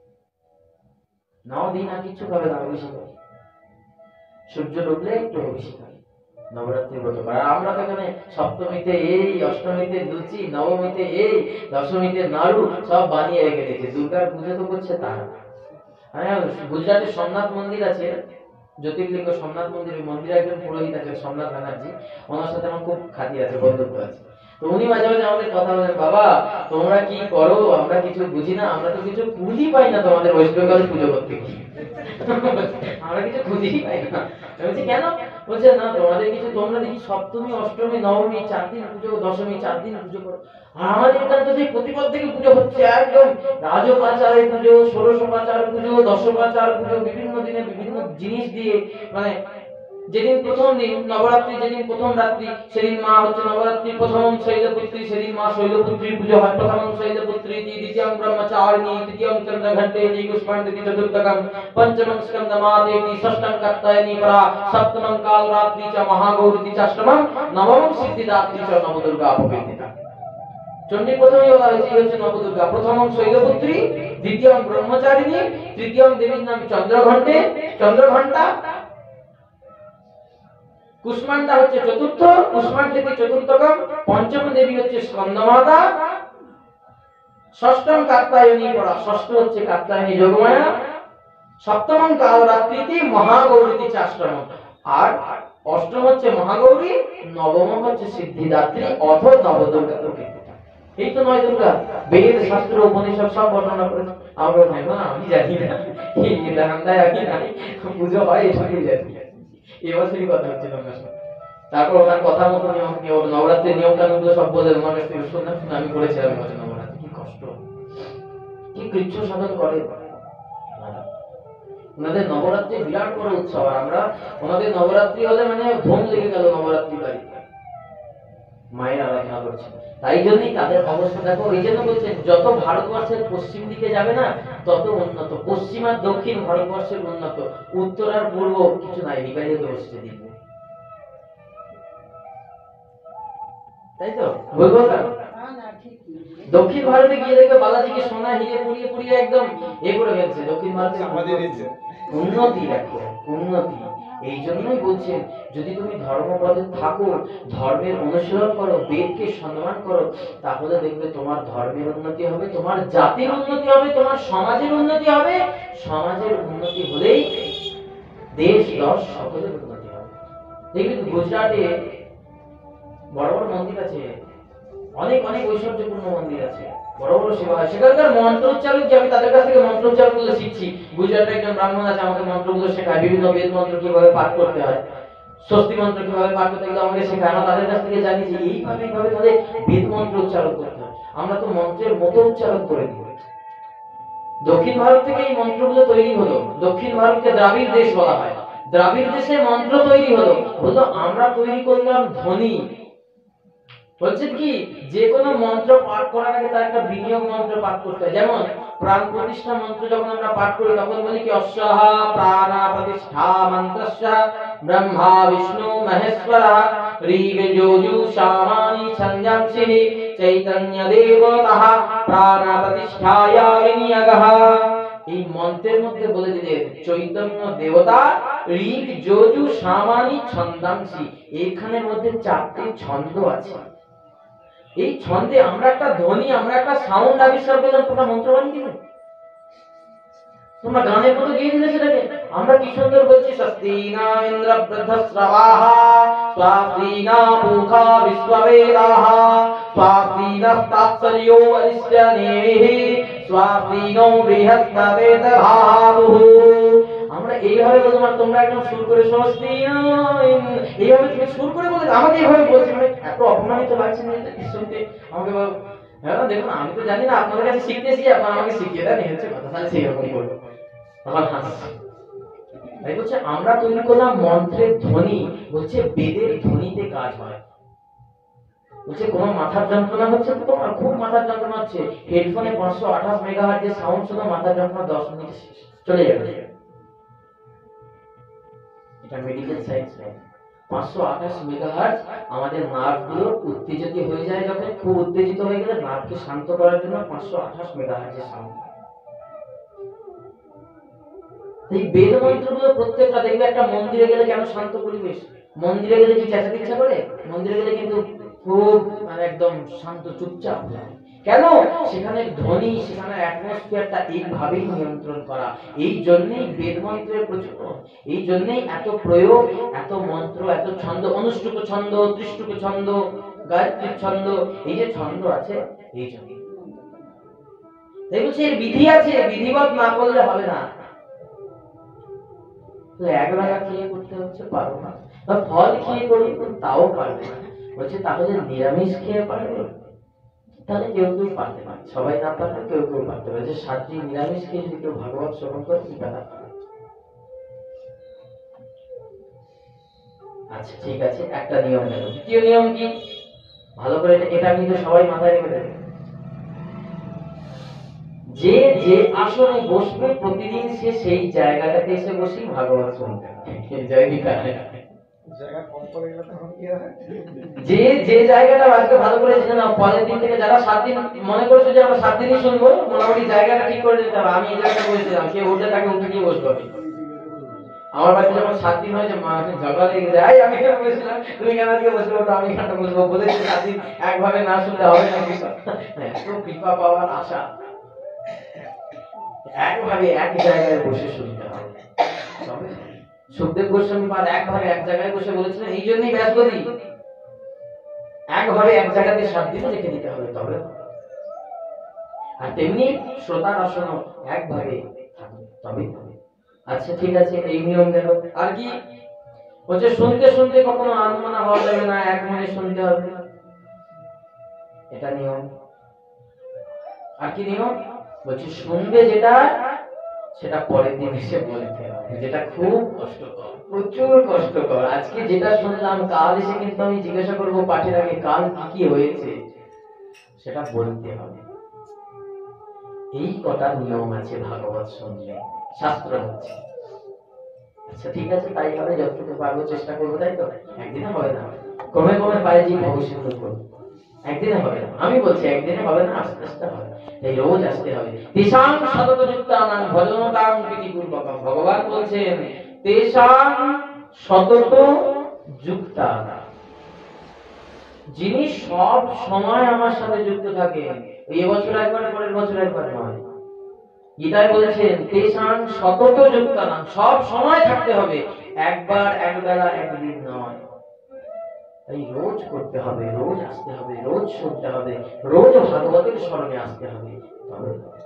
নদিন আর কিছু খাবে না, হরিষি খায়। সূর্য ডুবলে একটু হরিষি খায়, নবরাত্রি ব্রত করে। আর আমরা তো এখানে সপ্তমীতে এই, অষ্টমীতে লুচি, নবমীতে এই, দশমীতে নাড়ু সব বানিয়ে রেখে দিয়েছে। দুর্গার পুজো তো করছে তারা। হ্যাঁ, গুজরাটে সোমনাথ মন্দির আছে, জ্যোতির্লিঙ্গ সোমনাথ মন্দির, ওই মন্দিরে একজন পুরোহিত আছে সোমনাথ ব্যানার্জি, ওনার সাথে আমার খুব খাতির আছে, বন্ধুত্ব আছে। তো উনি মাঝে মাঝে আমাদের কথা বলেন, বাবা তোমরা কি করো আমরা কিছু বুঝি না, আমরা তো কিছু পুঁজি পাই না তোমাদের ওয়েস্ট বেঙ্গলে পুজো করতে গিয়ে, আমরা কিছু খুঁজি পাই না। বলছি কেন? বলছে না তোমাদের কিছু, তোমরা দেখি সপ্তমী অষ্টমী নবমী চার দিন পুজো, দশমী চার দিন পুজো করো, আর আমাদের এখানে তো সেই প্রতিপদ থেকে পুজো হচ্ছে একদম রাজোপাচারে পুজো, ষোড়শোপাচার পুজো, দশোপাচার পুজো, বিভিন্ন দিনে বিভিন্ন জিনিস দিয়ে। মানে যেদিন প্রথম দিন নবরাত্রি, যেদিন প্রথম রাত্রি সেদিন মা হচ্ছে নবরাত্রি প্রথম শৈলপুত্রী, সেদিন মা শৈলপুত্রীর পুজো হয়। প্রথম শৈলপুত্রী দ্বিতীয়ং ব্রহ্মচারিণী, তৃতীয়ং চন্দ্রঘণ্টেতি, পুষ্পাঞ্জলি চতুর্থকং, পঞ্চমং স্কন্দমাদেতি, ষষ্ঠং কাত্যায়নী পরা, সপ্তমং কালরাত্রি চ মহাগৌরী চ, অষ্টমং নবমং সিদ্ধিদাত্রী চ নবদুর্গা প্রভৃতিতা। চণ্ডী প্রথমেই বলা হয়েছে হচ্ছে নবদুর্গা। প্রথমং শৈলপুত্রী, দ্বিতীয়ং ব্রহ্মচারিণী, তৃতীয়ং দেবীর নাম চন্দ্রঘণ্টে, চন্দ্রঘণ্টা। কুষ্মান্ডা হচ্ছে চতুর্থ, কুষ্মান্ডেতি চতুর্থকম। পঞ্চম দেবী হচ্ছে স্কন্দমাতা, ষষ্ঠম কাত্যায়নী পরা, ষষ্ঠ হচ্ছে কাত্যায়নী যোগমায়া, সপ্তমং কালরাত্রিতি মহাগৌরীতি চাষ্টম, আর অষ্টম হচ্ছে মহাগৌরী, নবম হচ্ছে সিদ্ধিদাত্রী অথ নবদুর্গা প্রভৃতিতা। এই তো নয় দুর্গা। বেদ শাস্ত্র উপনিষদ সব বর্ণনা করেছে। আমরা ভাই না আমি জানি না, এই লেহান্দায় আমি নাই, পুজো হয় এসবই জানি। এবছরই কথা হচ্ছে তোমার সাথে। তারপর ওনার কথা মতো নিয়ম, নবরাত্রির নিয়ম কানুনগুলো সব বলে আমার কাছ থেকে শুনলাম, শুনে আমি করেছিলাম এবছর নবরাত্রি। কি কষ্ট, কি কৃচ্ছ সাধন করে ওনাদের নবরাত্রি, বিরাট বড় উৎসব। আর আমরা ওনাদের নবরাত্রি হলে মানে ধুম লেগে গেল নবরাত্রি বাড়িতে। মায়ের আরাধনা করছে। তাই জন্যই তাদের অবস্থা দেখো, এই জন্য বলছেন যত ভারতবর্ষের পশ্চিম দিকে যাবে না তত উন্নত, পশ্চিম আর দক্ষিণ ভারতবর্ষের উন্নত, উত্তর আর পূর্ব কিছু নাই, বিকারি হতে বসছে দিন। তাই তো বলবো না? দক্ষিণ ভারতে গিয়ে দেখবে বালাজিকে সোনা হিরে পুড়িয়ে পুড়িয়ে একদম এ করে ফেলছে। দক্ষিণ ভারতে উন্নতি দেখো, উন্নতি। এই জন্যই বলছেন যদি তুমি ধর্মপদে থাকো, ধর্মের অনুসরণ করো, বেদকে সম্মান করো, তাহলে দেখবে তোমার ধর্মের উন্নতি হবে, তোমার জাতির উন্নতি হবে, তোমার সমাজের উন্নতি হবে। সমাজের উন্নতি হলেই দেশ দশ সকলের উন্নতি হবে। দেখবে গুজরাটে বড় বড় মন্দির আছে, অনেক অনেক ঐশ্বর্যপূর্ণ মন্দির আছে, বড় বড় সেবা হয়। সেখানকার মন্ত্র উচ্চারণ কি আমি তাদের কাছ থেকে মন্ত্র উচ্চারণ গুলো শিখছি। গুজরাটের একজন ব্রাহ্মণ আছে, আমাকে মন্ত্রগুলো শেখায়, বিভিন্ন বেদ মন্ত্র কিভাবে পাঠ করতে হয়, স্বস্তি মন্ত্র কিভাবে পাঠ করতে হয় আমাকে শেখায়। আমরা তাদের কাছ থেকে জানি যে এইভাবে এইভাবে তাদের বেদ মন্ত্র উচ্চারণ করতে হয়। আমরা তো মন্ত্রের মতো উচ্চারণ করে দিই। দক্ষিণ ভারত থেকে এই মন্ত্রগুলো তৈরি হলো। দক্ষিণ ভারতকে দ্রাবিড় দেশ বলা হয়। দ্রাবিড় দেশে মন্ত্র তৈরি হলো, হলো আমরা তৈরি করলাম ধ্বনি। বলছেন কি যে কোনো মন্ত্র পাঠ করার আগে তার একটা বিনিয়োগ মন্ত্র পাঠ করতে হয়। যেমন প্রাণ প্রতিষ্ঠা মন্ত্র যখন আমরা পাঠ করি তখন বলি কি অশ্বঃ প্রাণ প্রতিষ্ঠা মন্ত্রস্য ব্রহ্মা বিষ্ণু মহেশ্বরঃ ঋগ যজু সামানি ছন্দাংসি চৈতন্য দেবতঃ প্রাণ প্রতিষ্ঠায়া বিনিয়োগঃ। এই মন্ত্রের মধ্যে বলে দিলেন চৈতন্য দেবতা, ঋগ যজু সামানি ছন্দাংসি, এইখানের মধ্যে চারটি ছন্দ আছে। এই ছন্দে আমরা একটা ধ্বনি, আমরা একটা সাউন্ড আবিষ্কার করলাম। তোমরা মন্ত্র বানিয়ে দিলে, তোমরা গানের মতো গিয়ে দিলে সেটাকে। আমরা কি সুন্দর বলছি স্বস্তিনা ইন্দ্র বৃদ্ধস্রবাহ স্বাস্তিনা মুখা বিশ্ববেদাহ স্বাস্তিনা তাৎসর্যো অরিষ্টনেমিহি স্বাস্তিনো বৃহস্পতির্দধাতুঃ। আমরা এইভাবে বলতে পারি, তোমরা একদম সুর করে স্বস্তিনা, এইভাবে তুমি সুর করে বলে আমাকে এইভাবে বলছি, মানে এত অপমানিত লাগছে না এটা শুনতে। আমাকে বল হ্যাঁ দেখুন আমি তো জানি না, আপনাদের কাছে শিখতেছি, আপনারা আমাকে শিখিয়ে দেন, এই হচ্ছে কথা। তাহলে সেইরকমই করবো। তাই বলছে আমরা তৈরি করলাম মন্ত্রের ধ্বনি। বলছে বেদের ধ্বনিতে কাজ হয়। বলছে কোনো মাথার যন্ত্রণা হচ্ছে তো, তোমার খুব মাথার যন্ত্রণা হচ্ছে, হেডফোনে পাঁচশো আঠাশ মেগাহার্টজের সাউন্ড শুনে মাথার যন্ত্রণা দশ মিনিট চলে যাবে। এটা মেডিকেল সায়েন্স নেই। পাঁচশো আঠাশ মেগাহার্টজ আমাদের নার্ভ গুলো উত্তেজিত হয়ে যায়, যখন খুব উত্তেজিত হয়ে গেলে নার্ভকে শান্ত করার জন্য পাঁচশো আঠাশ মেগাহার্টজের সাউন্ড। এই বেদ মন্ত্রগুলো প্রত্যেকটা দেখবে একটা মন্দিরে গেলে কেন শান্ত পরিবেশ, মন্দিরে গেলে কি চেঁচাতে ইচ্ছা করে? মন্দিরে গেলে কিন্তু খুব মানে একদম শান্ত চুপচাপ যায়। কেন? সেখানে ধ্বনি, সেখানে অ্যাটমসফিয়ারটা এইভাবেই নিয়ন্ত্রণ করা। এই জন্যই বেদ মন্ত্রের প্রচুর, এই জন্যই এত প্রয়োগ, এত মন্ত্র, এত ছন্দ, অনুষ্টুপ ছন্দ, ত্রিষ্টুপ ছন্দ, গায়ত্রী ছন্দ, এই যে ছন্দ আছে এই জন্য। তাই বলছে এর বিধি আছে, বিধিবৎ না করলে হবে না। তো একবেলা খেয়ে করতে হচ্ছে, পারবো না, বা ফল খেয়ে করি তাও পারবে না। বলছে তাহলে নিরামিষ খেয়ে পারবে, তাহলে কেউ কেউ পারতে পারে, সবাই না পারলে কেউ কেউ পারতে পারে। যে সাত দিন নিরামিষ খেয়ে যদি কেউ ভাগবত শ্রবণ করে কি ব্যাপার? আচ্ছা ঠিক আছে, একটা নিয়ম দেখো। দ্বিতীয় নিয়ম কি? ভালো করে এটা কিন্তু সবাই মাথায় রেখে দেবে। যে যে আসনে বসবে প্রতিদিন সে সেই জায়গাটাতে এসে বসে ভাগবত শুনতে হবে। যে যে জায়গাটা আজকে ভালো করে জেনে নাও, পরের দিন থেকে যারা সাত দিন মনে করছো যে আমরা সাত দিনই শুনবো, মোটামুটি জায়গাটা ঠিক করে দিতে হবে। আমি এই জায়গাটা বসেছিলাম, কে উঠে তাকে উঠে গিয়ে বসবো। আমার বাড়িতে যখন সাত দিন হয়েছে মা ঝগড়া লেগে যায়, আমি এখানে বসেছিলাম, তুমি কেন আজকে বসবো, আমি এখানটা বসবো, বলেছি সাত দিন একভাবে না শুনলে হবে না। এত কৃপা পাওয়ার আশা, একভাবে এক জায়গায় বসে শুনতে হবে। সুখদেব গোস্বামী পাদ একভাবে এক জায়গায় বসে বলেছিলেন, এই জন্যই ব্যাসগতি একভাবে এক জায়গাতে সাত দিন রেখে দিতে হবে, তবে। আর তেমনি শ্রোতার আসন একভাবে থাকবে, তবে হবে। আচ্ছা ঠিক আছে, এই নিয়ম গেল। আর কি বলছে? শুনতে শুনতে কখনো আনমনা হওয়া যাবে না, এক মনে শুনতে হবে, এটা নিয়ম। আর কি নিয়ম? বলছে শুনবে যেটা সেটা পরের দিন এসে বলতে হবে, যেটা খুব কষ্টকর, প্রচুর কষ্টকর। আজকে যেটা শুনলাম, কাল এসে কিন্তু আমি জিজ্ঞাসা করবো পাঠের আগে কাল কি কি হয়েছে, সেটা বলতে হবে। এই কটা নিয়ম আছে ভাগবত শুনলে, শাস্ত্র হচ্ছে। আচ্ছা ঠিক আছে, তাই হবে, যতটুকু পারবো চেষ্টা করবো, তাই তো? একদিনে হবে না, ক্রমে ক্রমে পায়ে যে ভবিষ্যৎ করবো, একদিনে হবে না। আমি বলছি একদিনে হবে না, আস্তে আস্তে হবে। এই রোজ আসতে হবে। তেষাং সতত যুক্তানাং ভজনতাং প্রীতিপূর্বকম। ভগবান বলছেন তেষাং সতত যুক্তানাং, যিনি সব সময় আমার সাথে যুক্ত থাকেন। এই বছর একবার, পরের বছর একবার নয়। গীতায় বলেছেন তেষাং সতত যুক্তানাং, সব সময় থাকতে হবে, একবার একবেলা একদিন নয়। এই রোজ করতে হবে, রোজ আসতে হবে, রোজ শুনতে হবে, রোজ ভাগবতের স্মরণে আসতে হবে, তবে হবে।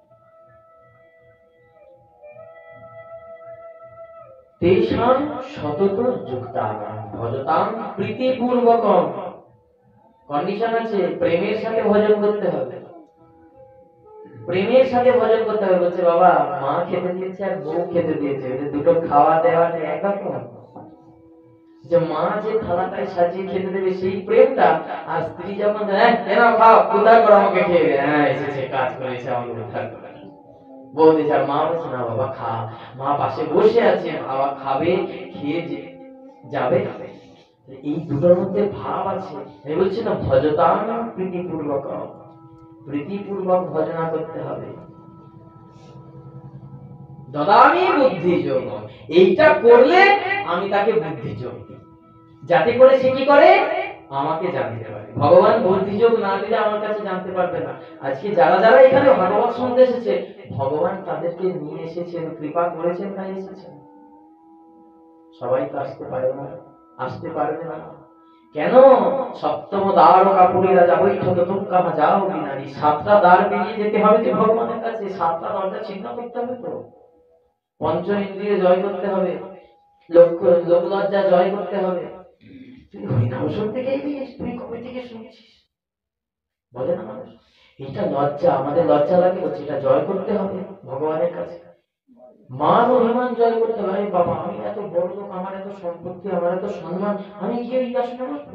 তেষাং সতত যুক্তানাং ভজতাং প্রীতিপূর্বকম। কন্ডিশন আছে, প্রেমের সাথে ভজন করতে হবে, প্রেমের সাথে ভজন করতে হবে। বলছে বাবা, মা খেতে দিয়েছে আর বউ খেতে দিয়েছে, দুটো খাওয়া দেওয়া একরকম। যে মা যে থালাটায় সাজিয়ে খেতে দেবে সেই প্রেমটা, আর স্ত্রী যখন খাও উদ্ধার করো আমাকে, খেয়ে দে, হ্যাঁ এসেছে কাজ করেছে আমাকে উদ্ধার করে, বলতে চার মা বলছে না বাবা খা, মা পাশে বসে আছে, বাবা খাবে, খেয়ে যাবে। এই দুটোর মধ্যে ভাব আছে। আমি বলছি না ভজতাং প্রীতিপূর্বক, প্রীতিপূর্বক ভজনা করতে হবে। দদামি বুদ্ধি যোগ, এইটা করলে আমি তাকে বুদ্ধি যোগ দিই, যাতে করে সে কি করে আমাকে জানতে পারে। ভগবান বুদ্ধি যোগ না দিলে আমার কাছে জানতে পারবে না। আজকে যারা যারা এখানে ভাগবত শুনতে এসেছে, ভগবান তাদেরকে নিয়ে এসেছেন, কৃপা করেছেন, তাই এসেছেন। সবাই তো আসতে পারে না, আসতে পারবে না। কেন? সপ্তম দ্বার কাপুরী রাজা বৈঠক তুমি কাহা যাও বিনারী, সাতটা দ্বার পেরিয়ে যেতে হবে যে ভগবানের কাছে, সাতটা দরজা ছিন্ন করতে হবে, তো পঞ্চ ইন্দ্রিয় জয় করতে হবে, লোক লোক লজ্জা জয় করতে হবে। তুই হরিনাম শুনতে গেছিস, তুই কবে থেকে শুনছিস, বলে না মানুষ। এটা লজ্জা, আমাদের লজ্জা লাগে, বলছে এটা জয় করতে হবে ভগবানের কাছে। মান অভিমান জয় করতে হবে। বাবা আমি এত বড় লোক, আমার এত সম্পত্তি, আমার এত সম্মান, আমি গিয়ে এই আসনে বসবো?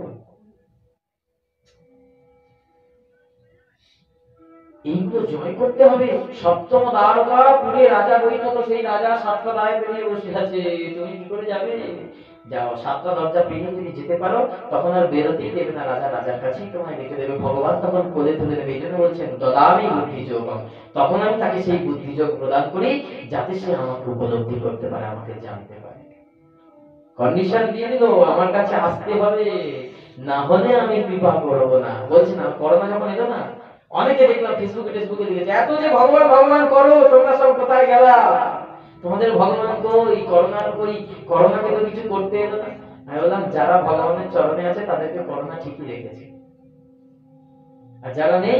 এইগুলো জয় করতে হবে। সপ্তম দ্বারকা পুরে রাজা বৈঠক, সেই রাজা সাতটা দায় পেরিয়ে বসে আছে, তুমি কি করে যাবে? যাও, সাতটা দরজা পেরিয়ে যদি যেতে পারো তখন আর বেরোতেই দেবে না রাজা, রাজার কাছেই তোমায় রেখে দেবে, ভগবান তখন কোলে তুলে দেবে। এই জন্য বলছেন দদামি বুদ্ধিযোগ, তখন আমি তাকে সেই বুদ্ধিযোগ প্রদান করি যাতে সে আমাকে উপলব্ধি করতে পারে, আমাকে জানতে পারে। কন্ডিশন দিয়ে দিল, আমার কাছে আসতে হবে, না হলে আমি কৃপা করবো না। বলছি না করোনা যখন এলো না, অনেকে দেখলাম ফেসবুকে ফেসবুকে লিখেছে এত যে ভগবান ভগবান করো, তোমরা সব কোথায় গেলা, তোমাদের ভগবান কই, করোনার কই, করোনাকে তো কিছু করতে এলো না। আমি বললাম যারা ভগবানের চরণে আছে তাদেরকে করোনা ঠিকই রেখেছে, আর যারা নেই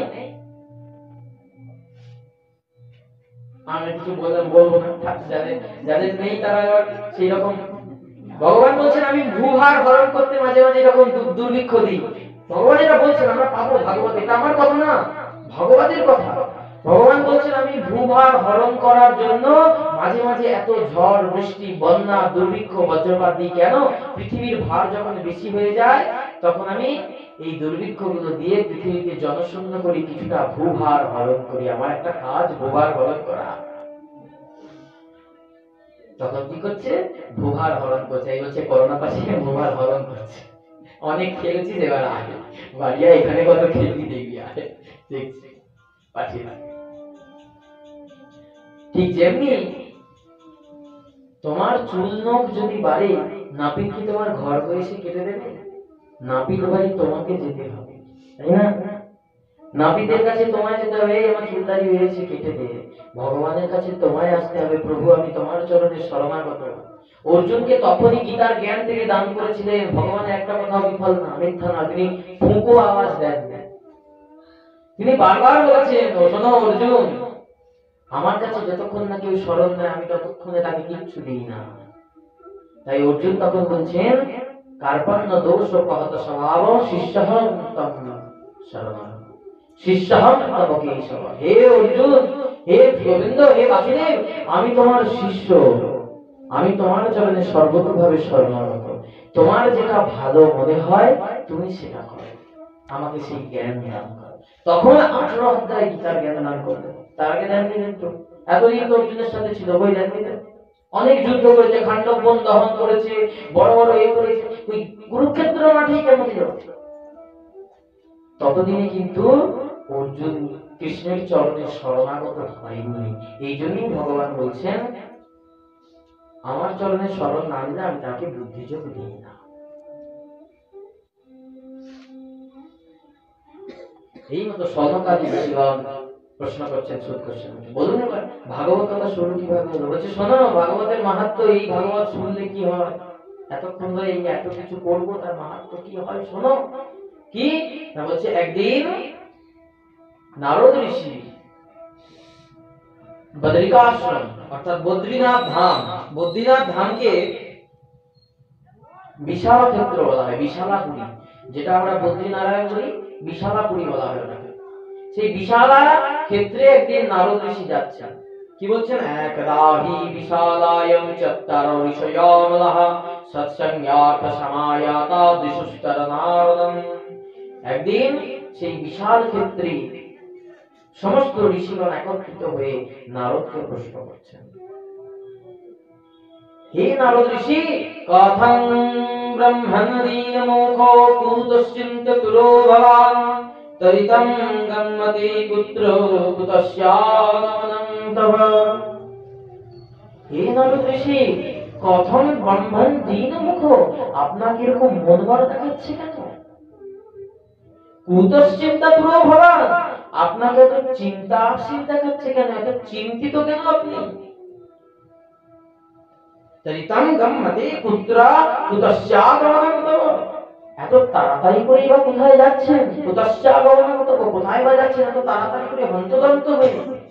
আমি কিছু বললাম বলবো না, যাদের যাদের নেই তারা সেই রকম। ভগবান বলছেন আমি ভূভার হরণ করতে মাঝে মাঝে এরকম দুর্ভিক্ষ দিই। ভগবান এটা বলছেন, আমরা পাবো ভাগবত, এটা আমার কথা না, ভগবতের কথা। ভগবান বলছেন আমি ভূভার হরণ করার জন্য মাঝে মাঝে এত ঝড় বৃষ্টি বন্যা দুর্ভিক্ষ বজ্রপাত দিই। কেন? পৃথিবীর ভার যখন বেশি হয়ে যায় তখন আমি এই দুর্ভিক্ষ গুলো দিয়ে পৃথিবীকে জনশূন্য করি, কিছুটা ভূভার হরণ করি। আমার একটা কাজ ভূভার হরণ করা। তখন কি করছে? ভূভার হরণ করছে। এই হচ্ছে করোনা পাশে ভূভার হরণ করছে। অনেক খেলেছি, এবার আগে বাড়িয়া এখানে কত খেলবি দেখবি, আগে দেখছি পাঠিয়ে। ঠিক যেমনি তোমার চুল নখ যদি বাড়ে, নাপিত কি তোমার ঘর বসে কেটে দেবে? নাপিত বাড়ি তোমাকে যেতে হবে, তাই না? নাপিতের কাছে তোমায় যেতে হবে, আমার চুলদারি হয়েছে কেটে দে। ভগবানের কাছে তোমায় আসতে হবে, প্রভু আমি তোমার চরণে শরণাগত। অর্জুনকে তখনই গীতার জ্ঞান থেকে দান করেছিলেন, ভগবানের একটা কথা বিফল না, মিথ্যা না। তিনি ফুঁকো আওয়াজ দেন, তিনি বারবার বলেছেন ও শোনো অর্জুন, আমার কাছে যতক্ষণ না কেউ শরণ নেয় আমি ততক্ষণে তাকে কিচ্ছু দিই না। তাই অর্জুন তখন বলছেন কার্পণ্য দোষ ও কহত স্বভাব শিষ্যহং তম শরণং শিষ্যহং তব কেশব। হে অর্জুন, হে গোবিন্দ, হে বাসুদেব, আমি তোমার শিষ্য, আমি তোমার চরণে সর্বতভাবে শরণাগত, তোমার যেটা ভালো মনে হয় তুমি সেটা করো, আমাকে সেই জ্ঞান দান করো। তখন আঠারো অধ্যায় গীতার জ্ঞান দান করবে। তার আগে জ্ঞান দিলেন তো এতদিন তো অর্জুনের সাথে ছিল, বই জ্ঞান দিলেন, অনেক যুদ্ধ করেছে, খান্ডব বন দহন করেছে, বড় বড় এ করেছে, ওই কুরুক্ষেত্র মাঠেই কেন ছিল? ততদিনে কিন্তু অর্জুন কৃষ্ণের চরণে শরণাগত হয়নি। এই জন্যই ভগবান বলছেন, আমার চরণে শরণ না নিলে আমি তাকে বুদ্ধিযোগ দিই না। এই মতো সনকাদি ঋষিগণ প্রশ্ন করছেন, সুদ করছেন, বলুন এবার ভাগবত কথা শুরু কিভাবে হলো? বলছে শোনো, ভাগবতের মাহাত্ম্য, এই ভাগবত শুনলে কি হয়, এতক্ষণ ধরে এই এত কিছু করবো, তার মাহাত্ম্য কি হয় শোনো। কি না বলছে, একদিন নারদ ঋষি বদ্রিকাশ্রম অর্থাৎ বদ্রীনাথ ধাম, বদ্রীনাথ ধামকে বিশাল ক্ষেত্র বলা হয়, বিশালাপুরী, যেটা আমরা বদ্রীনারায়ণ বলি, বিশালাপুরী বলা হয় ওটাকে। সেই বিশালা ক্ষেত্রে একদিন নারদ ঋষি যাচ্ছেন, কি বলছেন, একদাহি বিশালায়ং চত্তার ঋষয়ামলহ সৎসংজ্ঞাত সমায়াতা দিশুস্তর নারদম। একদিন সেই বিশাল ক্ষেত্রে সমস্ত ঋষিগণ একত্রিত হয়ে নারদকে প্রশ্ন করছেন, হে নারদ ঋষি, কথং ব্রহ্মণীন মুখো কুতশ্চিন্ত তুরো ভবান তরিতং গম্মতি পুত্র কুতস্যাগমনং তব। হে নারদ ঋষি, কথং ব্রহ্মণ দীন মুখ, আপনাকে এরকম মন মরা দেখাচ্ছে কেন? কুতশ্চিন্তা তুরো ভবান, আপনাকে এত চিন্তাশীল দেখাচ্ছে কেন, এত চিন্তিত কেন আপনি? তরিতং গম্মতি পুত্র কুতস্যাগমনং তব, এত তাড়াতাড়ি করে বা কোথায় যাচ্ছেন? কুতস্যাগমনং তব, কোথায় বা যাচ্ছেন এত তাড়াতাড়ি করে হন্তদন্ত হয়ে?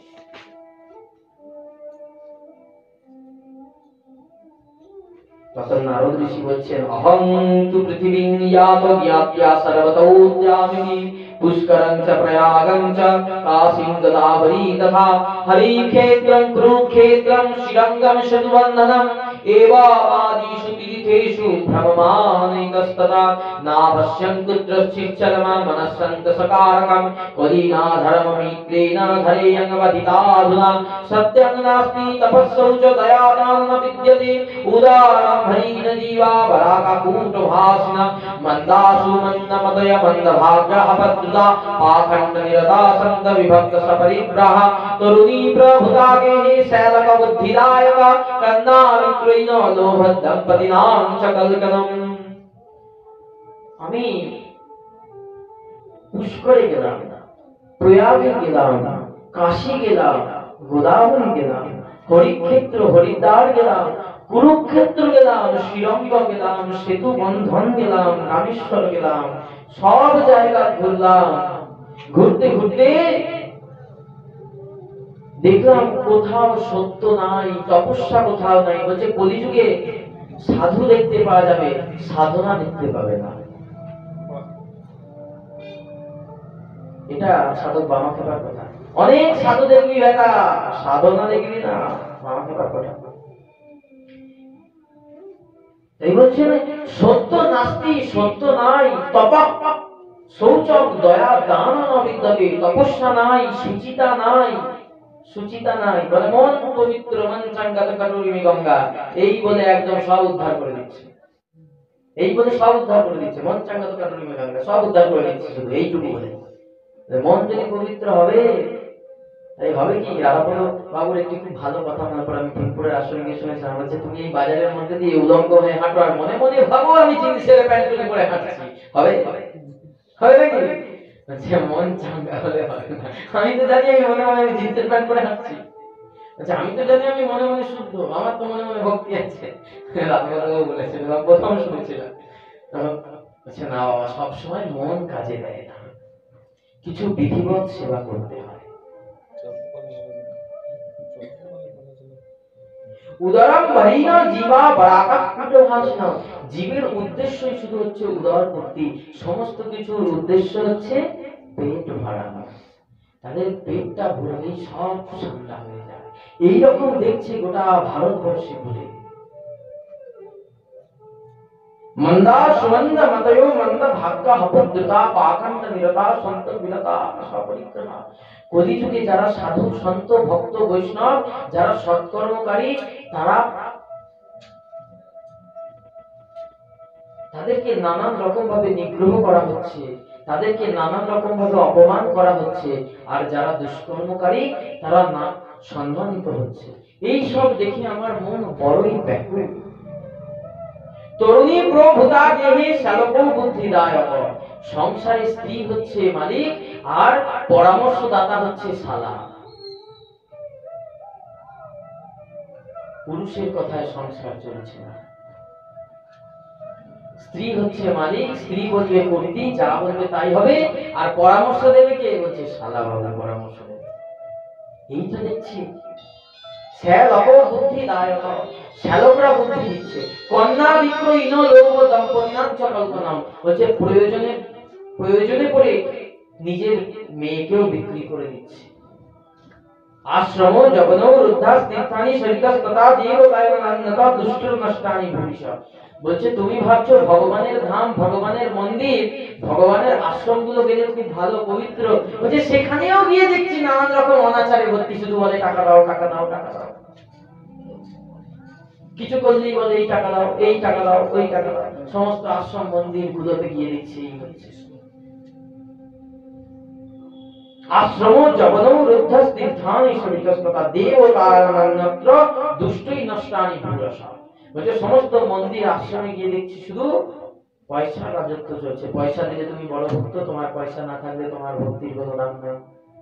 তখন নারদ ঋষি বলছেন, অহং তু পৃথিবীং ইয়াত জ্ঞাত্যা সর্বতো যামিনি পুষ্করং চ প্রয়াগং চ কাশীং গদাবরী তথা হরিক্ষেত্রং কুরুক্ষেত্রং শ্রীরঙ্গম শতবন্ধনম এবাদিষু তীর্থেষু ভ্রমমানৈকস্ততা নাপশ্যং কুত্রশ্চিচ্ছলম মনঃসন্ত সকারকম কলিনা ধর্মমিত্রেণ ধরেয়ং বধিতাধুনা সত্যং নাস্তি তপস্সৌ চ দয়াদান ন বিদ্যতে উদারং হরিণ জীবা বরাকাকুট ভাসিন মন্দাসু মন্দমদয় মন্দভাগ্যः পদ্মা পাখণ্ড নিরতা সন্ত বিভক্ত সপরিগ্রহ তরুণী প্রভুতাগে শৈলক বুদ্ধিদায়ক কন্যা বিক্রয়ণ লোভ দম্পতিনাং সকলকনম। আমি পুষ্করে গেলাম, প্রয়াগে গেলাম, কাশী গেলাম, গোদাবরী গেলাম, হরিক্ষেত্র হরিদ্বার গেলাম, কুরুক্ষেত্র গেলাম, শ্রীরঙ্গ গেলাম, সেতু বন্ধন গেলাম, রামেশ্বর গেলাম, সব জায়গা ঘুরলাম। ঘুরতে ঘুরতে দেখলাম কোথাও সত্য নাই, তপস্যা কোথাও নাই। বলছে কলিযুগে সাধু দেখতে পাওয়া যাবে, সাধনা দেখতে পাবে না। এটা সাধক বামা খেপার কথা। অনেক সাধু দেখবি বেটা, সাধনা দেখবি না, বামা খেপার কথা। এই বলছেন সত্য নাস্তি, সত্য নাই, তপা শৌচক দয়া দান অবিদ্যতে, তপস্যা নাই, সুচিতা নাই, সুচিতা নাই, বলে মন পবিত্র মন চাঙ্গাত কাটুরিমি গঙ্গা, এই বলে একদম সব উদ্ধার করে দিচ্ছে, এই বলে সব উদ্ধার করে দিচ্ছে, মন চাঙ্গাত কাটুরিমি গঙ্গা সব উদ্ধার করে দিচ্ছে, শুধু এইটুকু বলে। মন যদি পবিত্র হবে, তাই হবে কি, রাধাপদ বাবুর একটি খুব ভালো কথা মনে পড়ে, আমি ফিনপুরের আসলে গিয়ে শুনেছিলাম, বলছে তুমি এই বাজারের মধ্যে দিয়ে উলঙ্গ হয়ে হাঁটো আর মনে মনে ভাবো আমি জিন্স ছেড়ে প্যান্ট তুলে পরে হাঁটছি, হবে হবে নাকি? বলছে মন চাঙ্গা হলে হবে না। আমি তো জানি আমি মনে মনে জিন্সের প্যান্ট পরে হাঁটছি, আচ্ছা আমি তো জানি আমি মনে মনে শুদ্ধ, আমার তো মনে মনে ভক্তি আছে। রাধাপদ বলেছিল, প্রথম শুনেছিলাম। আচ্ছা না বাবা, সবসময় মন কাজে দেয় না, কিছু বিধিবৎ সেবা করতে হয়। উদারম বহিনা জীবা বরাকাকুট ভাসিন, জীবের উদ্দেশ্যই শুধু হচ্ছে উদার ভক্তি, সমস্ত কিছুর উদ্দেশ্য হচ্ছে পেট ভরানো। তাদের পেটটা ভরলেই সব ঠান্ডা হয়ে যায়। এইরকম দেখছে গোটা ভারতবর্ষে ঘুরে। मंदा सुमंद मतयो मंद भाग्य हपुद्रता पाखंड निरता संत विलता आशा परिक्रमा। কলিযুগে যারা সাধু সন্ত ভক্ত বৈষ্ণব যারা সৎকর্মকারী তারা তাদেরকে নানান রকম ভাবে নিগ্রহ করা হচ্ছে, তাদেরকে নানান রকম ভাবে অপমান করা হচ্ছে, আর যারা দুষ্কর্মকারী তারা না সম্মানিত হচ্ছে। এই সব দেখে আমার মন বড়ই ব্যাকুল। তরুণী প্রভুতা দেহে শ্যালক বুদ্ধিদায়ক। সংসারে স্ত্রী হচ্ছে মালিক আর পরামর্শদাতা হচ্ছে শালা। পুরুষের কথায় সংসার চলছে না। স্ত্রী হচ্ছে মালিক, স্ত্রী বলবে করতি, যা বলবে তাই হবে, আর পরামর্শ দেবে কে? বলছে শালা বাবা পরামর্শ দেবে। এই তো দেখছি শ্যালক বুদ্ধিদায়ক, শ্যালকরা বুদ্ধি দিচ্ছে। কন্যা বিক্রয়ীন লোভ দম্পন্যাঞ্চ কল্পনাম, বলছে প্রয়োজনে প্রয়োজনে পড়ে নিজের মেয়েকেও বিক্রি করে দিচ্ছে। আশ্রম জগন রুদ্ধাস তীর্থানি সরিতাস তথা দেব কায়নান্নতা দুষ্টুর নষ্টানি ভবিষ্যৎ। বলছে তুমি ভাবছো ভগবানের ধাম, ভগবানের মন্দির, ভগবানের আশ্রমগুলো গেলে খুব ভালো পবিত্র, বলছে সেখানেও গিয়ে দেখছি নানান রকম অনাচারে ভর্তি। শুধু বলে টাকা দাও টাকা দাও টাকা দাও, কিছু করলেই বলে এই টাকা দাও এই টাকা দাও ওই টাকা দাও। সমস্ত আশ্রম মন্দির গুলোতে গিয়ে দেখছি এই হচ্ছে। আশ্রম জগন রুদ্ধাস তীর্থানি সরিতাস তথা দেব কায়নান্নত্র দুষ্টই নষ্টানি ভূরসা। বলছে সমস্ত মন্দির আশ্রমে গিয়ে দেখছি শুধু পয়সা রাজত্ব চলছে। পয়সা দিলে তুমি বড় ভক্ত, তোমার পয়সা না থাকলে তোমার ভক্তির কোনো দাম নেই।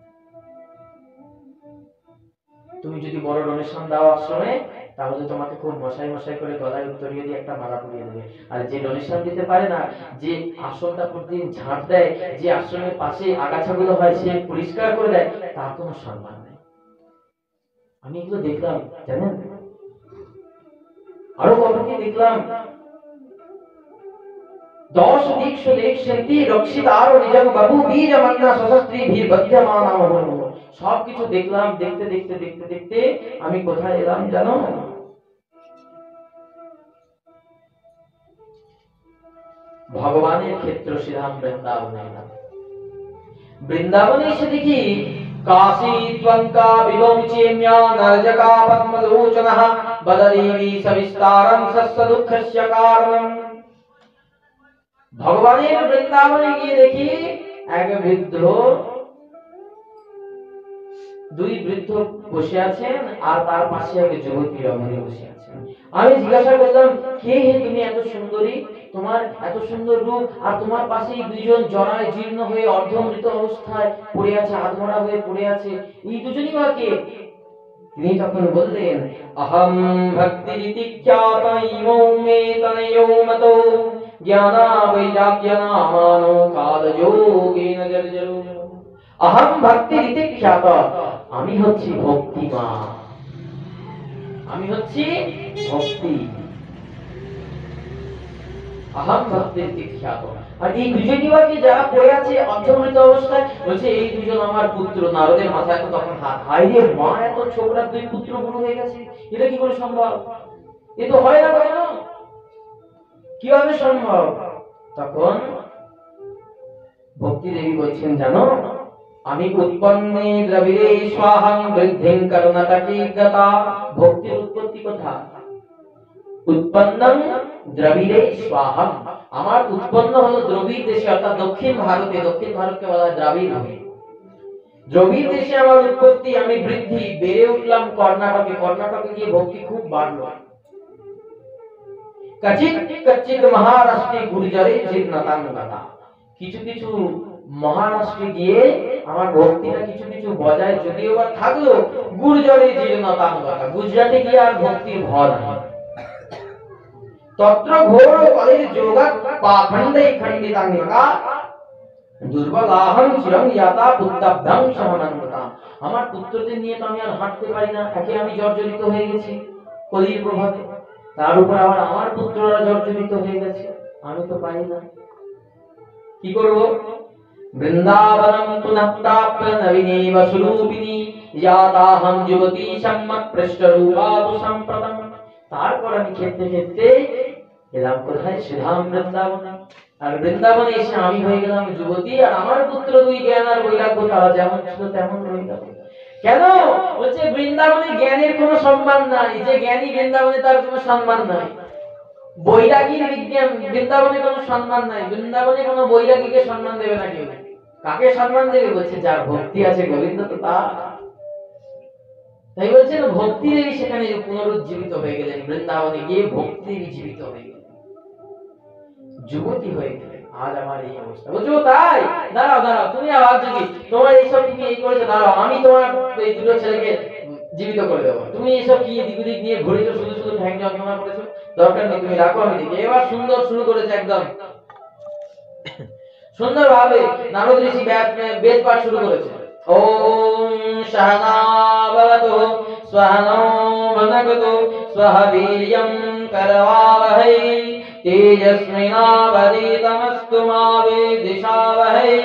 তুমি যদি বড় ডোনেশন দাও আশ্রমে, তাহলে তোমাকে খুব মশাই মশাই করে গলায় উত্তরিয়ে দিয়ে একটা মালা পরিয়ে দেবে। আর যে ডোনেশন দিতে পারে না, যে আশ্রমটা প্রতিদিন ঝাঁট দেয়, যে আশ্রমের পাশে আগাছাগুলো হয় সে পরিষ্কার করে দেয়, তার কোনো সম্মান নেই। আমি এগুলো দেখলাম জানেন। আরো কতটি দেখলাম, দশ দিক সুলেখ শান্তি রক্ষিত আরো নিজম বাবু বীজ মান্না সশস্ত্রী ভীর বধ্যমান আমন। সবকিছু দেখলাম, দেখতে দেখতে দেখতে দেখতে আমি কোথায় এলাম জানো? ভগবানের ক্ষেত্র শ্রীরাম বৃন্দাবনে এলাম। বৃন্দাবনে এসে দেখি কাশী ত্বঙ্কা বিলোচেম্যা নরজকা পদ্মলোচনঃ বদলীবি সবিস্তারং সস্য দুঃখস্য কারণম। ভগবানের বৃন্দাবনে গিয়ে দেখি এক বৃদ্ধ, দুই বৃদ্ধ বসে আছেন আর তার পাশে এক যুবতী রমণী বসে আছেন। আমি জিজ্ঞাসা করলাম, কে হে তুমি এত সুন্দরী, তোমার এত সুন্দর রূপ, আর তোমার পাশেই দুইজন জরায় জীর্ণ হয়ে অর্ধমৃত অবস্থায় পড়ে আছে, আধমরা হয়ে পড়ে আছে, এই দুজনই বা কে? তিনি তখন বললেন, অহম ভক্তি রীতি খ্যাত ইমো মে তনয়ো মতো জ্ঞানা বৈরাগ্য নামানো কাল যোগেন জর্জরো। অহম ভক্তি রীতি খ্যাত, আমি হচ্ছি ভক্তিমা, আমি হচ্ছি ভক্তি। অহম ভক্তি রীতি খ্যাত। আর এই দুজনই বাকি যারা পড়ে আছে অর্ধমৃত অবস্থায়, বলছে এই দুজন আমার পুত্র। নারদের মাথায় তো তখন হাত, হাই রে মা, এত ছোকরার দুই পুত্র বুড়ো হয়ে গেছে, এটা কি করে সম্ভব? এ তো হয় না, হয় না, কিভাবে সম্ভব? তখন ভক্তি দেবী বলছেন, জানো আমি উৎপন্নে দ্রবিড়ে স্বাহং বৃদ্ধিং করুণাটাকি গতা। ভক্তির উৎপত্তি কোথায়? উৎপন্নং দ্রবিড়ে স্বাহং, আমার উৎপন্ন হলো দ্রবিড় দেশে, অর্থাৎ দক্ষিণ ভারতে। দক্ষিণ ভারতকে বলা হয় দ্রাবিড়। দ্রবিড় দেশে আমার উৎপত্তি, আমি বৃদ্ধি, বেড়ে উঠলাম কর্ণাটকে। কর্ণাটকে গিয়ে ভক্তি খুব বাড়লো। কচিত কচিত মহারাষ্ট্রে গুর্জরে জীর্ণতাং গতা। কিছু কিছু মহারাষ্ট্রে গিয়ে আমার ভক্তিটা কিছু কিছু বজায় যদিও বা থাকলো, গুর্জরে জীর্ণতাং গতা। গুজরাটে গিয়ে আর ভক্তির ভর নেই। তত্র ঘোর কলির যোগাৎ পাখণ্ডে খণ্ডিতাং গতা দুর্বলাহং চিরং ইয়াতা পুত্রাভ্যাং সহনন্দতা। আমার পুত্রদের নিয়ে তো আমি আর হাঁটতে পারি না, একে আমি জর্জরিত হয়ে গেছি কলির প্রভাবে, তার উপর আবার আমার পুত্ররা জর্জরিত হয়ে গেছে, আমি তো পারি না, কি করব? বৃন্দাবনম পুনঃ প্রাপ্য নবীনেব স্বরূপিণী ইয়াতাহম যুবতী সম্মত পৃষ্ঠরূপাদু সম্প্রদম। তারপর আমি খেতে খেতে এলাম কোথায়? শ্রীধাম বৃন্দাবন। আর বৃন্দাবনে এসে আমি হয়ে গেলাম যুবতী, আর আমার পুত্র দুই জ্ঞান আর বৈরাগ্য তারা যেমন ছিল তেমন রয়ে গেল। কেন? বলছে বৃন্দাবনে জ্ঞানের কোনো সম্মান নাই, যে জ্ঞানী বৃন্দাবনে তার কোনো সম্মান নাই। বৈরাগীর বিজ্ঞান বৃন্দাবনে কোনো সম্মান নাই, বৃন্দাবনে কোনো বৈরাগীকে সম্মান দেবে না কেউ। কাকে সম্মান দেবে? বলছে যার ভক্তি আছে গোবিন্দ তো তার। তাই বলছেন ভক্তি দেবী সেখানে পুনরুজ্জীবিত হয়ে গেলেন, বৃন্দাবনে গিয়ে ভক্তি দেবী জীবিত হয়ে গেলেন, যুবতী হয়ে গেলেন। আজ আমার এই অবস্থা। বলছো তাই? দাঁড়াও দাঁড়াও, তুমি আবার যদি তোমার এইসব তুমি এই করেছো, দাঁড়াও আমি তোমার এই দুটো ছেলেকে জীবিত করে দেবো। তুমি এইসব কি দিক দিক নিয়ে ঘুরেছো, শুধু শুধু ঠ্যাং যন্ত্রণা করেছো, দরকার নেই, তুমি রাখো আমি দেখি। এবার সুন্দর শুরু করেছে একদম সুন্দর ভাবে নারদ ঋষি বেদ পাঠ শুরু করেছে। ওম সহনা ভবতু সহনৌ ভুনক্তু স্বহ বীর্যং করবাবহৈ তেজস্বিনাবধীতমস্তু মা বিদ্বিষাবহৈ।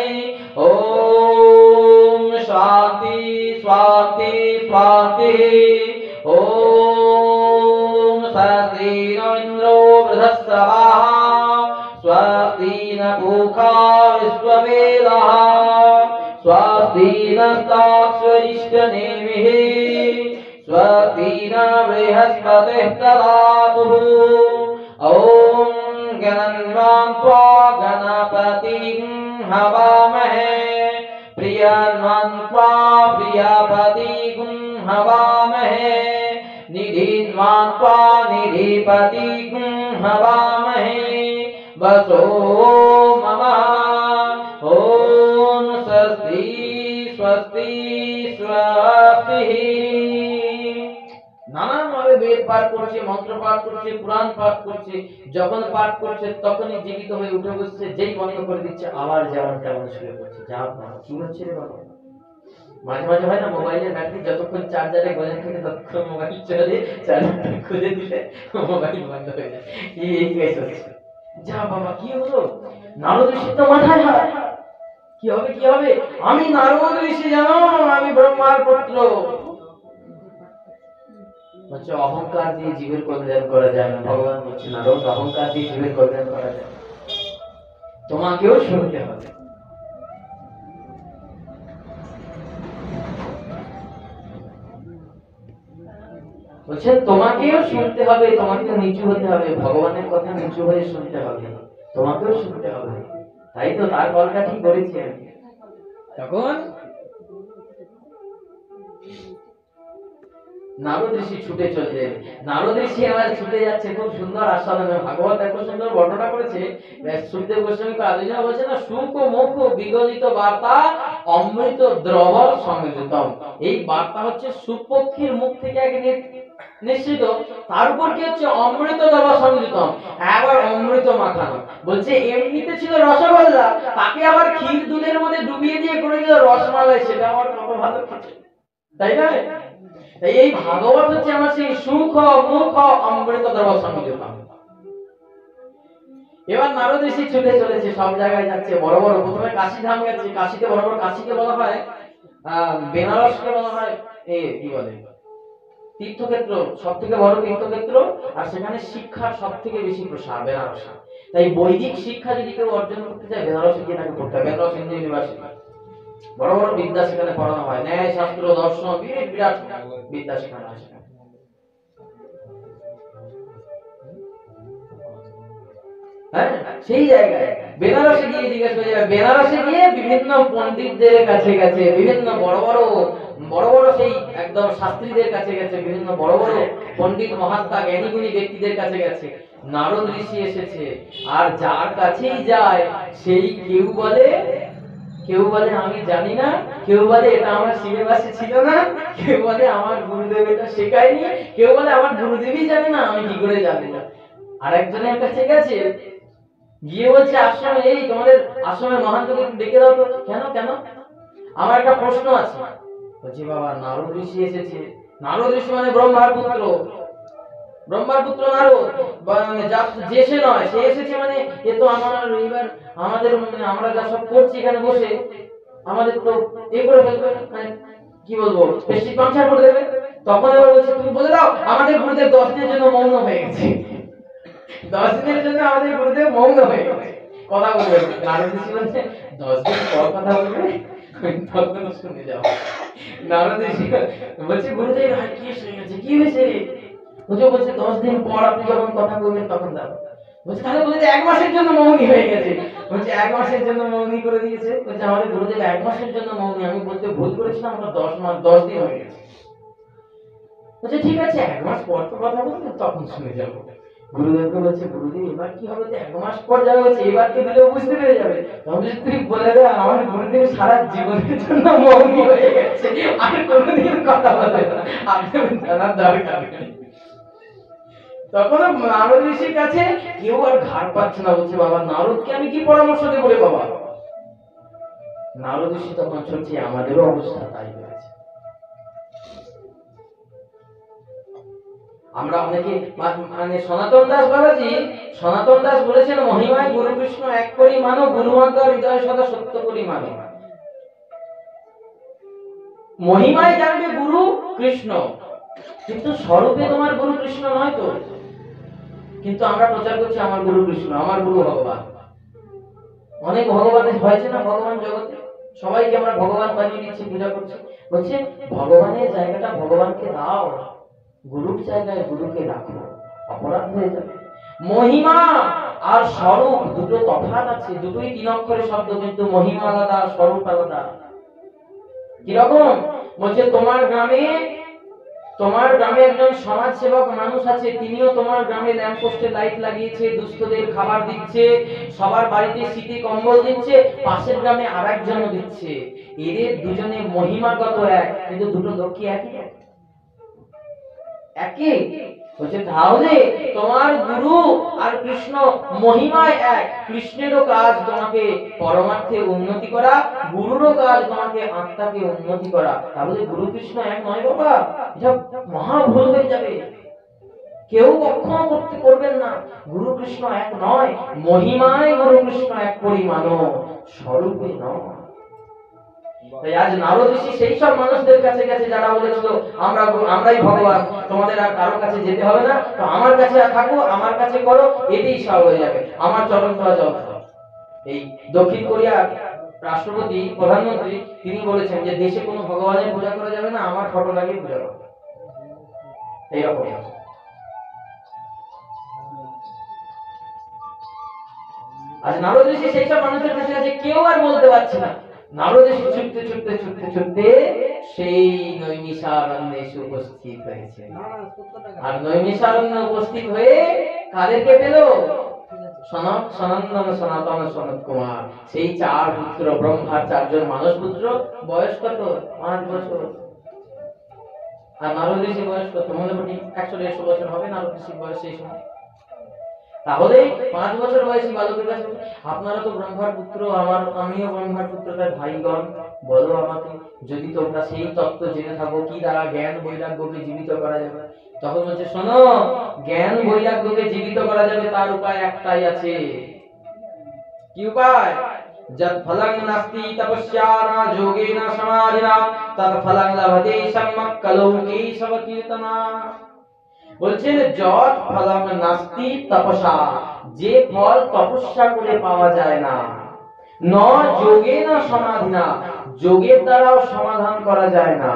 ওম শান্তি শান্তি শান্তি। ওম শান্তি ইন্দ্রো বৃহস্পতিঃ स्वस्ति न पूषा विश्ववेदाः स्वस्ति नस्ताक्षरिष्टनेमिः स्वस्ति न बृहस्पतिः ददातु। ॐ गणन्वान् त्वा गणपतिं हवामहे प्रियान्वान् त्वा प्रियपतिं हवामहे निधिन्वान् त्वा निधिपतिं हवामहे बसो मम। ओम स्वस्ति स्वस्ति स्वस्ति। নানান ভাবে বেদ পাঠ করছে, মন্ত্র পাঠ করছে, পুরাণ পাঠ করছে। যখন পাঠ করছে তখনই জীবিত হয়ে উঠে বসছে, যেই বন্ধ করে দিচ্ছে আবার যেমন তেমন শুয়ে পড়ছে। যা কি হচ্ছে রে বাবা? মাঝে মাঝে হয় না মোবাইলের ব্যাটারি যতক্ষণ চার্জারে গলে থাকে ততক্ষণ মোবাইল চলে, চার্জার খুলে দিলে মোবাইল বন্ধ হয়ে যায়। এই এই কেস হচ্ছে। যা বাবা কি হলো? নারদ ঋষি তো মাথায় হাত। কি হবে কি হবে? আমি নারদ ঋষি জানো, আমি ব্রহ্মার পুত্র। বলছে অহংকার দিয়ে জীবের কল্যাণ করা যায় না। ভগবান বলছে নারদ অহংকার দিয়ে জীবের কল্যাণ করা যায়, তোমাকেও শুনতে হবে। বলছেন তোমাকেও শুনতে হবে, তোমাকেও নিচু হতে হবে, ভগবানের কথা নিচু হয়ে শুনতে হবে, তোমাকেও শুনতে হবে। তাই তো তার কলকাঠি করেছি আমি। তখন নারদ ঋষি ছুটে চললেন। নারদ ঋষি এবার ছুটে যাচ্ছে, খুব সুন্দর আস্বাদন। ভাগবত এত সুন্দর বর্ণনা করেছে সুখদেব গোস্বামী আলোচনা বলছে না, সুখ ও মুখ বিগলিত বার্তা অমৃত দ্রব সংযুতম। এই বার্তা হচ্ছে সুপক্ষীর মুখ থেকে এক নিশ্চিত, তার উপর কি হচ্ছে অমৃত দ্রব সংযুতম, আবার অমৃত মাখানো। বলছে এমনিতে ছিল রসগোল্লা, তাকে আবার ক্ষীর দুধের মধ্যে ডুবিয়ে দিয়ে করে দিল রসমালাই, সেটা আমার কত ভালো খেতে, তাই না? এই ভাগবত হচ্ছে আমার সেই সুখ মুখ অমৃত দ্রব সংযুতম। এবার নারদ ঋষি ছুটে চলেছে, সব জায়গায় যাচ্ছে, বড় বড় প্রথমে কাশী ধাম গেছে। কাশীতে বড় বড়, কাশীকে বলা হয় আহ বেনারসকে বলা হয় এ কি বলে তীর্থক্ষেত্র, সব থেকে বড় তীর্থক্ষেত্র, আর সেখানে শিক্ষার সব থেকে বেশি প্রসার বেনারসে। তাই বৈদিক শিক্ষা যদি কেউ অর্জন করতে চায় বেনারসে গিয়ে তাকে পড়তে হবে। বেনারস হিন্দু ইউনিভার্সিটি, বড় বড় বিদ্যা সেখানে পড়ানো হয়, ন্যায় শাস্ত্র দর্শন বিরাট বিরাট বিদ্যা সেখানে হয়। হ্যাঁ সেই জায়গায় বেনারসে গিয়ে জিজ্ঞেস করে যাবে। বেনারসে গিয়ে বিভিন্ন পণ্ডিতদের কাছে গেছে, বিভিন্ন বড় বড় বড় বড় সেই একদম শাস্ত্রীদের কাছে গেছে, বিভিন্ন বড় বড় পণ্ডিত মহাত্মা জ্ঞানীগুণী ব্যক্তিদের কাছে গেছে। নারদ ঋষি এসেছে, আর যার কাছেই যায় সেই কেউ বলে কেউ বলে আমি জানি না, কেউ বলে এটা আমার সিলেবাসে ছিল না, কেউ বলে আমার গুরুদেব এটা শেখায়নি, কেউ বলে আমার গুরুদেবই জানে না, আমি কি করে জানি না। আর একজনের কাছে গেছে, গিয়ে বলছে আশ্রমে, এই তোমাদের আশ্রমের মহান্তকে একটু ডেকে দাও তো। কেন কেন? আমার একটা প্রশ্ন আছে। বলছি বাবা নারদ ঋষি এসেছে। নারদ ঋষি মানে ব্রহ্মার পুত্র, ব্রহ্মার পুত্র নারদ, বা- মানে যা- যে সে নয়, সে এসেছে মানে এ তো আমার এইবার আমাদের মানে আমরা যা সব করছি এখানে বসে আমাদের তো এ করে ফেলবে, মানে কি বলবো, পেস্টিক পাংচার করে দেবে। তখন এবার বলছে তুমি বলে দাও আমাদের গুরুদেব দশ দিনের জন্য মৌন হয়ে গেছে, দশ দিনের জন্য আমাদের গুরুদেব মৌন হয়ে গেছে, কথা বলবে না। নারদ ঋষি বলছে দশ দিন পর কথা বলবে, তখন শুনে যাও। নারদ ঋষি বলছে গুরুদেব আর কি হয়ে গেছে, কি হয়েছে? বলছে বলছে দশ দিন পর আপনি যখন কথা বলবেন তখন যাবো। বলছে তাহলে বলছে এক মাসের জন্য মৌনী হয়ে গেছে। বলছে এক মাসের জন্য মৌনী করে দিয়েছে। বলছে আমাদের গুরুদেব এক মাসের জন্য মৌনী, আমি বলতে ভুল করেছিলাম, আমরা দশ মাস দশ দিন হয়ে গেছে। বলছে ঠিক আছে এক মাস পর তো কথা বলবেন তখন শুনে যাবো। গুরুদেবকে বলছে গুরুদেব এবার কি হবে, এক মাস পর যাবে, বলছে এবার কি দিলেও বুঝতে পেরে যাবে। তখন বলছে তুই বলে দে আমার গুরুদেব সারা জীবনের জন্য মৌনী হয়ে গেছে, আর কোনোদিন কথা বলে না, আপনার জানার দরকার নেই। তখন নারদ ঋষির কাছে কেউ আর ঘাড় পাচ্ছে না, বলছে বাবা নারদকে আমি কি পরামর্শ দেবো রে বাবা। নারদ ঋষি তখন শুনছি আমাদেরও অবস্থা তাই হয়েছে। আমরা অনেকে মানে সনাতন দাস বাবাজি, সনাতন দাস বলেছেন মহিমায় গুরু কৃষ্ণ এক করি মানো, গুরুমাজ্ঞা হৃদয় সদা সত্য করি মানো। মহিমায় জানবে গুরু কৃষ্ণ, কিন্তু স্বরূপে তোমার গুরু কৃষ্ণ নয় তো। কিন্তু আমরা প্রচার করছি আমার গুরু কৃষ্ণ, আমার গুরু ভগবান। অনেক ভগবানের হয়েছে না ভগবান জগতে, সবাইকে আমরা ভগবান বানিয়ে দিচ্ছি, পূজা করছি। বলছে ভগবানের জায়গাটা ভগবানকে দাও, গুরুর জায়গায় গুরুকে রাখো, অপরাধ হয়ে যাবে। মহিমা আর স্বরূপ দুটো তফাৎ আছে, দুটোই তিন অক্ষরের শব্দ, কিন্তু মহিমা আলাদা, স্বরূপ আলাদা। কিরকম? বলছে তোমার গ্রামে তোমার গ্রামে একজন সমাজ সেবক মানুষ আছে, তিনিও তোমার গ্রামে ল্যাম্প পোস্টে লাইট লাগিয়েছে, দুস্থদের খাবার দিচ্ছে, সবার বাড়িতে শীতে কম্বল দিচ্ছে, পাশের গ্রামে আরেকজনও দিচ্ছে। এদের দুজনে মহিমাগত এক, কিন্তু দুটো লোক কি একই? একই। বলছে তাহলে তোমার গুরু আর কৃষ্ণ মহিমায় এক, কৃষ্ণেরও কাজ তোমাকে পরমার্থে উন্নতি করা, গুরুরও কাজ তোমাকে আত্মাকে উন্নতি করা। তাহলে গুরু কৃষ্ণ এক নয় বাবা, এটা মহা ভুল হয়ে যাবে, কেউ কখনো করতে করবেন না। গুরু কৃষ্ণ এক নয়, মহিমায় গুরু কৃষ্ণ এক পরিমাণ, স্বরূপে নয়। তাই আজ নারদ ঋষি সেই সব মানুষদের কাছে গেছে যারা বলেছিল আমরা আমরাই ভগবান, তোমাদের আর কারো কাছে যেতে হবে না, তো আমার কাছে থাকো, আমার কাছে করো, এতেই সব হয়ে যাবে, আমার চরণ ধরা জল খাও। এই দক্ষিণ কোরিয়ার রাষ্ট্রপতি প্রধানমন্ত্রী তিনি বলেছেন যে দেশে কোনো ভগবানের পূজা করা যাবে না, আমার ফটো লাগিয়ে পূজা করো, এইরকম। আজ নারদ ঋষি সেই সব মানুষের কাছে আছে, কেউ আর বলতে পারছে না। নারদ ঋষি ছুটতে ছুটতে ছুটতে ছুটতে সেই নৈমিষারণ্যে এসে উপস্থিত হয়েছে। আর নৈমিষারণ্যে উপস্থিত হয়ে কাদেরকে পেল? সনক সনন্দন সনাতন সনত কুমার, সেই চার পুত্র, ব্রহ্মার চারজন মানস পুত্র। বয়স কত? পাঁচ বছর। আর নারদ ঋষির বয়স কত? মোটামুটি একশো দেড়শো বছর হবে নারদ ঋষির বয়স সেই সময়। তাহলে পাঁচ বছর বয়সী বালকের কাছে আপনারা তো ব্রহ্মার পুত্র, আমার আমিও ব্রহ্মার পুত্র, তাই ভাইগণ বলো আমাকে, যদি তোমরা সেই তত্ত্ব জেনে থাকো কি দ্বারা জ্ঞান বৈরাগ্যকে জীবিত করা যাবে। তখন বলছে শোনো, জ্ঞান বৈরাগ্যকে জীবিত করা যাবে তার উপায় একটাই আছে। কি উপায়? যৎ ফলং নাস্তি তপস্যা না যোগেন সমাধিনা তৎ ফলং লভতে সম্যক কলৌ কেশব কীর্তনা। বলছেন যৎ ফলং নাস্তি তপসা, যে ফল তপস্যা করে পাওয়া যায় না, ন যোগেন সমাধিনা, যোগের দ্বারাও সমাধান করা যায় না,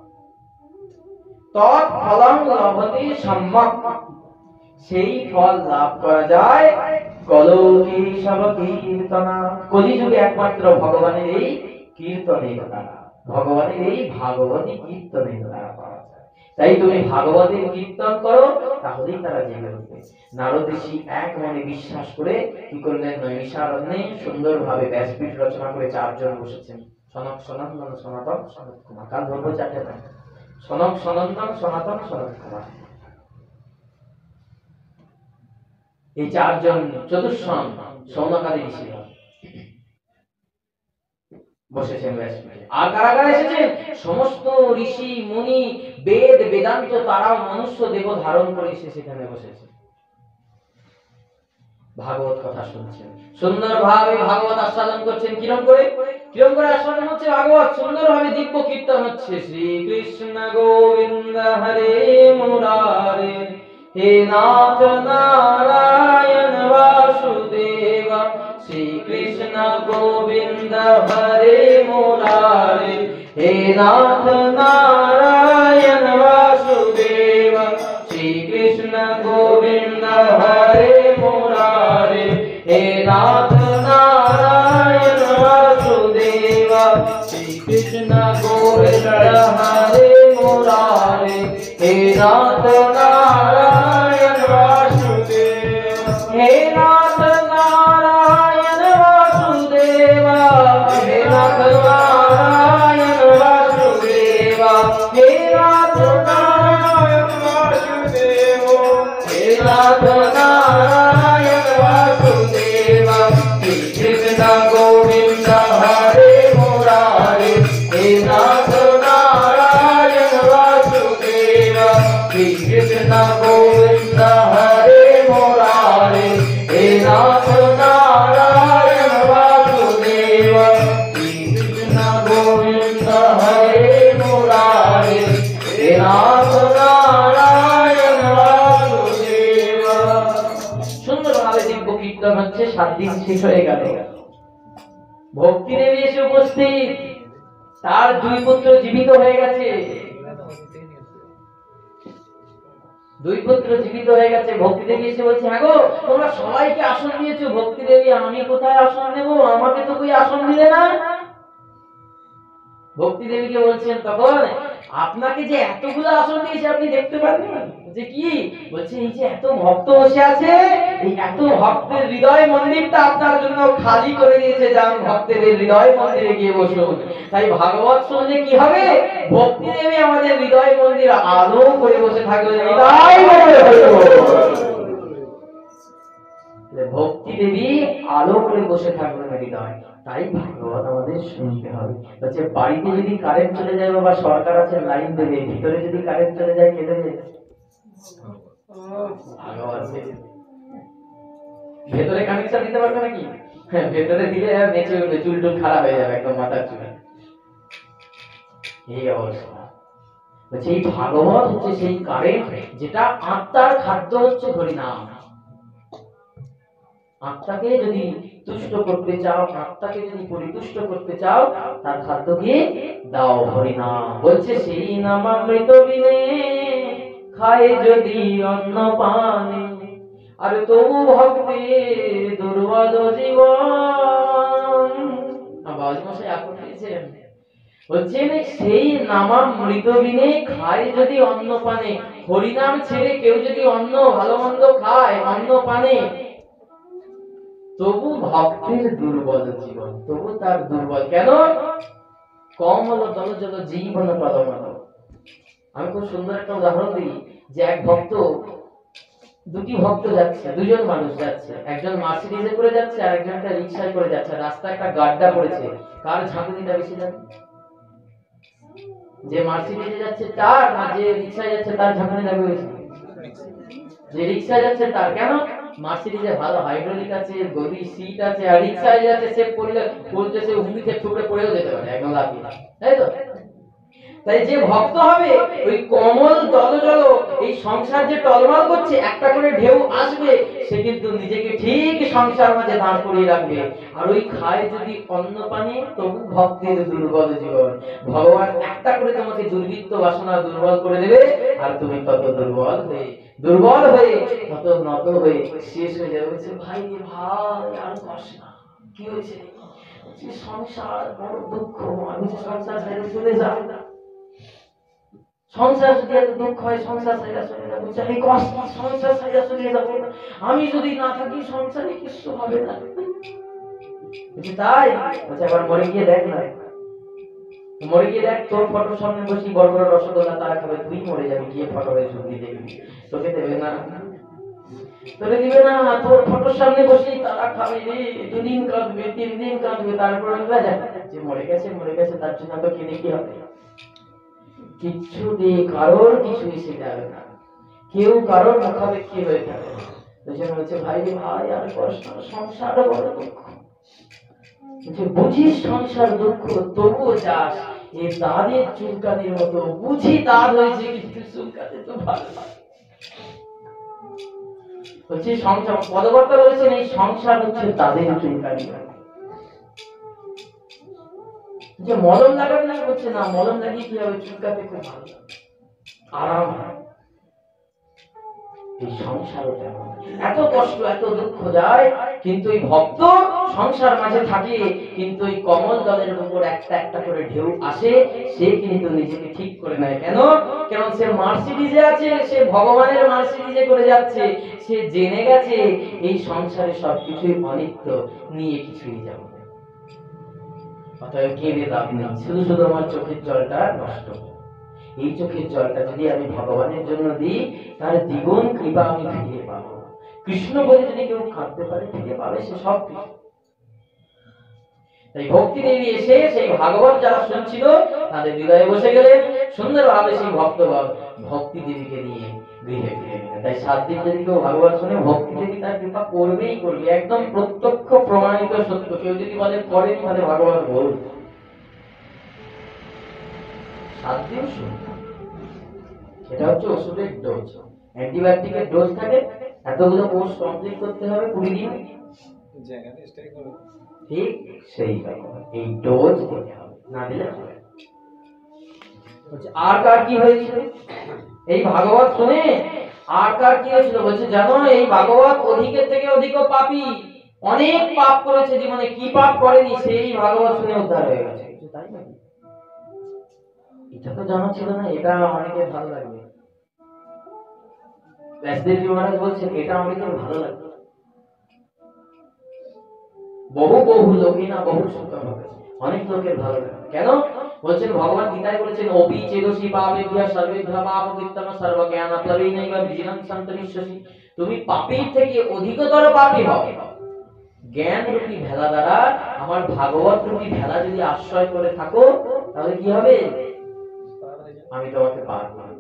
তৎ ফলং লভতে সম্যক, সেই ফল লাভ করা যায় কলৌ কেশব কীর্তনা, কলিযুগে একমাত্র ভগবানের এই কীর্তনের দ্বারা, ভগবানের এই ভাগবতী কীর্তনের দ্বারা পাওয়া যায়। তাই তুমি ভাগবতের কীর্তন করো, তাহলেই তারা জেগে উঠবে। নারদ ঋষি এক মনে বিশ্বাস করে কি করলেন? নৈমিষারণ্যে সুন্দরভাবে ব্যাসপীঠ রচনা করে চারজন বসেছেন। সনক সনন্দন সনাতন সনত কুমার, কাল ধরবো চারটে নাম, সনক সনন্দন সনাতন সনত কুমার। এই চারজন চতুর্শন সৌনকাদি ঋষি। বসেছেন ব্যাসপীঠে। আর কারা কারা এসেছেন? সমস্ত ঋষি মুনি বেদ বেদান্ত তারাও মনুষ্য দেহ ধারণ করে এসে সেখানে বসেছে, ভাগবত কথা শুনছেন, সুন্দরভাবে ভাগবত আস্বাদন করছেন। কিরম করে কিরম করে আস্বাদন হচ্ছে ভাগবত? সুন্দরভাবে দিব্য কীর্তন হচ্ছে। শ্রীকৃষ্ণ গোবিন্দ হরে মুরারে, হে নাথ নারায়ণ বাসুদেব। শ্রীকৃষ্ণ গোবিন্দ হরে মুরারে, হে নাথ নারায়ণ বাসুদেব। শ্রীকৃষ্ণ গোবিন্দ হরে মুরারে, হে নাথ নারায়ণ বাসুদেব। শ্রীকৃষ্ণ গোবিন্দ হরে মুরারে, হে নাথ নারায়ণ বাসুদেব। হে নাথ নারায়ণ বাসুদেব, হে নাথ নারায়ণ বাসুদেব। হে নাথ নারায়ণ বাসুদেব, হে নাথ নারায়ণ বাসুদেব। শ্রীকৃষ্ণ গোবিন্দ হরে মুরারে, হে নাথ নারায়ণ বাসুদেব। শ্রীকৃষ্ণ গোবিন্দ হরে মুরারে, হে নাথ নারায়ণ বাসুদেব। শ্রীকৃষ্ণ গোবিন্দ হরে মুরারে, হে নাথ নারায়ণ বাসুদেব। সুন্দরভাবে দিব্য কীর্তন হচ্ছে। সাত দিন শেষ হয়ে গেল। ভক্তি দেবী এসে উপস্থিত। তার দুই পুত্র জীবিত হয়ে গেছে, দুই পুত্র জীবিত হয়ে গেছে। ভক্তি দেবী এসে বলছে, হ্যাঁ গো, তোমরা সবাইকে আসন দিয়েছো, ভক্তি দেবী আমি কোথায় আসন নেব? আমাকে তো কই আসন দিলে না। ভক্তি দেবীকে বলছেন তখন, আপনাকে যে এতগুলো আসন দিয়েছে আপনি দেখতে পারেন যে কি? বলছে এই যে এত ভক্ত বসে আছে, এই এত ভক্তের হৃদয় মন্দিরটা আপনার জন্য খালি করে দিয়েছে, যান ভক্তের হৃদয় মন্দিরে গিয়ে বসুন। তাই ভাগবত শুনলে কি হবে? ভক্তি দেবী আমাদের হৃদয় মন্দির আলো করে বসে থাকবে। হৃদয় মন্দিরে ভক্তি দেবী আলো করে বসে থাকবে হৃদয়। তাই ভাগবত আমাদের শুনতে হবে। বলছে বাড়িতে যদি কারেন্ট চলে যায়, বাবা সরকার আছে লাইন দেবে, ভিতরে যদি কারেন্ট চলে যায় কে দেবে? ভেতরে কানেকশন দিতে পারবে নাকি? হ্যাঁ, ভেতরে দিলে নেচে উঠবে, চুল টুল খারাপ হয়ে যাবে একদম মাথার চুল। এই অবস্থা। বলছে এই ভাগবত হচ্ছে সেই কারেন্ট, যেটা আত্মার খাদ্য হচ্ছে হরিনাম। আত্মাকে যদি তুষ্ট করতে চাও, আত্মাকে যদি পরিতুষ্ট করতে চাও, তার খাদ্য কি? দাও হরিনাম। বলছে সেই নামামৃত বিনে খায় যদি অন্ন পানে, আর তবু ভক্তি দুর্বল জীবন। আওয়াজ মশাই আপন দিয়েছেন। বলছেন সেই নামামৃত বিনে খায় যদি অন্ন পানে, হরিনাম ছেড়ে কেউ যদি অন্ন ভালো মন্দ খায়, অন্ন পানে, তবু ভক্তের দুর্বল জীবন, তবু তার দুর্বল। কেন? কম হলো জল জল জীবন প্রদমন। আমি খুব সুন্দর একটা উদাহরণ দিই, যে এক ভক্ত, দুটি ভক্ত যাচ্ছে, দুজন মানুষ যাচ্ছে, একজন মার্সিডিজে করে যাচ্ছে আর একজন একটা রিকশায় করে যাচ্ছে। রাস্তায় একটা গাড্ডা পড়েছে, কার ঝাঁকুনিটা বেশি যাবে? যে মার্সিডিজে যাচ্ছে তার, না যে রিকশায় যাচ্ছে তার ঝাঁকুনিটা বেশি? যে রিকশায় যাচ্ছে তার। কেন? মার্সিডিজে ভালো হাইড্রোলিক আছে, গদি সিট আছে, আর রিকশায় যাচ্ছে সে পড়লে পড়তে সে হুমড়ি খেয়ে ঠুকরে পড়েও যেতে পারে একদম লাফিয়ে, তাই তো? তাই যে ভক্ত হবে ওই কমল দলজল এই সংসার যে টলমল করছে, একটা করে ঢেউ আসবে, সে কিন্তু নিজেকে ঠিক সংসার মাঝে দাঁড় করিয়ে রাখবে। আর ওই খায় যদি অন্ন পানি, তবু ভক্তের দুর্বল জীবন। ভগবান একটা করে তোমাকে দুর্বৃত্ত বাসনা দুর্বল করে দেবে, আর তুমি তত দুর্বল হয়ে দুর্বল হয়ে তত নত হয়ে শেষ হয়ে যাবে। বলছে ভাই রে ভাই, আর কষ্ট না। কি হয়েছে? সংসার বড় দুঃখ, আমি সংসার ছেড়ে চলে যাবো না। সংসার যদি এত দুঃখ হয়, সংসার ছেড়ে চলে যাবো, চাই কষ্ট, সংসার ছেড়ে চলে যাবো, আমি যদি না থাকি সংসারে কিছু হবে না। তাই বলছে আবার মরে গিয়ে দেখ না, মরে গিয়ে দেখ, তোর ফটোর সামনে বসি বড় বড় রসগোল্লা তারা খাবে, তুই মরে যাবি, গিয়ে ফটো হয়ে ছবি দেখবি, তোকে দেবে না, তোকে দিবে না। তোর ফটোর সামনে বসি তারা মারা খাবে রে, দুদিন কাঁদবে, তিন দিন কাঁদবে, তারপর যে মরে গেছে মরে গেছে, তার জন্য তো কেঁদে কি হবে? কিচ্ছু দিয়ে কারোর কিছু এসে যাবে না, কেউ কারোর মুখাপেক্ষী হয়ে যাবে না। বলছে ভাই রে ভাই, আর কষ্ট, সংসার বড় দুঃখ। বুঝিস সংসার দুঃখ, তবুও যাস এ দাঁড়ের চুলকানির মতো, বুঝি দাঁত হয়েছে কিন্তু চুলকাতে তো ভালো লাগে। বলছি সংসার, পদকর্তা বলেছেন এই সংসার হচ্ছে তাদের চুলকানি। যে মলম লাগাবে না, বলছে না মলম লাগিয়ে কি হবে, চুলকাতে খুব ভালো আরাম হয়। এই সংসারও তেমন, এত কষ্ট এত দুঃখ যায়, কিন্তু এই ভক্ত সংসার মাঝে থাকে, কিন্তু এই কমল জলের উপর একটা একটা করে ঢেউ আসে, সে কিন্তু নিজেকে ঠিক করে নেয়। কেন? কেন সে মার্সিডিজে আছে, সে ভগবানের মার্সিডিজে করে যাচ্ছে, সে জেনে গেছে এই সংসারে সবকিছুই অনিত্য, নিয়ে কিছুই যাবে না। অতএব কেঁদে লাভ নেই, শুধু শুধু আমার চোখের জলটা নষ্ট। এই চোখের জলটা যদি আমি ভগবানের জন্য দিই, তার দ্বিগুণ কৃপা আমি ফিরে পাবো। কৃষ্ণ বলে যদি কেউ কাঁদতে পারে, ফিরে পাবে সে সব কিছু। তাই ভক্তি দেবী এসে সেই ভাগবত যারা শুনছিল তাদের হৃদয়ে বসে গেলেন, সুন্দরভাবে সেই ভক্ত ভক্তি দেবীকে নিয়ে গৃহে ফিরে গেলেন। তাই সাত দিন যদি কেউ ভাগবত শুনে, ভক্তি দেবী তার কৃপা করবেই করবে, একদম প্রত্যক্ষ প্রমাণিত সত্য। কেউ যদি বলে করেনি, তাহলে ভাগবত ভুল। সাত দিন শুনতে, এটা হচ্ছে ওষুধের ডোজ, অ্যান্টিবায়োটিকের ডোজ থাকে, এতগুলো কোর্স কমপ্লিট করতে হবে কুড়ি দিন, ঠিক সেই রকম এই ডোজ দিতে হবে, না দিলে হবে। আর কার কি হয়েছিল এই ভাগবত শুনে? আর কার কি হয়েছিল বলছে জানো? এই ভাগবত অধিকের থেকে অধিক পাপী, অনেক পাপ করেছে জীবনে, কি পাপ করেনি সেই ভাগবত শুনে উদ্ধার হয়ে গেছে। তাই নাকি? এটা তো জানা ছিল না, এটা অনেকের ভালো লাগবে। ব্যাসদেবজি মহারাজ বলছেন এটা অনেকের ভালো লাগবে, বহু বহু লোকে না বহু সুখম হবে, অনেক লোকের ভালো লাগে। কেন? বলছেন ভগবান গীতায় বলেছেন অপি চেদসি পাপেভ্যঃ সর্বেভ্যঃ পাপকৃত্তম সর্বজ্ঞানাপ্লবেনৈব বিজিনং সন্তরিষ্যসি। তুমি পাপীর থেকে অধিকতর পাপী হও, জ্ঞান রূপী ভেলা দ্বারা আমার ভাগবত রূপী ভেলা যদি আশ্রয় করে থাকো, তাহলে কি হবে? আমি তোমাকে পার করব।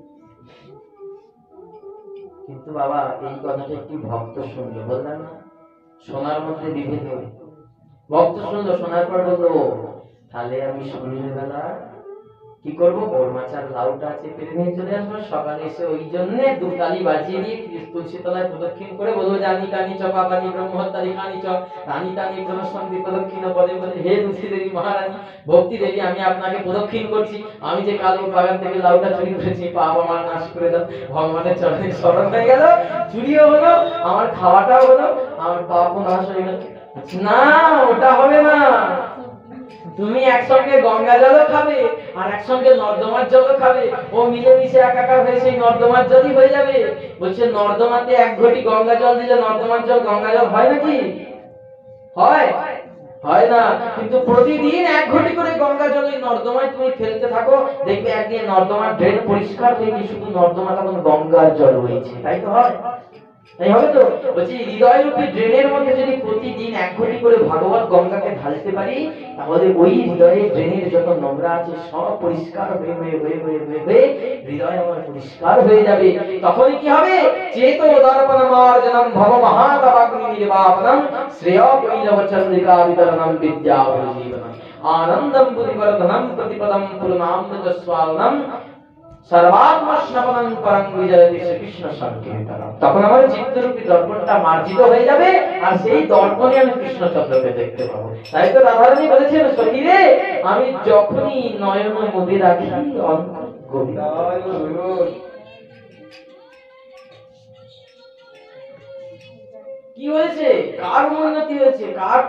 কিন্তু বাবা এই কথাটা একটি ভক্ত শুনলো, বললাম না শোনার মধ্যে বিভেদ হবে। ভক্ত শুনলো, শোনার পর বললো তাহলে আমি সন্ধ্যে বেলা কি করবো, ওর মাচার লাউটা চেপে নিয়ে চলে আসবো, সকালে এসে ওই জন্য দুতালি বাজিয়ে দিয়ে তুলসী তলায় প্রদক্ষিণ করে বলবো জানি কানি চপা পানি ব্রহ্মহত্যারি কানি চক রানী টানি প্রদক্ষিণ প্রদক্ষিণ বলে বলে হে তুলসী দেবী মহারানী ভক্তি দেবী, আমি আপনাকে প্রদক্ষিণ করছি, আমি যে কালো বাগান থেকে লাউটা চুরি করেছি পাপ আমার নাশ করে দাও। ভগবানের চরণে স্মরণ হয়ে গেল, চুরিও হলো, আমার খাওয়াটাও হলো, আমার পাপও নাশ হয়ে গেল। না, ওটা হবে না। তুমি একসঙ্গে গঙ্গা জলও খাবে আর একসঙ্গে নর্দমার জলও খাবে, ও মিলেমিশে একাকার হয়ে সেই নর্দমার জলই হয়ে যাবে। বলছে নর্দমাতে এক ঘটি গঙ্গা জল দিলে নর্দমার জল গঙ্গা জল হয় নাকি? হয়? হয় না। কিন্তু প্রতিদিন এক ঘটি করে গঙ্গা জল ওই নর্দমায় তুমি ফেলতে থাকো, দেখবে একদিন নর্দমার ড্রেন পরিষ্কার হয়ে গিয়ে শুধু নর্দমা তখন গঙ্গার জল হয়েছে। তাই তো হয়? তাই হবে তো? বলছি হৃদয় রূপী ড্রেনের মধ্যে যদি প্রতিদিন এক ঘটি করে ভাগবত গঙ্গাকে ঢালতে পারি, তাহলে ওই হৃদয়ে ড্রেনের যত নোংরা আছে সব পরিষ্কার হয়ে হয়ে হয়ে হয়ে হয়ে হয়ে হৃদয় আমার পরিষ্কার হয়ে যাবে। তখন কি হবে? চেতো দর্পণমার্জনম ভব মহাতপাগ্নি নির্বাপনম শ্রেয় কৈলব চন্দ্রিকা বিতরণম বিদ্যা জীবনম আনন্দম বুদ্ধিবর্ধনম প্রতিপদম পূর্ণামৃত স্বালনম সর্বাত্মস্নপনং পরং বিজয়তি শ্রীকৃষ্ণ সংকীর্তনম। তখন আমার চিত্তরূপী দর্পণটা মার্জিত হয়ে যাবে, আর সেই দর্পণে আমি কৃষ্ণচন্দ্রকে দেখতে পাবো। তাই তো রাধারানী বলেছেন সখী রে, আমি যখনই নয়ন মধ্যে রাখি অন্তর গোবিন্দ। কি হয়েছে? কার উন্নতি হয়েছে? কার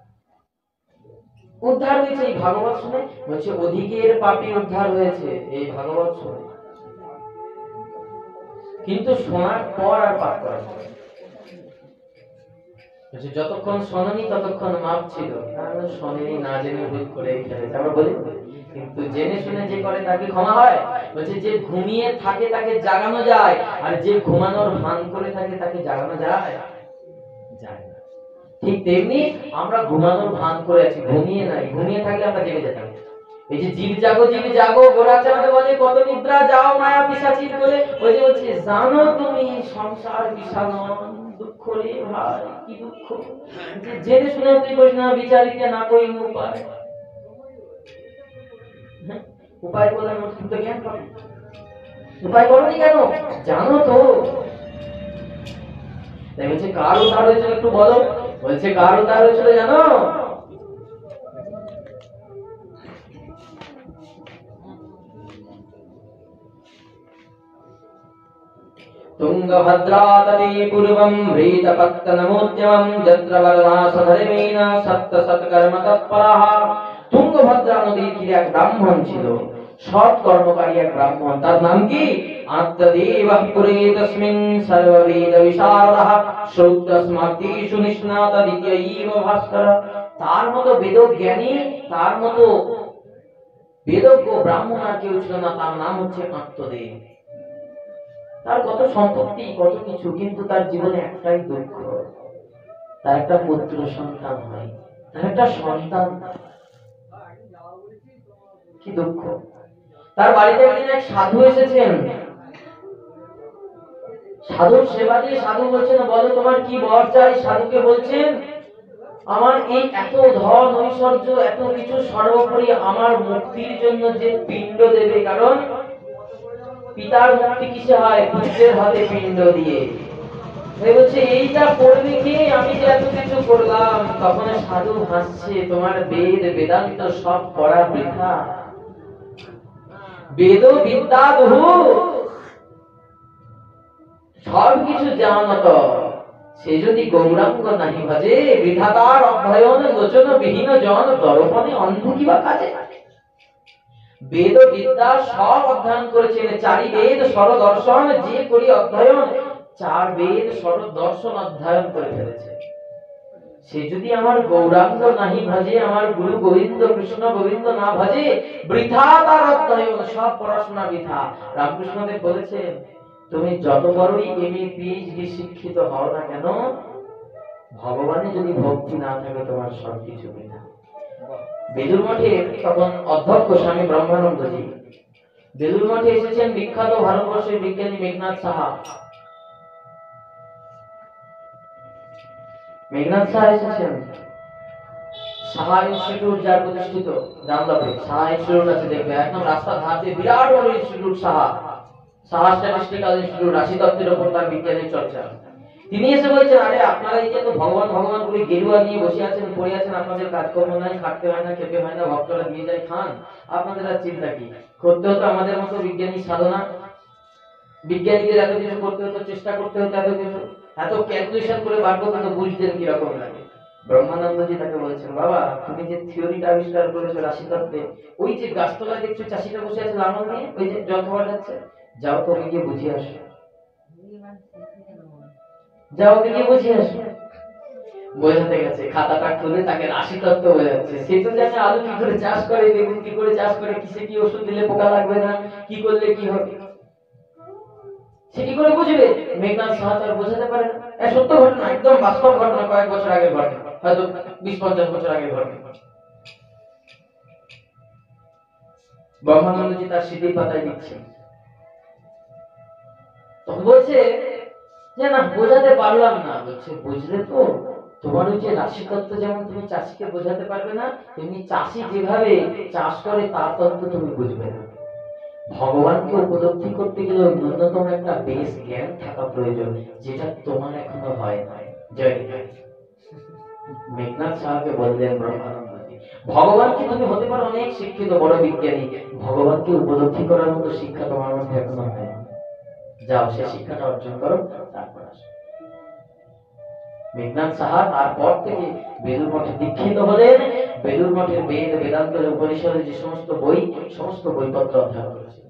উদ্ধার হয়েছে এই ভাগবত শুনে? বলছে অধিকের পাপী উদ্ধার হয়েছে এই ভাগবত শুনে। কিন্তু শোনার পর আর পাপ করা যাবে না। যতক্ষণ শোনেনি ততক্ষণ মাপ ছিল, শোনেনি না জেনে ভুল করে ফেলেছে, আমরা বলি। কিন্তু জেনে শুনে যে করে তাকে ক্ষমা হয়। বলছে যে ঘুমিয়ে থাকে তাকে জাগানো যায়, আর যে ঘুমানোর ভান করে থাকে তাকে জাগানো যায় যায় না। ঠিক তেমনি আমরা ঘুমানোর ভান করে আছি, ঘুমিয়ে নাই, ঘুমিয়ে থাকলে আমরা জেগে যেতাম। এই যে জীব জাগো জীব জাগো, গোরাচাঁদ বলে কত নিদ্রা যাও মায়া পিশাচির কোলে, ওই যে বলছে জানো তুমি সংসার বিষাদন দুঃখ রে ভাই কি দুঃখ, যে জেনে শুনে তুই করিস না বিচারিতে না কই উপায়, হ্যাঁ, উপায় বলার মতো কিন্তু জ্ঞান পাবি, উপায় করনি কেন জানো তো। তাই বলছে কার উদ্ধার হয়েছিল একটু বলো, বলছে কার উদ্ধার হয়েছিল জানো, तुंगभद्रा तटे पूर्वं व्रीतपत्तनमोद्यमं यत्र वर्णासधर्मेण सप्त सत्कर्म तत्परः। তুঙ্গভদ্রা নদীর তীরে এক ব্রাহ্মণ ছিল, সৎ কর্মকারী এক ব্রাহ্মণ, তার নাম কি আত্মদেবঃ পুরে তস্মিন সর্ববেদ বিশারদঃ শ্রৌতস্মাতি সুনিষ্ণাত দ্বিতীয়ৈব ভাস্কর। তার মতো বেদজ্ঞানী, তার মতো বেদজ্ঞ ব্রাহ্মণ আর কেউ ছিল না, তার নাম হচ্ছে আত্মদেব। তার কত সম্পত্তি কত কিছু, কিন্তু তার জীবনে একটাই দুঃখ, তার একটা পুত্র সন্তান হয়, তার একটা সন্তান, কি দুঃখ। তার বাড়িতে একদিন এক সাধু এসেছেন, সাধুর সেবা দিয়ে সাধু বলছেন বলো তোমার কি বর চাই। সাধুকে বলছেন আমার এই এত ধন ঐশ্বর্য এত কিছু, সর্বোপরি আমার মুক্তির জন্য যে পিণ্ড দেবে, কারণ পিতার মুক্তি কিসে হয়, পুত্রের হাতে পিণ্ড দিয়ে। বলছে এইটা করবে কি, আমি যে এত কিছু করলাম। তখন সাধু হাসছে, তোমার বেদ বেদান্ত সব পড়া বৃথা, বেদ বিদ্যা বহু সব কিছু জানো তো, সে যদি গৌরাঙ্গ নাহি ভজে বিধাতার অধ্যয়ন লোচন বিহীন জন দর্পণে অন্ধ কিবা কাজে। বেদ বিদ্যা সব অধ্যয়ন করেছেন, চারি বেদ সর দর্শন যে করি অধ্যয়ন, চার বেদ সর দর্শন অধ্যয়ন করে ফেলেছে। সে যদি আমার গৌরাঙ্গ নাহি ভজে, আমার গুরু গোবিন্দ কৃষ্ণ গোবিন্দ না ভজে, বৃথা তার অধ্যয়ন, সব পড়াশোনা বৃথা। রামকৃষ্ণদেব বলেছেন তুমি যত বড়ই এমএ পিএইচডি শিক্ষিত হও না কেন, ভগবানে যদি ভক্তি না থাকে তোমার সবকিছু বৃথা। বেলুর মঠে তখন অধ্যক্ষ স্বামী ব্রহ্মানন্দজি, বেলুর মঠে এসেছেন বিখ্যাত ভারতবর্ষের বিজ্ঞানী মেঘনাথ সাহা। মেঘনাথ সাহা এসেছেন, সাহা ইনস্টিটিউট যার প্রতিষ্ঠিত জামদাপে, সাহা ইনস্টিটিউট আছে দেখবে একদম রাস্তার ধারে, বিরাট বড় institute Saha, Saha statistical institute, রাশি তত্ত্বের উপর তার বিজ্ঞানের চর্চা। তিনি এসে বলছেন আরে আপনারা এই যে তো ভগবান ভগবান বলে গেরুয়া নিয়ে বসে আছেন, পড়ে আছেন, আপনাদের কাজকর্ম নাই, খাটতে হয় না, খেতে হয় না, ভক্তরা দিয়ে যায় খান, আপনাদের আর চিন্তা কি? করতে হতো আমাদের মতো বিজ্ঞানী সাধনা, বিজ্ঞানীদের এত কিছু করতে হতো, চেষ্টা করতে হতো, এত কিছু এত ক্যালকুলেশন করে বার করতে হতো, বুঝতেন কিরকম লাগে। ব্রহ্মানন্দজি তাকে বলছেন বাবা তুমি যে থিওরিটা আবিষ্কার করেছো রাশি তত্ত্বে, ওই যে গাছতলায় দেখছো চাষিটা বসে আছে লাঙল নিয়ে, ওই যে জল খাওয়া যাচ্ছে, যাও তো গিয়ে বুঝিয়ে আসো, যাও গিয়ে বুঝিয়ে আসো। বোঝাতে গেছে, খাতাটা খুলে তাকে রাশি তত্ত্ব বোঝাচ্ছে। সে তো জানে আলু কি করে চাষ করে, বেগুন কি করে চাষ করে, কিসে কি ওষুধ দিলে পোকা লাগবে না, কি করলে কি হবে, সে কি করে বুঝবে? মেঘনাথ সাহা তার বোঝাতে পারে না। এটা সত্য ঘটনা, একদম বাস্তব ঘটনা, কয়েক বছর আগের ঘটনা, হয়তো বিশ পঞ্চাশ বছর আগের ঘটনা। ব্রহ্মানন্দজি তার স্মৃতির পাতায় দিচ্ছেন, তখন বলছে যে না বোঝাতে পারলাম না। বলছে বুঝলে তো, তোমার ওই যে রাশি তত্ত্ব যেমন তুমি চাষিকে বোঝাতে পারবে না, তেমনি চাষি যেভাবে চাষ করে তার তত্ত্ব তুমি বুঝবে না। ভগবানকে উপলব্ধি করতে গেলে ন্যূনতম একটা বেস জ্ঞান থাকা প্রয়োজন, যেটা তোমার এখনো হয় নাই। জয় জয়। মেঘনাথ সাহাকে বললেন ব্রহ্মানন্দজি, ভগবানকে তুমি হতে পারো অনেক শিক্ষিত বড় বিজ্ঞানী, ভগবানকে উপলব্ধি করার মতো শিক্ষা তোমার মধ্যে এখনো হয় না। যাও সে শিক্ষাটা অর্জন করো, তারপর আসো। মেঘনাথ সাহা তারপর থেকে বেলুর মঠে দীক্ষিত হলেন। বেলুর মঠের বেদ বেদান্ত উপনিষদের যে সমস্ত বই, সমস্ত বইপত্র অধ্যয়ন করেছেন।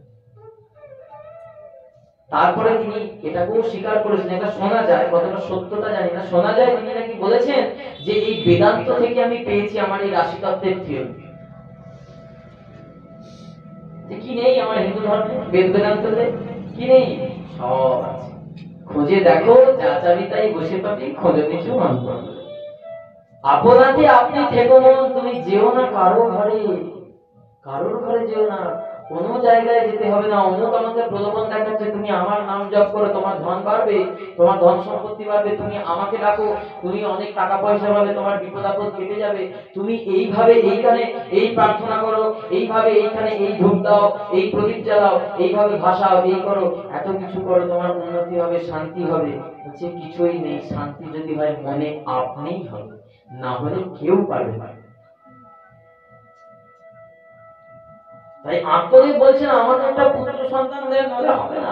তারপরে তিনি এটাকেও স্বীকার করেছেন, এটা শোনা যায়, কতটা সত্যতা জানি না, শোনা যায় তিনি নাকি বলেছেন যে এই বেদান্ত থেকে আমি পেয়েছি আমার এই রাশি তত্ত্বের থিওরি। কি নেই আমার হিন্দু ধর্মে বেদ বেদান্ততে? কি নেই? সব আছে, খুঁজে দেখো, যা চাবি তাই বসে পাবি, খোঁজো কিছু মান করবে। আপনাতে আপনি থেকো মন, তুমি যেও না কারো ঘরে, কারোর ঘরে যেও না, কোনো জায়গায় যেতে হবে না। অমুক আমাকে প্রলোভন দেখাচ্ছে, তুমি আমার নাম জপ করো, তোমার ধন বাড়বে, তোমার ধন সম্পত্তি বাড়বে, তুমি আমাকে ডাকো, তুমি অনেক টাকা পয়সা পাবে, তোমার বিপদ আপদ কেটে যাবে, তুমি এইভাবে এইখানে এই প্রার্থনা করো, এইভাবে এইখানে এই ধূপ দাও, এই প্রদীপ জ্বালাও, এইভাবে ভাসাও, এই করো, এত কিছু করো, তোমার উন্নতি হবে, শান্তি হবে। বলছে কিছুই নেই, শান্তি যদি হয় মনে আপনিই হবে, না হলে কেউ পারবে না। তাই আত্মদেব বলছেন আমাকে একটা পুত্র সন্তান দেন, নাহলে হবে না।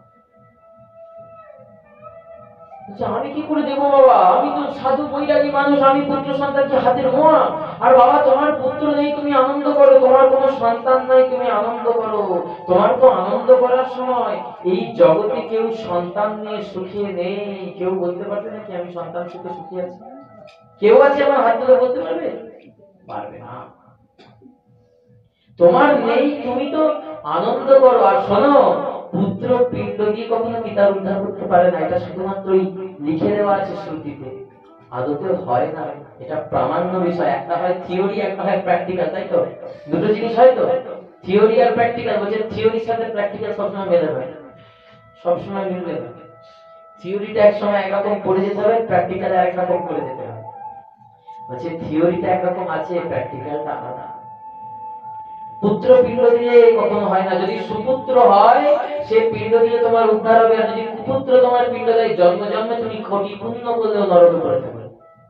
বলছে, আমি কি করে দেবো বাবা, আমি তো সাধু বৈরাগী মানুষ, আমি পুত্র সন্তান কি হাতের মোয়া? আর বাবা তোমার পুত্র নেই, তুমি আনন্দ করো, তোমার কোনো সন্তান নাই, তুমি আনন্দ করো, তোমার তো আনন্দ করার সময়। এই জগতে কেউ সন্তান নিয়ে সুখী নেই। কেউ বলতে পারবে নাকি আমি সন্তান সুখে সুখী আছি? কেউ আছে আমার হাত ধরে বলতে পারবে? পারবে না। তোমার নেই, তুমি তো আনন্দ করো। আর শোনো, পুত্র পিণ্ড দিয়ে কখনো পিতার উদ্ধার করতে পারে না, এটা শুধুমাত্রই লিখে দেওয়া আছে শ্রুতিতে, আদতে হয় না। এটা প্রামাণ্য বিষয়, একটা হয় থিওরি, একটা হয় প্র্যাকটিক্যাল, তাই তো? দুটো জিনিস হয় তো, থিওরি আর প্র্যাকটিক্যাল। বলছে থিওরির সাথে প্র্যাকটিক্যাল সবসময় মেলে হয়, সবসময় মিলবে না। থিওরিটা একসময় একরকম পড়ে যেতে হবে, প্র্যাকটিক্যালে আরেক রকম করে যেতে হবে। বলছে থিওরিটা একরকম আছে, প্র্যাকটিক্যালটা আলাদা। পুত্র পিণ্ড দিয়ে কখনো হয় না। যদি সুপুত্র হয়, সে পিণ্ড দিয়ে তোমার উদ্ধার হবে। আর যদি কুপুত্র তোমার পিণ্ড দেয়, জন্ম জন্মে তুমি কোটি পুণ্য করলেও নরকে পড়ে থাকবে।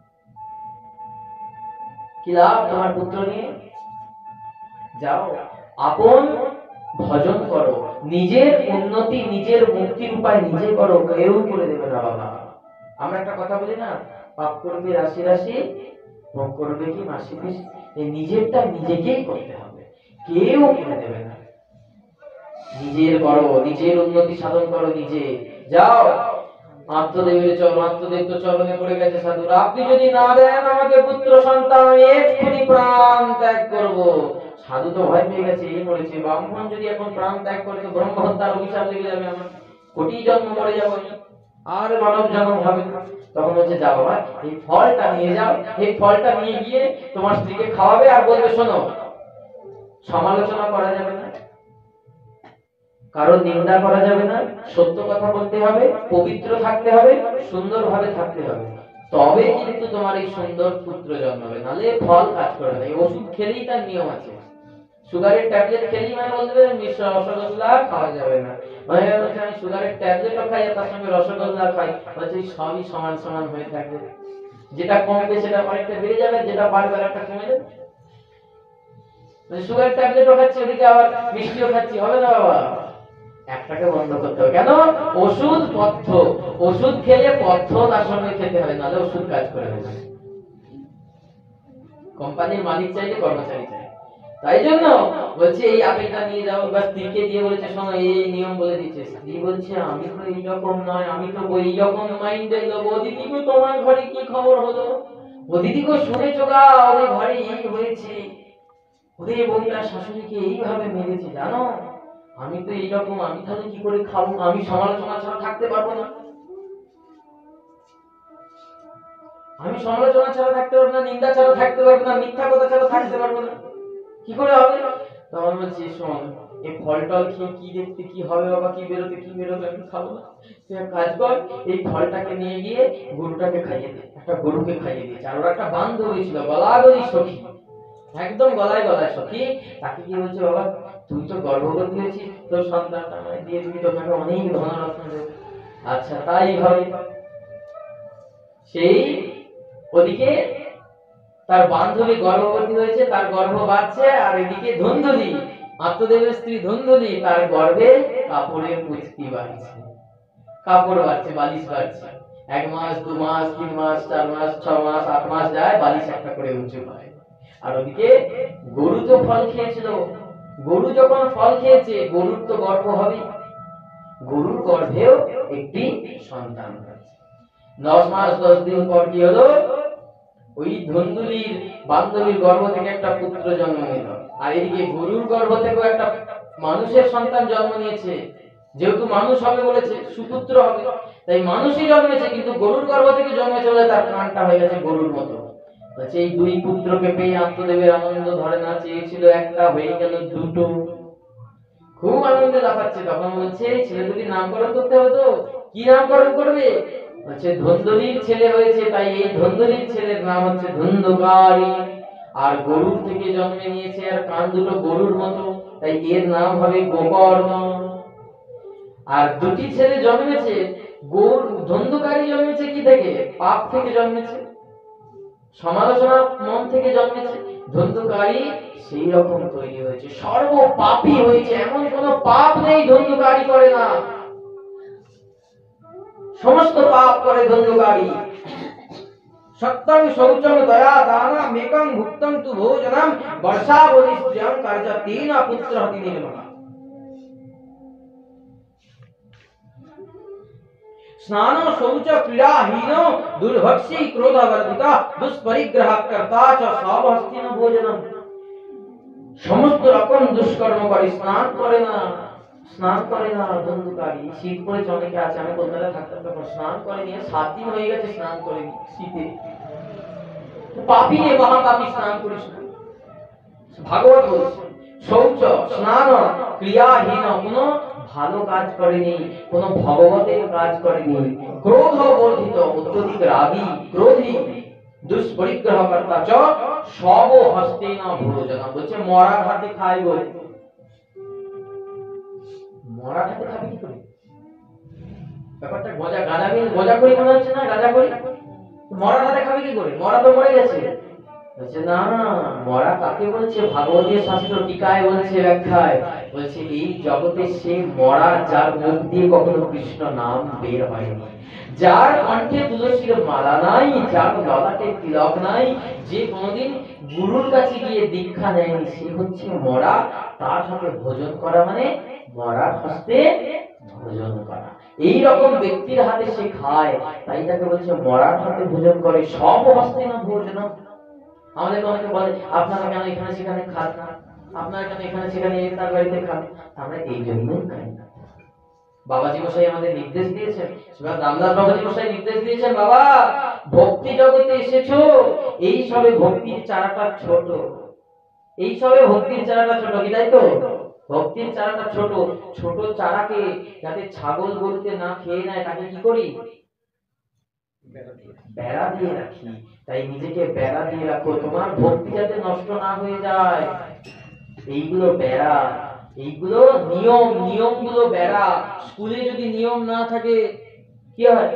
কি লাভ তোমার পুত্র নিয়ে? যাও আপন ভজন করো, নিজের উন্নতি, নিজের মুক্তির উপায় নিজে করো, কেউ করে দেবে না বাবা। আমরা একটা কথা বলি না, পাপ করবে রাশি রাশি, ভোগ করবে কি মাসি মাসি। এই নিজেরটা নিজেকেই করতে হবে, কেউ করে দেবে না। নিজের করো, নিজের উন্নতি সাধন করো নিজে। যাও আত্মদেবের চরণ, আত্মদেব তো চরণে পড়ে গেছে সাধুরা, আপনি যদি না দেন আমাকে পুত্র সন্তান, আমি এক্ষুনি প্রাণ ত্যাগ করবো। সাধু তো ভয় পেয়ে গেছে, এই বলেছে ব্রাহ্মণ যদি এখন প্রাণ ত্যাগ করে তো ব্রহ্ম হত্যার অভিশাপ লেগে যাবে, আমার কোটি জন্ম মরে যাবো আর মানব জন্ম হবে না। তখন বলছে যাও বাবা, এই ফলটা নিয়ে যাও, এই ফলটা নিয়ে গিয়ে তোমার স্ত্রীকে খাওয়াবে, আর বলবে শোনো, সমালোচনা করা যাবে না, কারো নিন্দা করা যাবে না, সত্য কথা বলতে হবে, পবিত্র থাকতে হবে, সুন্দরভাবে থাকতে হবে, তবে কিন্তু তোমার এই সুন্দর পুত্র জন্মাবে, নালে ফল কাজ করে না। এই ওষুধ খেলেই তার নিয়ম আছে। সুগারের ট্যাবলেট খেলেই মানে বলবে মিশ্র রসগোল্লা খাওয়া যাবে না, মানে আমি সুগারের ট্যাবলেটও খাই তার সঙ্গে রসগোল্লা খাই, বলছে সবই সমান সমান হয়ে থাকবে, যেটা কমবে সেটা অনেকটা বেড়ে যাবে, যেটা বাড়বে একটা কমে যাবে। মানে সুগারের ট্যাবলেটও খাচ্ছি, ওদিকে আবার মিষ্টিও খাচ্ছি, হবে না বাবা। একটাকে বন্ধ করতে হবে। কেন? ওষুধ পথ্য, ওষুধ খেলে পথ্য তার সঙ্গে খেতে হবে, নাহলে ওষুধ কাজ করে না। কোম্পানির মালিক চাইলে কর্মচারী চাই। তাই জন্য বলছে এই আপেলটা নিয়ে যাও, বা স্ত্রীকে দিয়ে বলেছে শোনো এই নিয়ম বলে দিচ্ছে। স্ত্রী বলছে আমি তো এইরকম নয়, আমি তো ওই রকম মাইন্ডের লোক। অদিতি গো তোমার ঘরে কি খবর হলো? অদিতি গো শুনেছো গা, ওদের ঘরে এই হয়েছে, ওদের বউটা শাশুড়িকে এইভাবে মেরেছে জানো। আমি তো এইরকম, আমি তাহলে কি করে খাবো? আমি সমালোচনা ছাড়া থাকতে পারবো না, আমি সমালোচনা ছাড়া থাকতে পারবো না, নিন্দা ছাড়া থাকতে পারবো না, মিথ্যা কথা ছাড়া থাকতে পারবো না, কি করে হবে? তখন বলছি শোন, এই ফল টল খেয়ে কি দেখতে কি হবে বাবা, কি বেরোতে কি বেরোবে, আমি খাবো না। তুই এক কাজ কর, এই ফলটাকে নিয়ে গিয়ে গরুটাকে খাইয়ে দে। একটা গরুকে খাইয়ে দিয়েছে, আর ওর একটা বান্ধবী ছিল গলাগলি সখী, একদম গলায় গলায় সখী। তাকে কি বলছে বাবা তুই তো গর্ভবতী হয়েছিস, তোর সন্তানটা আমায় দিয়ে দিবি, তোকে অনেক ধনরত্ন দেবে। আচ্ছা তাই হবে। সেই ওদিকে তার বান্ধবী গর্ভবতী হয়েছে, তার গর্ভ বাড়ছে, আর এদিকে ধুন্ধুলি, আত্মদেবের স্ত্রী ধুন্ধুলি, তার গর্ভে কাপড়ের পুষ্টি বাড়ছে, কাপড় বাড়ছে, বালিশ বাড়ছে। এক মাস, দু মাস, তিন মাস, চার মাস, ছ মাস, আট মাস যায়, বালিশ একটা করে উঁচু হয়। আর ওদিকে গরু তো ফল খেয়েছিল, গরু যখন ফল খেয়েছে, গরুর তো গর্ভ হবে, গরুর গর্ভেও একটি সন্তান হয়েছে। দশ মাস দশ দিন পর কি হলো? ওই ধুন্দুলির বান্ধবীর গর্ভ থেকে একটা পুত্র জন্ম নিল, আর এদিকে গরুর গর্ভ থেকেও একটা মানুষের সন্তান জন্ম নিয়েছে। যেহেতু মানুষ হবে বলেছে, সুপুত্র হবে, তাই মানুষই জন্মেছে, কিন্তু গরুর গর্ভ থেকে জন্মেছে বলে তার প্রাণটা হয়ে গেছে গরুর মতো। বলছে এই দুই পুত্রকে পেয়ে আত্মদেবের আনন্দ ধরে না, চেয়েছিল একটা, হয়ে গেল দুটো। খুব আনন্দে লাফাচ্ছে। তখন বলছে ছেলে দুটির নামকরণ করতে হবে তো, কি নামকরণ করবে? বলছে ধন্দলির ছেলে হয়েছে, তাই এই ধন্দলির ছেলের নাম হচ্ছে ধন্দকারী। আর গরুর থেকে জন্মে নিয়েছে, আর কান দুটো গরুর মতো, তাই এর নাম হবে গোকর্ণ। আর দুটি ছেলে জন্মেছে, গরু ধন্দকারী জন্মেছে কি থেকে? পাপ থেকে জন্মেছে, সমালোচনা মন থেকে জন্মেছে। ধন্দকারী সেই রকম তৈরি হয়েছে, সর্ব পাপী হয়েছে, এমন কোন পাপ নেই ধন্দকারী করে না, সমস্ত পাপ করে ধন্দকারী। সত্যং শৌচং দয়া দানা মেকং ভুক্তং তু ভোজনম বর্ষা বলিস্ত্রিয়ং কার্য তিন পুত্র হতি নির্মলা। স্নান শৌচ ক্রীড়াহীন দুর্ভক্ষী ক্রোধবর্ধিত দুষ্পরিগ্রহ কর্তা চ সবহস্তিন ভোজনম। সমস্ত রকম দুষ্কর্ম করে, স্নান করে না, স্নান করে না ধন্দকারী। শীত পড়েছে, অনেকে আছে, আমি কলকাতায় থাকতাম তখন স্নান করে নিয়ে সাত দিন হয়ে গেছে স্নান করেনি শীতে। পাপী রে, মহাপাপী, স্নান করিস না। ভাগবত বলছে শৌচ স্নান ক্রিয়াহীন, কোনো ভালো কাজ করেনি, কোনো ভগবতের কাজ করেনি। ক্রোধ বর্ধিত, অত্যধিক রাগী, ক্রোধী, দুষ্পরিগ্রহ কর্তা চ সব হস্তে না ভোজন। বলছে মরার হাতে খাইব। মরার হাতে খাবি কি করে? ব্যাপারটা গজা গাঁজা গজা করি মনে হচ্ছে না? গাঁজা করি, মরার হাতে খাবি কি করে? মরা তো মরে গেছে। বলছে না না, মরা কাকে বলছে? ভাগবতীয় শাস্ত্র টিকায় বলছে, ব্যাখ্যায় বলছে এই জগতে সে মরা যার মুখ দিয়ে কখনো কৃষ্ণ নাম বের হয়নি, যার কণ্ঠে তুলসীর মালা নাই, যার গলাতে তিলক নাই, যে কোনোদিন গুরুর কাছে গিয়ে দীক্ষা নেয়নি, সে হচ্ছে মরা। তার সাথে ভোজন করা মানে মরার হস্তে ভোজন করা। এই রকম ব্যক্তির হাতে সে খায়, তাই তাকে বলছে মরার হাতে ভোজন করে, সব হস্তে না ভোজন। আমাদের অনেকে বলে আপনারা কেন এখানে সেখানে খান না, আপনারা কেন এখানে সেখানে তার বাড়িতে খান? আমরা এই জন্যই খাই না। বাবাজি মশাই আমাদের নির্দেশ দিয়েছেন, রামদাস বাবাজি মশাই নির্দেশ দিয়েছেন, বাবা ভক্তি জগতে এসেছো, এই সবে ভক্তির চারাটা ছোট, এই সবে ভক্তির চারাটা ছোট, কি তাই তো? ভক্তির চারাটা ছোট, ছোট চারাকে যাতে ছাগল গরুতে না খেয়ে নেয়, তাকে কি করি? বেড়া দিয়ে রাখি। তাই নিজেকে বেড়া দিয়ে রাখো, তোমার ভক্তি যাতে নষ্ট না হয়ে যায়। এইগুলো বেড়া, এইগুলো নিয়ম, নিয়মগুলো বেড়া। স্কুলে যদি নিয়ম না থাকে কি হয়?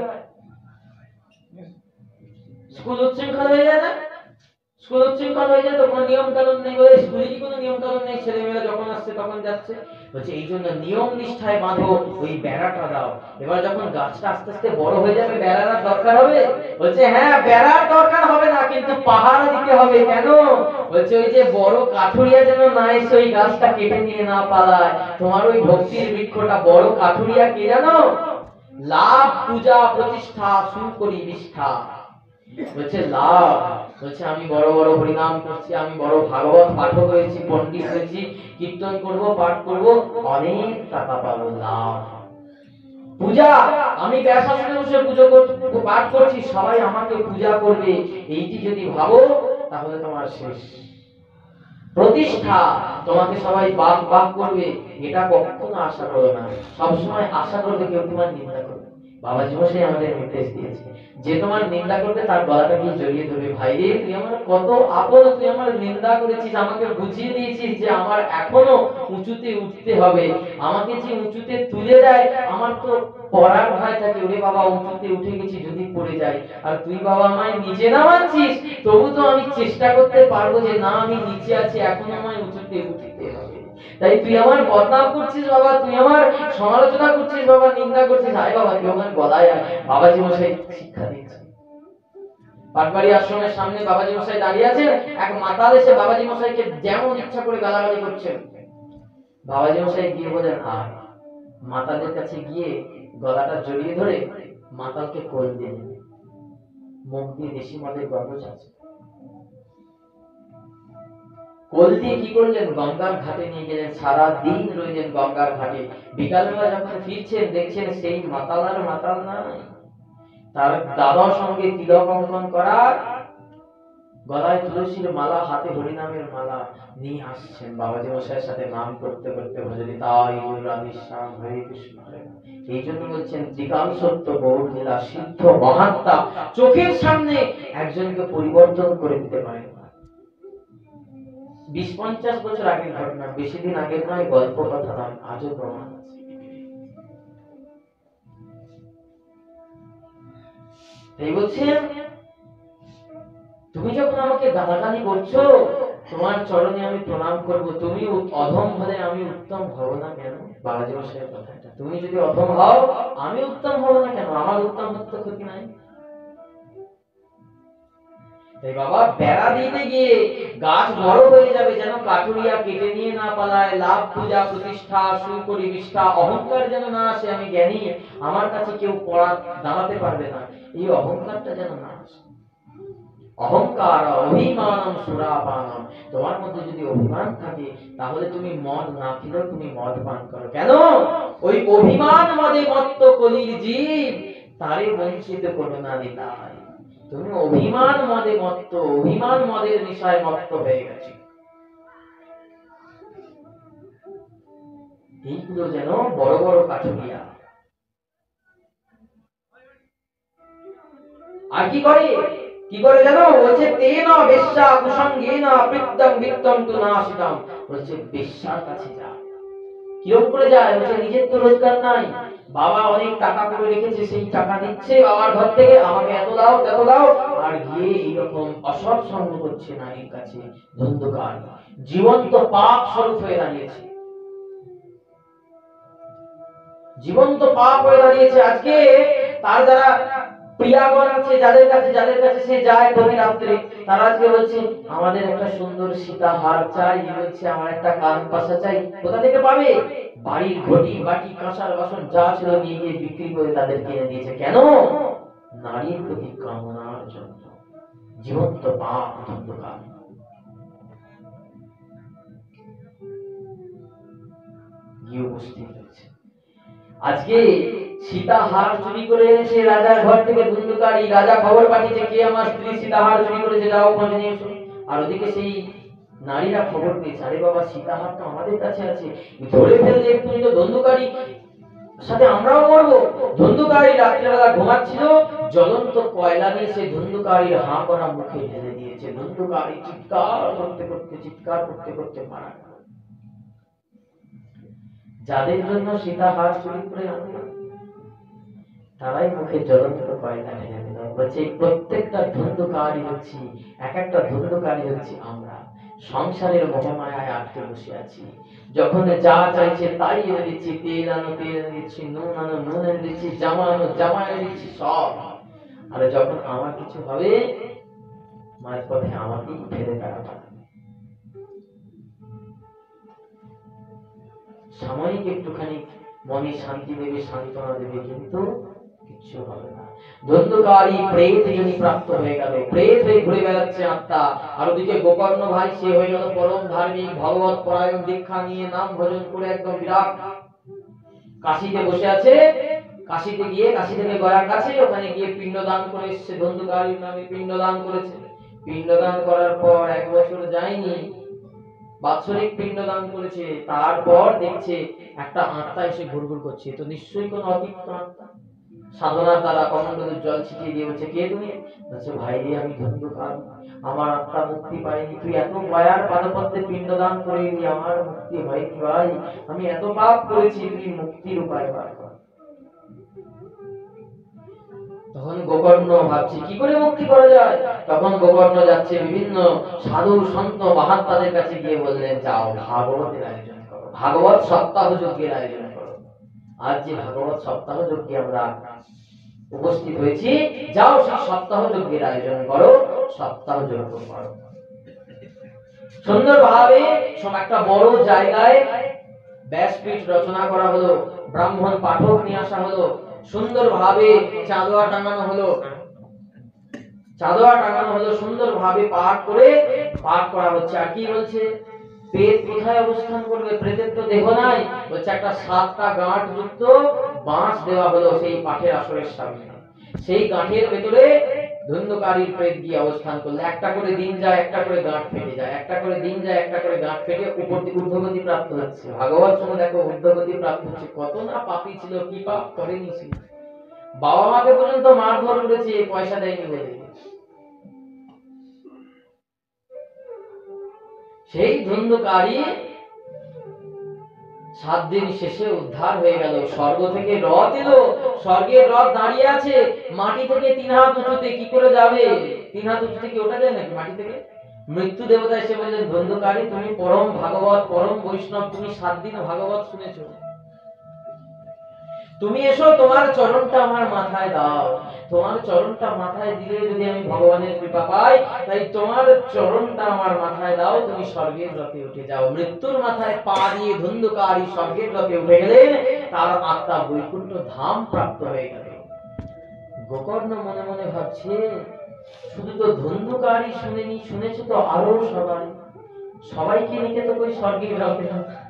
স্কুল উচ্ছৃঙ্খল হয়ে যায় না? স্কুল উচ্ছৃঙ্খল হয়ে যায় তো, কোনো নিয়ম কানুন নেই। বলে স্কুলে কি কোনো নিয়ম কানুন নেই? ছেলেমেয়েরা যখন আসছে তখন যাচ্ছে। বলছে এই জন্য নিয়ম নিষ্ঠায় বাঁধো, ওই বেড়াটা দাও। এবার যখন গাছটা আস্তে আস্তে বড় হয়ে যাবে, বেড়ার দরকার হবে? বলছে হ্যাঁ, বেড়ার দরকার হবে না, কিন্তু পাহারা দিতে হবে। কেন? বলছে ওই যে বড় কাঠুরিয়া যেন না এসে ওই গাছটা কেটে নিয়ে না পালায়। তোমার ওই ভক্তির বৃক্ষটা বড় কাঠুরিয়া কে জানো? লাভ, পূজা, প্রতিষ্ঠা, সুকরি, নিষ্ঠা। বলছে লাভ, বলছে আমি বড় বড় হরিনাম করছি, আমি বড় ভাগবত পাঠক হয়েছি, পণ্ডিত হয়েছি, কীর্তন করব, পাঠ করব, অনেক টাকা পাবো, লাভ। পূজা, আমি ব্যাসাসনে বসে পুজো করছি, পাঠ করছি, সবাই আমাকে পূজা করবে, এইটি যদি ভাবো তাহলে তোমার শেষ। প্রতিষ্ঠা, তোমাকে সবাই বাক বাক করবে, এটা কখনো আশা করো না। সবসময় আশা করবে কেউ তোমার নিন্দা করবে। বাবাজি মশাই আমাদের নির্দেশ দিয়েছে, যে তোমার নিন্দা করবে তার গলাটা কি জড়িয়ে ধরবে। ভাই রে, তুই আমার কত আপন, তুই আমার নিন্দা করেছিস, আমাকে বুঝিয়ে দিয়েছিস যে আমার এখনো উঁচুতে উঠতে হবে। আমাকে যে উঁচুতে তুলে দেয়, আমার তো পড়ার ভয় থাকে, ওরে বাবা উঁচুতে উঠে গেছি, যদি পড়ে যাই। আর তুই বাবা আমায় নিচে নামাচ্ছিস, তবু তো আমি চেষ্টা করতে পারবো যে না, আমি নিচে আছি, এখন আমায় উঁচুতে উঠতে হবে। তাই তুই আমার বদনাম করছিস বাবা, তুই আমার সমালোচনা করছিস বাবা, নিন্দা করছিস, আয় বাবা তুই আমার গলায় আয়। বাবাজি মশাই শিক্ষা দিচ্ছে। পাটবাড়ি আশ্রমের সামনে বাবাজি মশাই দাঁড়িয়ে আছেন, এক মাতাল এসে বাবাজি মশাইকে যেমন ইচ্ছা করে গালাগালি করছেন। বাবাজি মশাই গিয়ে বলেন আয়। মাতালের কাছে গিয়ে গলাটা জড়িয়ে ধরে মাতালকে কোল দিয়ে নেবে, মুখ দিয়ে দেশি মদের গন্ধ ছাড়ছে। কোল দিয়ে কি করলেন? গঙ্গার ঘাটে নিয়ে গেলেন, সারা দিন রইলেন গঙ্গার ঘাটে। বিকালবেলা যখন ফিরছেন, দেখছেন সেই মাতাল আর মাতাল নাই, তার দাদার সঙ্গে তিলক অঙ্কন করা, গলায় তুলসীর মালা, হাতে হরিনামের মালা নিয়ে আসছেন। বাবাজি মশাইয়ের সাথে নাম করতে করতে ভজলি তাই রাধেশ্যাম হরে কৃষ্ণ হরে রাম। এই জন্য বলছেন ত্রিকাল সত্য গৌর লীলা সিদ্ধ মহাত্মা চোখের সামনে একজনকে পরিবর্তন করে দিতে পারে না। বিশ পঞ্চাশ বছর আগের ঘটনা, বেশি দিন আগের নয়, গল্প কথা নয়, আজও প্রমাণ আছে। এই বলছেন তুমি যখন আমাকে গালাগালি করছো, তোমার চরণে আমি প্রণাম করব, তুমি অধম হলে আমি উত্তম হব না কেন? বাবাজি মশাইয়ের কথাটা, তুমি যদি অধম হও আমি উত্তম হব না কেন? আমার উত্তম হতে ক্ষতি নাই। তাই বাবা বেড়া দিতে গিয়ে গাছ বড় হয়ে যাবে যেন কাঠুরিয়া কেটে নিয়ে না পালায়, লাভ পূজা প্রতিষ্ঠা সুকরি বিষ্ঠা অহংকার যেন না আসে, আমি জ্ঞানী, আমার কাছে কেউ পড়া দাঁড়াতে পারবে না, এই অহংকারটা যেন না আসে। অহংকার অভিমানম সুরাপানম, তোমার মধ্যে যদি অভিমান থাকে তাহলে তুমি মদ না খেলেও তুমি মদ পান করো। কেন? ওই অভিমান মদে মত্ত কলির জীব, তারে বঞ্চিত করো না নিতাই। তুমি অভিমান মদে মত্ত, অভিমান মদের নেশায় মত্ত হয়ে গেছে। এইগুলো যেন বড় বড় কাঠুরিয়া। আর কি করে কি করে জানো? বলছে তেন বেশ্যা কুসঙ্গেন প্রীতম বিত্তম তু নাশিতম, বলছে বেশ্যার কাছে যা। কিরকম করে যায়? বলছে নিজের তো রোজগার নাই, বাবা অনেক টাকা করে রেখেছে, সেই টাকা দিচ্ছে বাবার ঘর থেকে, আমাকে এত দাও এত দাও, আর গিয়ে এইরকম অসৎ সঙ্গ করছে নারীর কাছে। ধন্ধকার জীবন্ত পাপ স্বরূপ হয়ে দাঁড়িয়েছে, জীবন্ত পাপ হয়ে দাঁড়িয়েছে। আজকে তার যারা প্রিয়াগণ আছে, যাদের কাছে যাদের কাছে সে যায় প্রতি রাত্রে, তারা আজকে বলছে আমাদের একটা সুন্দর সীতাহার চাই, বলছে আমার একটা কান পাশা চাই। কোথা থেকে পাবে? বাড়ির ঘটি বাটি কাঁসার বাসন যা ছিল নিয়ে গিয়ে বিক্রি করে তাদের কিনে দিয়েছে। কেন? নারীর প্রতি কামনার জন্য। জীবন্ত পাপ ধন্ধকার। গিয়ে উপস্থিত হয়েছে। আজকে সীতাহার চুরি করে এনেছে রাজার ঘর থেকে ধুন্ধুকারী। রাজা খবর পাঠিয়েছে কে আমার স্ত্রী সীতাহার চুরি করেছে, যাও খোঁজ নিয়ে এসো। আর ওদিকে সেই নারীরা খবর পেয়েছে, আরে বাবা সীতাহার তো আমাদের কাছে আছে, ধরে ফেললে একটু ধুন্ধুকারী সাথে আমরাও মরবো। ধুন্ধুকারী রাত্রিবেলা ঘুমাচ্ছিল, জ্বলন্ত কয়লা নিয়ে সে ধুন্ধুকারীর হাঁ করা মুখে ঢেলে দিয়েছে। ধুন্ধুকারী চিৎকার করতে করতে চিৎকার করতে করতে মারা গেল। যাদের জন্য সীতাহার চুরি করে আনলাম, তারাই মুখে জ্বলন্ত কয়লা ঢেলে দিল। বলছে প্রত্যেকটা ধুন্ধুকারী হচ্ছি, এক একটা ধুন্ধুকারী হচ্ছি আমরা। সংসারের মোহমায়ায় আটকে বসে আছি। যখন যা চাইছে তাই এনে দিচ্ছি, তেল আনো তেল এনে দিচ্ছি, নুন আনো নুন এনে দিচ্ছি, জামা আনো জামা এনে দিচ্ছি, সব। আর যখন আমার কিছু হবে, মাঝপথে আমাকেই ফেলে বেড়াতে। সাময়িক একটুখানি মনে শান্তি দেবে, সান্ত্বনা দেবে, কিন্তু কিচ্ছু হবে না। ধন্ধকারী প্রেত যিনি প্রাপ্ত হয়ে গেল, প্রেত হয়ে ঘুরে বেড়াচ্ছে আত্মা। আর ওদিকে গোকর্ণ ভাই, সে হয়ে গেল পরম ধার্মিক, ভগবত পরায়ণ, দীক্ষা নিয়ে নাম ভজন করে একদম বিরাট কাশিতে বসে আছে। কাশিতে গিয়ে, কাশি থেকে গয়ার কাছে, ওখানে গিয়ে পিণ্ডদান করে এসেছে। ধন্ধকারীর নামে পিণ্ডদান করেছে। পিণ্ডদান করার পর এক বছর যায়নি, বাৎসরিক পিণ্ডদান করেছে। তারপর দেখছে একটা আত্মা এসে ঘুরঘুর করছে, তো নিশ্চয়ই কোন অতিক্ত আত্মা। সাধনার দ্বারা কমণ্ডলের জল ছিটিয়ে দিয়ে বলছে কে তুমি? বলছে ভাই রে, আমি ধন্ধকার, আমার আত্মা মুক্তি পাইনি, তুই এত মায়ার পাদপদ্মে পিণ্ডদান করিনি, আমার মুক্তি হয়নি ভাই, আমি এত পাপ করেছি, তুই মুক্তির উপায় বার কর। তখন গোকর্ণ ভাবছে কি করে মুক্তি করা যায়। তখন গোকর্ণ যাচ্ছে বিভিন্ন সাধু সন্ত মহাত্মাদের কাছে, গিয়ে বললেন যাও ভাগবতের আয়োজন করো, ভাগবত সপ্তাহ যজ্ঞের আয়োজন করো। আজ যে ভাগবত সপ্তাহ যজ্ঞে আমরা উপস্থিত হয়েছি, যাও সেই সপ্তাহ যজ্ঞের আয়োজন করো, সপ্তাহ যজ্ঞ করো। সুন্দর ভাবে সব একটা বড় জায়গায় ব্যাসপীঠ রচনা করা হলো, ব্রাহ্মণ পাঠক নিয়ে আসা হলো, সুন্দর ভাবে চাঁদোয়া টাঙানো হলো, চাঁদোয়া টাঙানো হলো, সুন্দর ভাবে পাঠ করে পাঠ করা হচ্ছে। আর কি বলছে? প্রেত কোথায় অবস্থান করবে? প্রেতের তো দেহ নাই। বলছে একটা সাতটা গাঁট যুক্ত বাঁশ দেওয়া হলো সেই পাঠের আসরের সামনে। সেই গাঁঠের ভেতরে ধুন্ধুকারীর প্রেত গিয়ে অবস্থান করলে একটা করে দিন যায়, একটা করে গাঁট ফেটে যায়, একটা করে দিন যায়, একটা করে গাঁট ফেটে উপর দিকে ঊর্ধ্বগতি প্রাপ্ত হচ্ছে। ভাগবত সময় দেখো ঊর্ধ্বগতি প্রাপ্ত হচ্ছে। কত না পাপী ছিল, কি পাপ করেনি সে। বাবা মাকে পর্যন্ত মারধর করেছে পয়সা দেয়নি বলে। সেই ধুন্ধুকারী সাত দিন শেষে উদ্ধার হয়ে গেল। স্বর্গ থেকে রথ এলো, স্বর্গের রথ দাঁড়িয়ে আছে মাটি থেকে তিন হাত উঁচুতে। কি করে যাবে? তিন হাত উঁচু থেকে ওঠা যায় নাকি মাটি থেকে? মৃত্যু দেবতা এসে বললেন, ধুন্ধুকারী তুমি পরম ভাগবত, পরম বৈষ্ণব, তুমি সাত দিন ভাগবত শুনেছো, তুমি এসো, তোমার চরণটা আমার মাথায় দাও। তোমার চরণটা মাথায় দিলে যদি আমি ভগবানের কৃপা পাই, তাই তোমার চরণটা আমার মাথায় দাও, তুমি স্বর্গের রথে উঠে যাও। মৃত্যুর মাথায় পা দিয়ে ধুন্ধুকারী স্বর্গের রথে উঠে গেলেন। তার আত্মা বৈকুণ্ঠ ধাম প্রাপ্ত হয়ে গেল। গোকর্ণ মনে মনে ভাবছে, শুধু তো ধুন্ধুকারী শুনেনি, শুনেছে তো আরো সবাই। সবাইকে নিতে তো কই স্বর্গের রথে।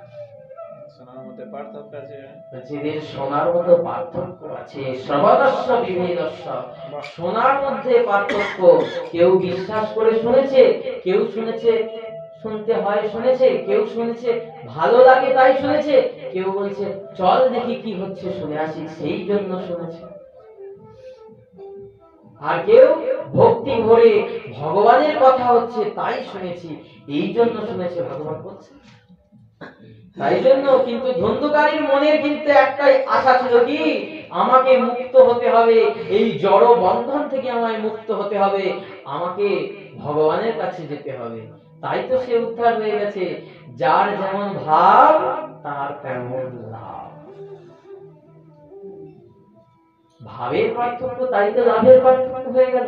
সোনার মতো পার্থক্য আছে, সর্বদস্য বিভেদস্য। সোনার মধ্যে পার্থক্য। কেউ বিশ্বাস করে শুনেছে, কেউ শুনেছে শুনতে হয় শুনেছে, কেউ শুনেছে ভালো লাগে তাই শুনেছে, কেউ বলছে চল দেখি কি হচ্ছে শুনে আসি সেই জন্য শুনেছে। আর কেউ ভক্তি ভরে ভগবানের কথা হচ্ছে তাই শুনেছি, এই জন্য শুনেছে। ভগবান বলছে তাই জন্য। কিন্তু ধুন্ধুকারীর মনের কিন্তু একটাই আশা ছিল, কি আমাকে মুক্ত হতে হবে, এই জড় বন্ধন থেকে আমায় মুক্ত হতে হবে, আমাকে ভগবানের কাছে যেতে হবে। তাই তো সে উদ্ধার হয়ে গেছে। যার যেমন ভাব তার তেমন লাভ। ভাবের পার্থক্য, তাই তো লাভের পার্থক্য হয়ে গেল।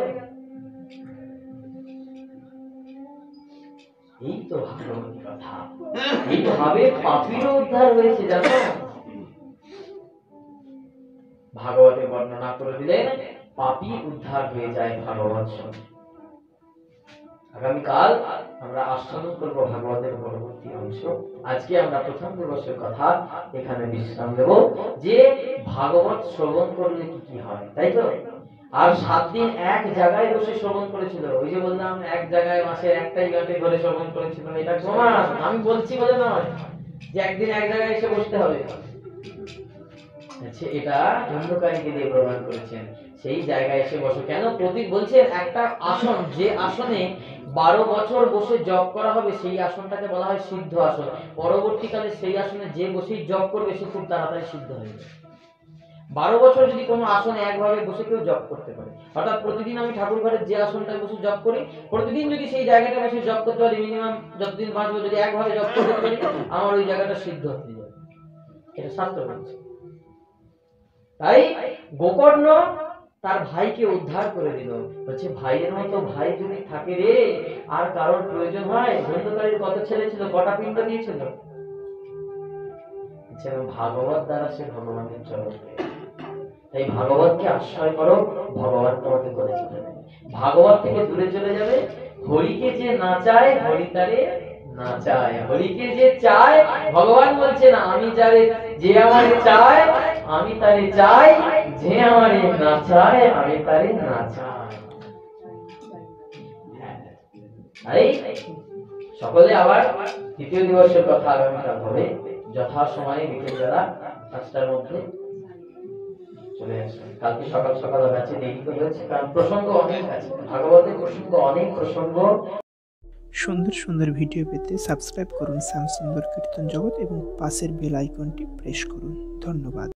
এই তো ভাগবতী কথা। এইভাবে পাপীরও উদ্ধার হয়েছে জানো। ভাগবতে বর্ণনা করে দিলেন পাপী উদ্ধার হয়ে যায় ভাগবত শুনে। আগামীকাল আমরা আস্বাদন করব ভাগবতের পরবর্তী অংশ। আজকে আমরা প্রথম দিবসের কথা এখানে বিশ্রাম দেব, যে ভাগবত শ্রবণ করলে কি কি হয়, তাই তো। আর সাত দিন এক জায়গায় বসে শ্রবণ করেছিল। ওই যে বললাম এক জায়গায় মাসে একটাই গাঁটে ঘরে শ্রবণ করেছিল, এটা প্রমাণ আমি বলছি বলে নয় যে একদিন এক জায়গায় এসে বসতে হবে। এটা ধুন্ধুকারীকে দিয়ে প্রমাণ করেছেন। সেই জায়গায় এসে বসো। কেন? প্রতীক বলছেন একটা আসন, যে আসনে বারো বছর বসে জপ করা হবে সেই আসনটাকে বলা হয় সিদ্ধ আসন। পরবর্তীকালে সেই আসনে যে বসেই জপ করবে সে খুব তাড়াতাড়ি সিদ্ধ হয়ে যাবে। বারো বছর যদি কোনো আসনে একভাবে বসে কেউ জপ করতে পারে, অর্থাৎ প্রতিদিন আমি ঠাকুর ঘরের যে আসনটায় বসে জপ করি, প্রতিদিন যদি সেই জায়গাটা বসে জপ করতে পারি, মিনিমাম যতদিন বাঁচবো যদি একভাবে জপ করতে পারি, আমার ওই জায়গাটা সিদ্ধ হতে যাবে। এটা শাস্ত্র বলছে। তাই গোকর্ণ তার ভাইকে উদ্ধার করে দিল। বলছে ভাইয়ের মতো ভাই যদি থাকে রে, আর কারোর প্রয়োজন হয়। ধুন্ধুকারীর কত ছেলে ছিল, কটা পিণ্ড দিয়েছিল? ভাগবত দ্বারা সে ভগবানের চরণ পেয়ে। তাই ভাগবতকে আশ্রয় করো, ভগবান তোমাকে করে চলে যাবে। ভাগবত থেকে দূরে চলে যাবে। হরিকে যে না চায়, হরি তারে না চায়। হরিকে যে চায়, ভগবান বলছে না আমি যারে, যে আমারে চায় আমি তারে চাই, যে আমারে না চায় আমি তারে না চাই। এই সকলে আবার দ্বিতীয় দিবসের কথা আগামীকাল হবে যথা সময়ে বিকেল বেলা পাঁচটার মধ্যে চলে আসবেন। কালকে সকাল সকাল আছে, দেরি তো হয়েছে কারণ প্রসঙ্গ অনেক আছে, ভাগবতের প্রসঙ্গ অনেক প্রসঙ্গ। সুন্দর সুন্দর ভিডিও পেতে সাবস্ক্রাইব করুন শ্যাম সুন্দর কীর্তন জগৎ এবং পাশের বেল আইকনটি প্রেস করুন। ধন্যবাদ।